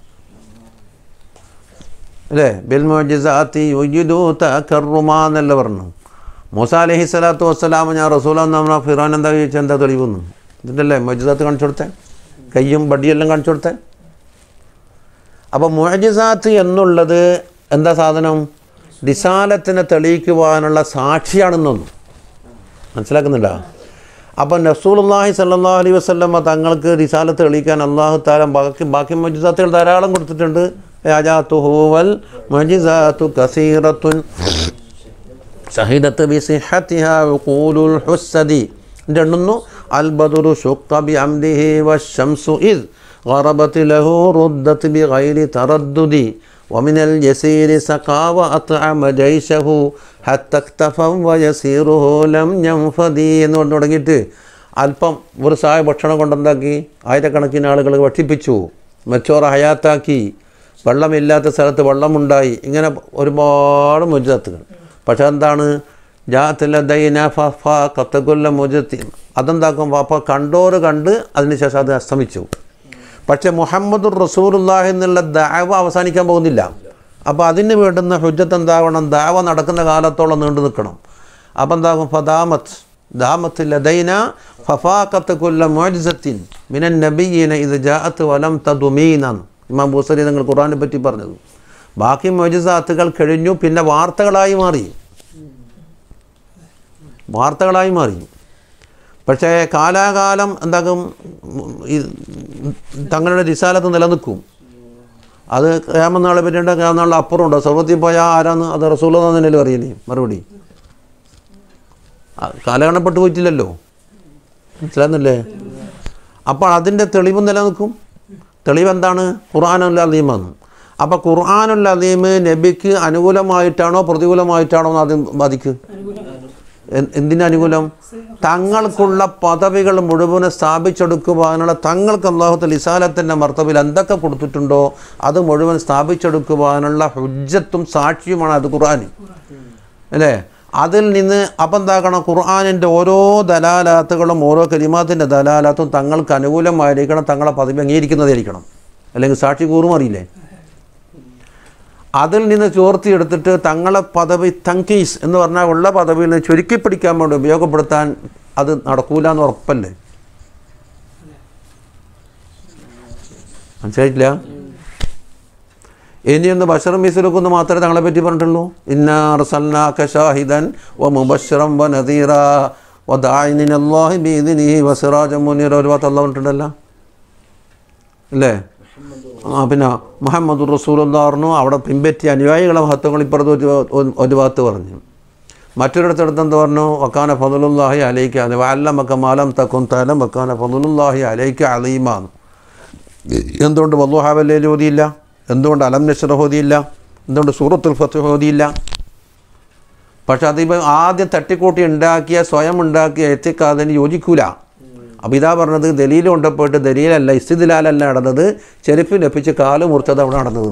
അല്ലേ? ബിൽ മുഅ്ജിസാത്തി യുജിദു തകർറുമാ എന്നല്ല പറഞ്ഞു. മൂസാ അലൈഹി സ്വലാത്തു വസ്സലാം ഞാൻ റസൂലാന്ന് പറഞ്ഞാൽ ഫിറോൻ എന്താ ചോദിച്ചാൽ എന്താ തെളിവെന്ന്? ഇതിൻ്റെല്ലേ മുഅ്ജിസാത്ത് കാണിച്ചു കൊടുത്തേ, കയ്യും ബടിയെല്ലാം കാണിച്ചു കൊടുത്തേ. അപ്പോൾ മുഅ്ജിസാത്ത് എന്നുള്ളത് എന്താ സാധനം? റിസാലത്തിനെ തെളിയിക്കുവാനുള്ള സാക്ഷിയാണെന്നൊന്നും മനസ്സിലാക്കുന്നുണ്ടോ? അപ്പം റസൂലുള്ളാഹി സ്വല്ലല്ലാഹു അലൈഹി വസല്ലം തങ്ങൾക്ക് റിസാലത്ത് തെളിയിക്കാൻ അല്ലാഹു തആല ബാക്കി മുഅ്ജിസാത്തുകൾ ധാരാളം കൊടുത്തിട്ടുണ്ട്. ആജാതുഹു വൽ മുഅ്ജിസാത്തു കസീറത്തുൻ ഷഹിദത്ത് ബിസിഹത്തിഹാ വഖൂലുൽ ഹുസ്സദി. രണ്ടുന്നു അൽ ബദറു ശുഖ്ക ബിഅംദിഹി വശംസു ഇദ് ഗറബത് ലഹു റുദ്ദത് ബിഗൈരി തറദ്ദുദി വമിനൽ യസീരി സഖാ വഅത്അമ ജൈശഹു ഹത്ത ഇക്തഫ വയസീറുഹു ലം യൻഫദി എന്ന് പറഞ്ഞു തുടങ്ങിയിട്ട് അല്പം ഒരു സായ ഭക്ഷണം കൊണ്ടെന്താക്കി ആയിരക്കണക്കിന് ആളുകൾ ഭക്ഷിപ്പിച്ചു, മെച്ചോറ ഹയാത്താക്കി, വെള്ളമില്ലാത്ത സ്ഥലത്ത് വെള്ളമുണ്ടായി. ഇങ്ങനെ ഒരുപാട് മുഅ്ജിസാത്തുകൾ. പക്ഷേ എന്താണ്? ജാത്തിലദൈന ഫഫ കത്തകുല്ല മുജത്തി അതെന്താക്കും? അപ്പോൾ കണ്ടോറ് കണ്ട് അതിനുശേഷം അത് അസ്തമിച്ചു. പക്ഷേ മുഹമ്മദുർ റസൂലുള്ളാഹി എന്നുള്ള ദഅവ അവസാനിക്കാൻ പോകുന്നില്ല. അപ്പോൾ അതിന് വേണ്ടുന്ന ഹുജ്ജത്ത് എന്താവണം? ദഅവ നടക്കുന്ന കാലത്തോളം നീണ്ടു നിൽക്കണം. അപ്പോൾ എന്താകും? ദാമത്ത് ലദൈന ഫഫാഖത്ത് കുല്ല മുഅ്ജിസത്തിൻ മിനൻ നബിയ്യിന ഇദ് ജാഅത്ത് വലം തദുമീന. ഇമാം ബൂസരി നിങ്ങൾ ഖുർആനെ പറ്റി പറഞ്ഞത്. ബാക്കി മുഅ്ജിസാത്തുകൾ കഴിഞ്ഞു, പിന്നെ വാർത്തകളായി മാറി. പക്ഷേ കാലാകാലം എന്താകും? തങ്ങളുടെ റിസാലത്ത് നിലനിൽക്കും. അത് ഖിയാമത്ത് നാളെ പറ്റിയിട്ട് ഖിയാമത്ത് നാളിൽ അപ്പുറമുണ്ടോ? സ്വർഗ്ഗത്തിൽ പോയാൽ ആരാന്ന്? അത് റസൂലുള്ളാഹി തന്നെയല്ലേ അറിയില്ലേ? മറുപടി കാലഗണപ്പെട്ട് പോയിട്ടില്ലല്ലോ. മനസ്സിലാകുന്നില്ലേ? അപ്പോൾ അതിൻ്റെ തെളിവ് നിലനിൽക്കും. തെളിവെന്താണ്? ഖുർആനുൽ അദീമാണ്. അപ്പോൾ ഖുർആനുൽ അദീം നബിക്ക് അനുകൂലമായിട്ടാണോ പ്രതികൂലമായിട്ടാണോ ആദ്യം ബാധിക്കുക? എന്തിനനുകൂലം? തങ്ങൾക്കുള്ള പദവികൾ മുഴുവനും സ്ഥാപിച്ചെടുക്കുവാനുള്ള തങ്ങൾക്ക് അല്ലാഹു തആല റിസാലത്തിൻ്റെ മർത്തബയിൽ എന്തൊക്കെ കൊടുത്തിട്ടുണ്ടോ അത് മുഴുവൻ സ്ഥാപിച്ചെടുക്കുവാനുള്ള ഹുജ്ജത്തും സാക്ഷിയുമാണ് അത് ഖുർആൻ അല്ലേ? അതിൽ നിന്ന് അപ്പം എന്താക്കണം? ഖുർആനിൻ്റെ ഓരോ ദലാലാത്തുകളും ഓരോ കലിമാത്തിൻ്റെ ദലാലാത്തും തങ്ങൾക്ക് അനുകൂലമായിരിക്കണം, തങ്ങളെ പദവി അംഗീകരിക്കുന്നതായിരിക്കണം. അല്ലെങ്കിൽ സാക്ഷി കൂറും അറിയില്ലേ? അതിൽ നിന്ന് ചോർത്തിയെടുത്തിട്ട് തങ്ങളെ പദവി തങ്കീസ് എന്ന് പറഞ്ഞാൽ ഉള്ള പദവിയിൽ നിന്ന് ചുരുക്കി പിടിക്കാൻ വേണ്ടി ഉപയോഗപ്പെടുത്താൻ അത് നടക്കൂല എന്ന് ഉറപ്പല്ലേ? മനസ്സിലായിട്ടില്ല? ഇനിയൊന്ന് ബശറും മിസ്ലുക്കും മാത്രമേ തങ്ങളെ പറ്റി പറഞ്ഞിട്ടുള്ളൂ. ഇന്നാ അർസൽനാക ഷാഹിദൻ വമുബശ്ശിറൻ വനദീറ വദാഇൻ ഇലല്ലാഹി ബിഇദ്നിഹി വസിറാജൻ മുനീറ. ഒരു വാർത്ത അല്ലാഹു പറഞ്ഞിട്ടുണ്ടല്ലോ അല്ലേ? പിന്നെ മുഹമ്മദുർ റസൂലുള്ളാഹി പറഞ്ഞു. അവിടെ പിൻപറ്റിയ അനുയായികളെ മഹത്വങ്ങൾ ഇപ്പുറത്ത് ഒരു ഭാഗത്ത് പറഞ്ഞു. മറ്റൊരിടത്തെടുത്ത് എന്താ പറഞ്ഞു? വക്കാന ഫദ്ലുല്ലാഹി അലൈക വഅല്ലമക മാ ലം തകുൻ തഅലം വക്കാന ഫദ്ലുല്ലാഹി അലൈക അലീമ. എന്തുകൊണ്ട് വദ്ദുഹാ വല്ലൈലി ഓതിയില്ല? എന്തുകൊണ്ട് അലം നശ്റഹ് ഓതിയില്ല? എന്തുകൊണ്ട് സൂറത്തുൽ ഫത്ഹ് ഓതിയില്ല? പക്ഷെ അതിപ്പോൾ ആദ്യം തട്ടിക്കൂട്ടി ഉണ്ടാക്കിയ സ്വയം ഉണ്ടാക്കിയ എത്തിക്കാതിന് യോജിക്കൂല. അപ്പോൾ ഇതാ പറഞ്ഞത് ദലീൽ കൊണ്ടപ്പോയിട്ട് ദലീലല്ല ഇസ്തിദ്ലാലല്ല നടന്നത്, ചെരുപ്പ് ലഭിച്ച് കാല് മുറിച്ചത് അവിടെ നടന്നത്.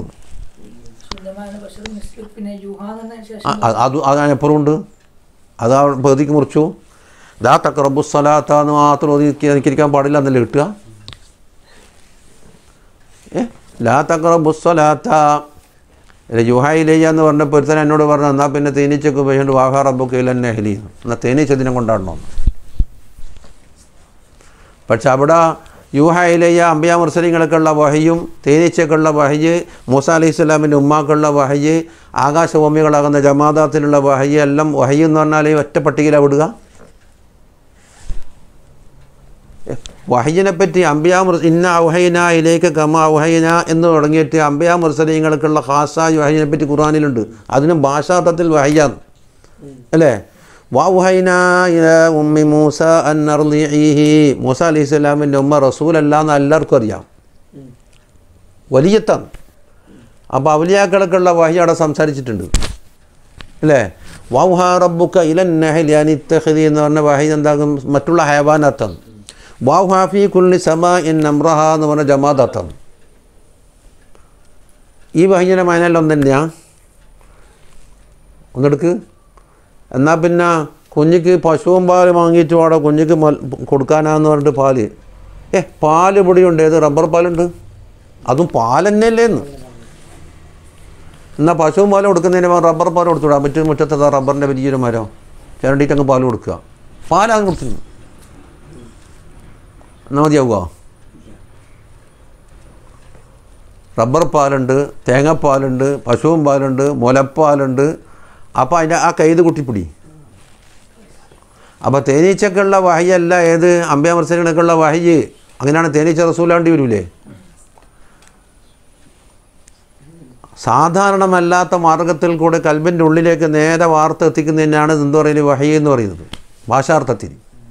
അത് അതിനെപ്പുറമുണ്ട്. അത് പകുതിക്ക് മുറിച്ചു. ലാ തഖറബുസ് സ്വലാത്ത എന്ന് മാത്രം എനിക്കിരിക്കാൻ പാടില്ല എന്നല്ലേ കിട്ടുക? ലാ തഖറബുസ് സ്വലാത്ത യുഹായിലയ്യ എന്ന് പറഞ്ഞപ്പോൾ ഒരുത്തൻ എന്നോട് പറഞ്ഞു, എന്നാൽ പിന്നെ തേനീച്ചക്ക് പോയിട്ട് വാഹാ റബ്ബുക ഇലൻ നഹ്ലി, എന്നാൽ തേനീച്ച ദിനം കൊണ്ടാടണോ? പക്ഷെ അവിടെ യൂഹായിലയ്യ അംബിയാ മുർസലീങ്ങൾക്കുള്ള വഹയും തേനീച്ചക്കുള്ള വഹയ്, മൂസ അലൈഹി സ്വലാമിൻ്റെ ഉമ്മാക്കുള്ള വഹയ്, ആകാശഭൂമികളാകുന്ന ജമാദാത്തിലുള്ള വഹയ് എല്ലാം വഹയ് എന്ന് പറഞ്ഞാൽ ഒറ്റ പട്ടികയിലാണ് വിടുക. വഹയിനെ പറ്റി അംബിയാ ഇന്ന ഔഹൈന ഇലേക്ക് കമ ഔഹൈന എന്ന് തുടങ്ങിയിട്ട് അംബിയാ മുർസലീങ്ങൾക്കുള്ള ഖാസായ വഹയിനെ പറ്റി ഖുർആനിലുണ്ട്. അതിനും ഭാഷാർത്ഥത്തിൽ വഹയ്യാന്ന് അല്ലേ? വൗഹൈന ഇലാ ഉമ്മി മൂസ അൻ അർളിഇഹി, മൂസ അലൈഹി സ്വലാമിൻ്റെ ഉമ്മ റസൂലല്ല എന്ന് എല്ലാവർക്കും അറിയാം, വലിയത്താണ്. അപ്പോൾ ഔലിയാക്കൾക്കുള്ള വഹി അവിടെ സംസാരിച്ചിട്ടുണ്ട് അല്ലേ? വൗഹാ റബ്ബുക ഇലൻ നഹ്ലി അൻ ഇത്തഖിദി എന്ന് പറഞ്ഞ വഹി എന്താകും? മറ്റുള്ള ഹയവാനാത്താണ്. വൗഹാ ഫീ കുല്ലി സമാഇൻ അംറഹ എന്ന് പറഞ്ഞ ജമാദാത്താണ്. ഈ വഹിയുടെ മൈനെല്ലാം ഒന്ന് തന്നെയാണ്. ഒന്നെടുക്ക്. എന്നാൽ പിന്നെ കുഞ്ഞിക്ക് പശുവും പാല് വാങ്ങിയിട്ട് അവിടെ കുഞ്ഞിക്ക് കൊടുക്കാനാന്ന് പറഞ്ഞിട്ട് പാല്, പാല് പൊടിയുണ്ട്, ഏത് റബ്ബർ പാലുണ്ട്, അതും പാൽ തന്നെയല്ലേന്ന്. എന്നാൽ പശുവും പാല് കൊടുക്കുന്നതിന് റബ്ബർ പാൽ കൊടുത്തുവിടാം. മുറ്റത്തെ റബ്ബറിൻ്റെ വലിയൊരു മരം ചിരണ്ടിയിട്ടങ്ങ് പാല് കൊടുക്കുക, പാലാണ് കൊടുത്തിരുന്നു. എന്നാൽ മതിയാവുക? റബ്ബർ പാലുണ്ട്, തേങ്ങാപ്പാലുണ്ട്, പശുവും പാലുണ്ട്, മുലപ്പാലുണ്ട്. അപ്പോൾ അതിൻ്റെ ആ കൈത് കുട്ടിപ്പിടി. അപ്പോൾ തേനീച്ചക്കുള്ള വഹയല്ല ഏത്? അംബിയാ മുർസലീങ്ങൾക്കുള്ള വഹയ്. അങ്ങനെയാണ് തേനീച്ച റസൂലാണ്ടി വരൂലേ? സാധാരണമല്ലാത്ത മാർഗത്തിൽ കൂടെ കൽബിൻ്റെ ഉള്ളിലേക്ക് നേരെ വാർത്ത എത്തിക്കുന്നതിനാണ് എന്ത് പറയുന്നത്? വഹയ് എന്ന് പറയുന്നത് ഭാഷാർത്ഥത്തിൽ.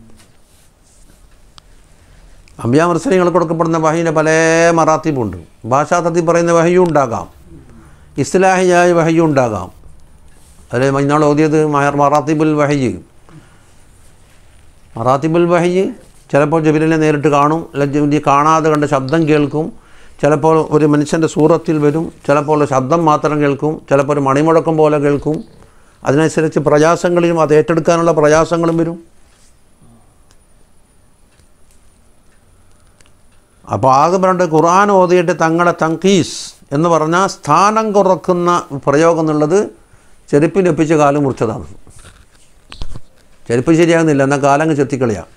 അംബിയാ മുർസലീങ്ങൾക്ക് കൊടുക്കപ്പെടുന്ന വഹയിന് പല മറാത്തിബുണ്ട്. ഭാഷാർത്ഥത്തിൽ പറയുന്ന വഹയും ഉണ്ടാകാം, ഇസ്ലാഹിയായ വഹയും ഉണ്ടാകാം. അതിൽ ഇന്നാൾ ഓതിയത് മറാത്തിബുൽ വഹയ്. മറാത്തിബുൽ വഹയ് ചിലപ്പോൾ ജിബ്രീലിനെ നേരിട്ട് കാണും, അല്ലെങ്കിൽ കാണാതെ കണ്ട ശബ്ദം കേൾക്കും. ചിലപ്പോൾ ഒരു മനുഷ്യൻ്റെ സൂറത്തിൽ വരും, ചിലപ്പോൾ ശബ്ദം മാത്രം കേൾക്കും, ചിലപ്പോൾ ഒരു മണിമുഴക്കം പോലെ കേൾക്കും. അതിനനുസരിച്ച് പ്രയാസങ്ങളിലും അത് ഏറ്റെടുക്കാനുള്ള പ്രയാസങ്ങളും വരും. അപ്പോൾ ആകെ പറഞ്ഞിട്ട് ഖുർആൻ ഓതിയിട്ട് തങ്ങളെ തങ്കീസ് എന്ന് പറഞ്ഞാൽ സ്ഥാനം കുറക്കുന്ന പ്രയോഗം എന്നുള്ളത് ചെരുപ്പിനൊപ്പിച്ച് കാലം മുറിച്ചതാണ്. ചെരുപ്പ് ശരിയാകുന്നില്ല, എന്നാൽ കാലങ്ങ് ചെത്തിക്കളിയാണ്.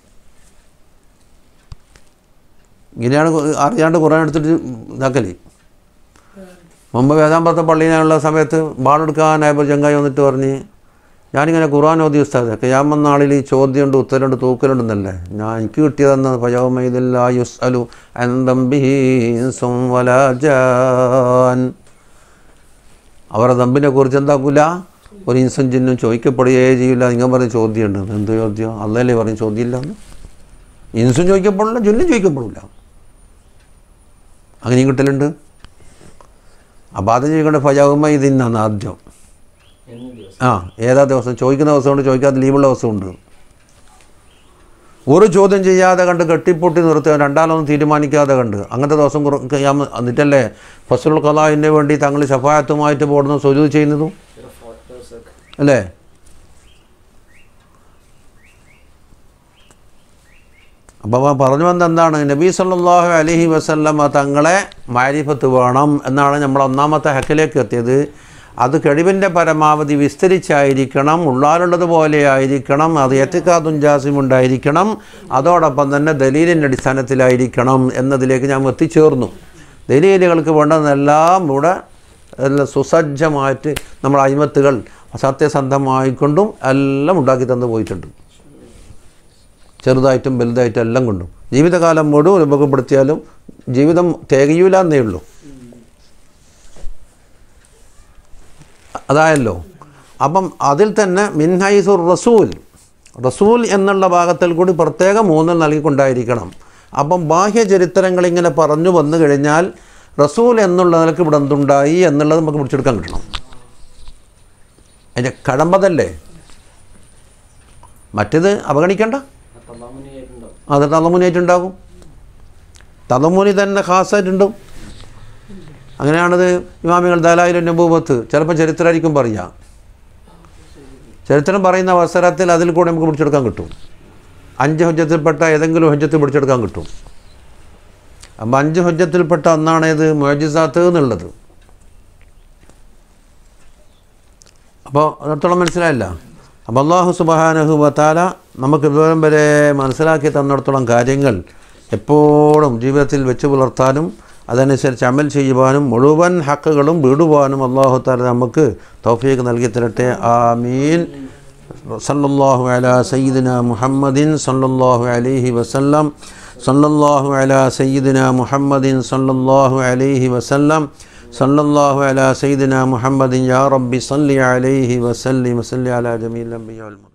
ഇങ്ങനെയാണ് അറിയാണ്ട് ഖുർആൻ എടുത്തിട്ട് ഇതാക്കല്. മുമ്പ് വേദാമ്പലത്തെ പള്ളിയിലുള്ള സമയത്ത് ബാളെടുക്കാനായപ്പോൾ ചങ്ങായി വന്നിട്ട് പറഞ്ഞ്, ഞാനിങ്ങനെ ഖുർആൻ ഓതി ഉസ്താദ്, ഖിയാമത്ത് നാളിൽ ഈ ചോദ്യമുണ്ട്, ഉത്തരമുണ്ട്, തൂക്കലുണ്ടെന്നല്ലേ എനിക്ക് കിട്ടിയതെന്ന് ഫയൗമഇദില്ലാ യുസ്അലു അൻ ദംബിഹി ഇൻസുൻ വലാ ജാൻ. അവരുടെ ദമ്പിനെ കുറിച്ച് എന്താക്കൂല, ഒരു ഇൻസും ജിന്നും ചോദിക്കപ്പെടുകയേ ചെയ്യില്ല. നിങ്ങൾ പറഞ്ഞ ചോദ്യമുണ്ട്. എന്ത് ചോദ്യം? അല്ലല്ലേ പറഞ്ഞ് ചോദ്യമില്ല എന്ന്. ഇൻസും ചോദിക്കപ്പെടില്ല, ജിന്നും ചോദിക്കപ്പെടില്ല. അങ്ങനെയും കിട്ടലുണ്ട്. അപ്പോൾ അത് ചോദിക്കേണ്ട ഫയൗമഇദിന്നാണ് ആദ്യം. ഏതാ ദിവസം? ചോദിക്കുന്ന ദിവസമുണ്ട്, ചോദിക്കാത്ത ലീവുള്ള ദിവസമുണ്ട്. ഒരു ചോദ്യം ചെയ്യാതെ കണ്ട് കെട്ടിപ്പൊട്ടി നിർത്തുക, രണ്ടാമതൊന്നും തീരുമാനിക്കാതെ കണ്ട് അങ്ങനത്തെ ദിവസം എന്നിട്ടല്ലേ ഫസ്ലുൽ ഖളാഇന് വേണ്ടി തങ്ങൾ ശഫാഅത്തുമായിട്ട് പോകുന്നു, സുജൂദ് ചെയ്യുന്നതും അല്ലേ? അപ്പോൾ പറഞ്ഞു വന്നെന്താണ്? നബി സല്ലല്ലാഹു അലൈഹി വസല്ലമ തങ്ങളെ മാരിഫത്ത് വേണം എന്നാണ് നമ്മൾ ഒന്നാമത്തെ ഹക്കിലേക്ക് എത്തിയത്. അത് കഴിവിൻ്റെ പരമാവധി വിസ്തരിച്ചായിരിക്കണം, ഉള്ളാലുള്ളതുപോലെ ആയിരിക്കണം, അത് എത്തിക്കാതും ജാസിമുണ്ടായിരിക്കണം, അതോടൊപ്പം തന്നെ ദലീലിൻ്റെ അടിസ്ഥാനത്തിലായിരിക്കണം എന്നതിലേക്ക് ഞാൻ എത്തിച്ചേർന്നു. ദലീലുകൾക്ക് വേണ്ടതെല്ലാം ഇവിടെ സുസജ്ജമായിട്ട് നമ്മൾ അയിമത്തുകൾ സത്യസന്ധമായിക്കൊണ്ടും എല്ലാം ഉണ്ടാക്കി തന്നു പോയിട്ടുണ്ട്. ചെറുതായിട്ടും വലുതായിട്ടും എല്ലാം കൊണ്ടും ജീവിതകാലം മുഴുവൻ ഉപയോഗപ്പെടുത്തിയാലും ജീവിതം തികയൂല എന്നേ ഉള്ളൂ. അതായല്ലോ. അപ്പം അതിൽ തന്നെ മിൻഹൈസുർ റസൂൽ, റസൂൽ എന്നുള്ള ഭാഗത്തിൽ കൂടി പ്രത്യേകം ഊന്നൽ നൽകിക്കൊണ്ടായിരിക്കണം. അപ്പം ബാഹ്യചരിത്രങ്ങളിങ്ങനെ പറഞ്ഞു വന്നു കഴിഞ്ഞാൽ റസൂൽ എന്നുള്ള നിലക്ക് ഇവിടെ എന്തുണ്ടായി എന്നുള്ളത് നമുക്ക് പിടിച്ചെടുക്കാൻ കിട്ടണം. അതിൻ്റെ കടമ്പതല്ലേ, മറ്റേത് അവഗണിക്കണ്ട. അത് തലമുനായിട്ടുണ്ടാകും, തലമുനി തന്നെ ഖാസായിട്ടുണ്ടാവും. അങ്ങനെയാണത് ഇമാമികൾ ദലായിലും നബൂവത്ത് ചിലപ്പോൾ ചരിത്രമായിരിക്കും പറയുക. ചരിത്രം പറയുന്ന അവസരത്തിൽ അതിൽ കൂടെ നമുക്ക് പിടിച്ചെടുക്കാൻ കിട്ടും. 5 ഹുജ്ജത്തിൽപ്പെട്ട ഏതെങ്കിലും ഹുജ്ജത്ത് പിടിച്ചെടുക്കാൻ കിട്ടും. അപ്പോൾ 5 ഹുജ്ജത്തിൽപ്പെട്ട ഒന്നാണേത് മുഅ്ജിസാത്ത് എന്നുള്ളത്. അപ്പോൾ അതിടത്തോളം മനസ്സിലായില്ല. അപ്പോൾ അല്ലാഹു സുബ്ഹാനഹു വ തആല നമുക്ക് ഇതുവരെ വരെ മനസ്സിലാക്കി തന്നിടത്തോളം കാര്യങ്ങൾ എപ്പോഴും ജീവിതത്തിൽ വെച്ച് പുലർത്താനും അതനുസരിച്ച് അമൽ ചെയ്യുവാനും മുഴുവൻ ഹക്കുകളും വിടുവാനും അല്ലാഹു തആല നമുക്ക് തൗഫീഖ് നൽകി തരട്ടെ. ആമീൻ. സല്ലല്ലാഹു അലാ സയ്യിദിനാ മുഹമ്മദിൻ സല്ലല്ലാഹു അലൈഹി വസല്ലം. സല്ലല്ലാഹു അലാ സയ്യിദിനാ മുഹമ്മദിൻ സല്ലല്ലാഹു അലൈഹി വസല്ലം. സല്ലല്ലാഹു അലാ സയ്യിദിനാ മുഹമ്മദിൻ യാ റബ്ബി സല്ലി അലൈഹി വസല്ലിം വസല്ലി അലാ ജമീഇൽ അംബിയാ വൽ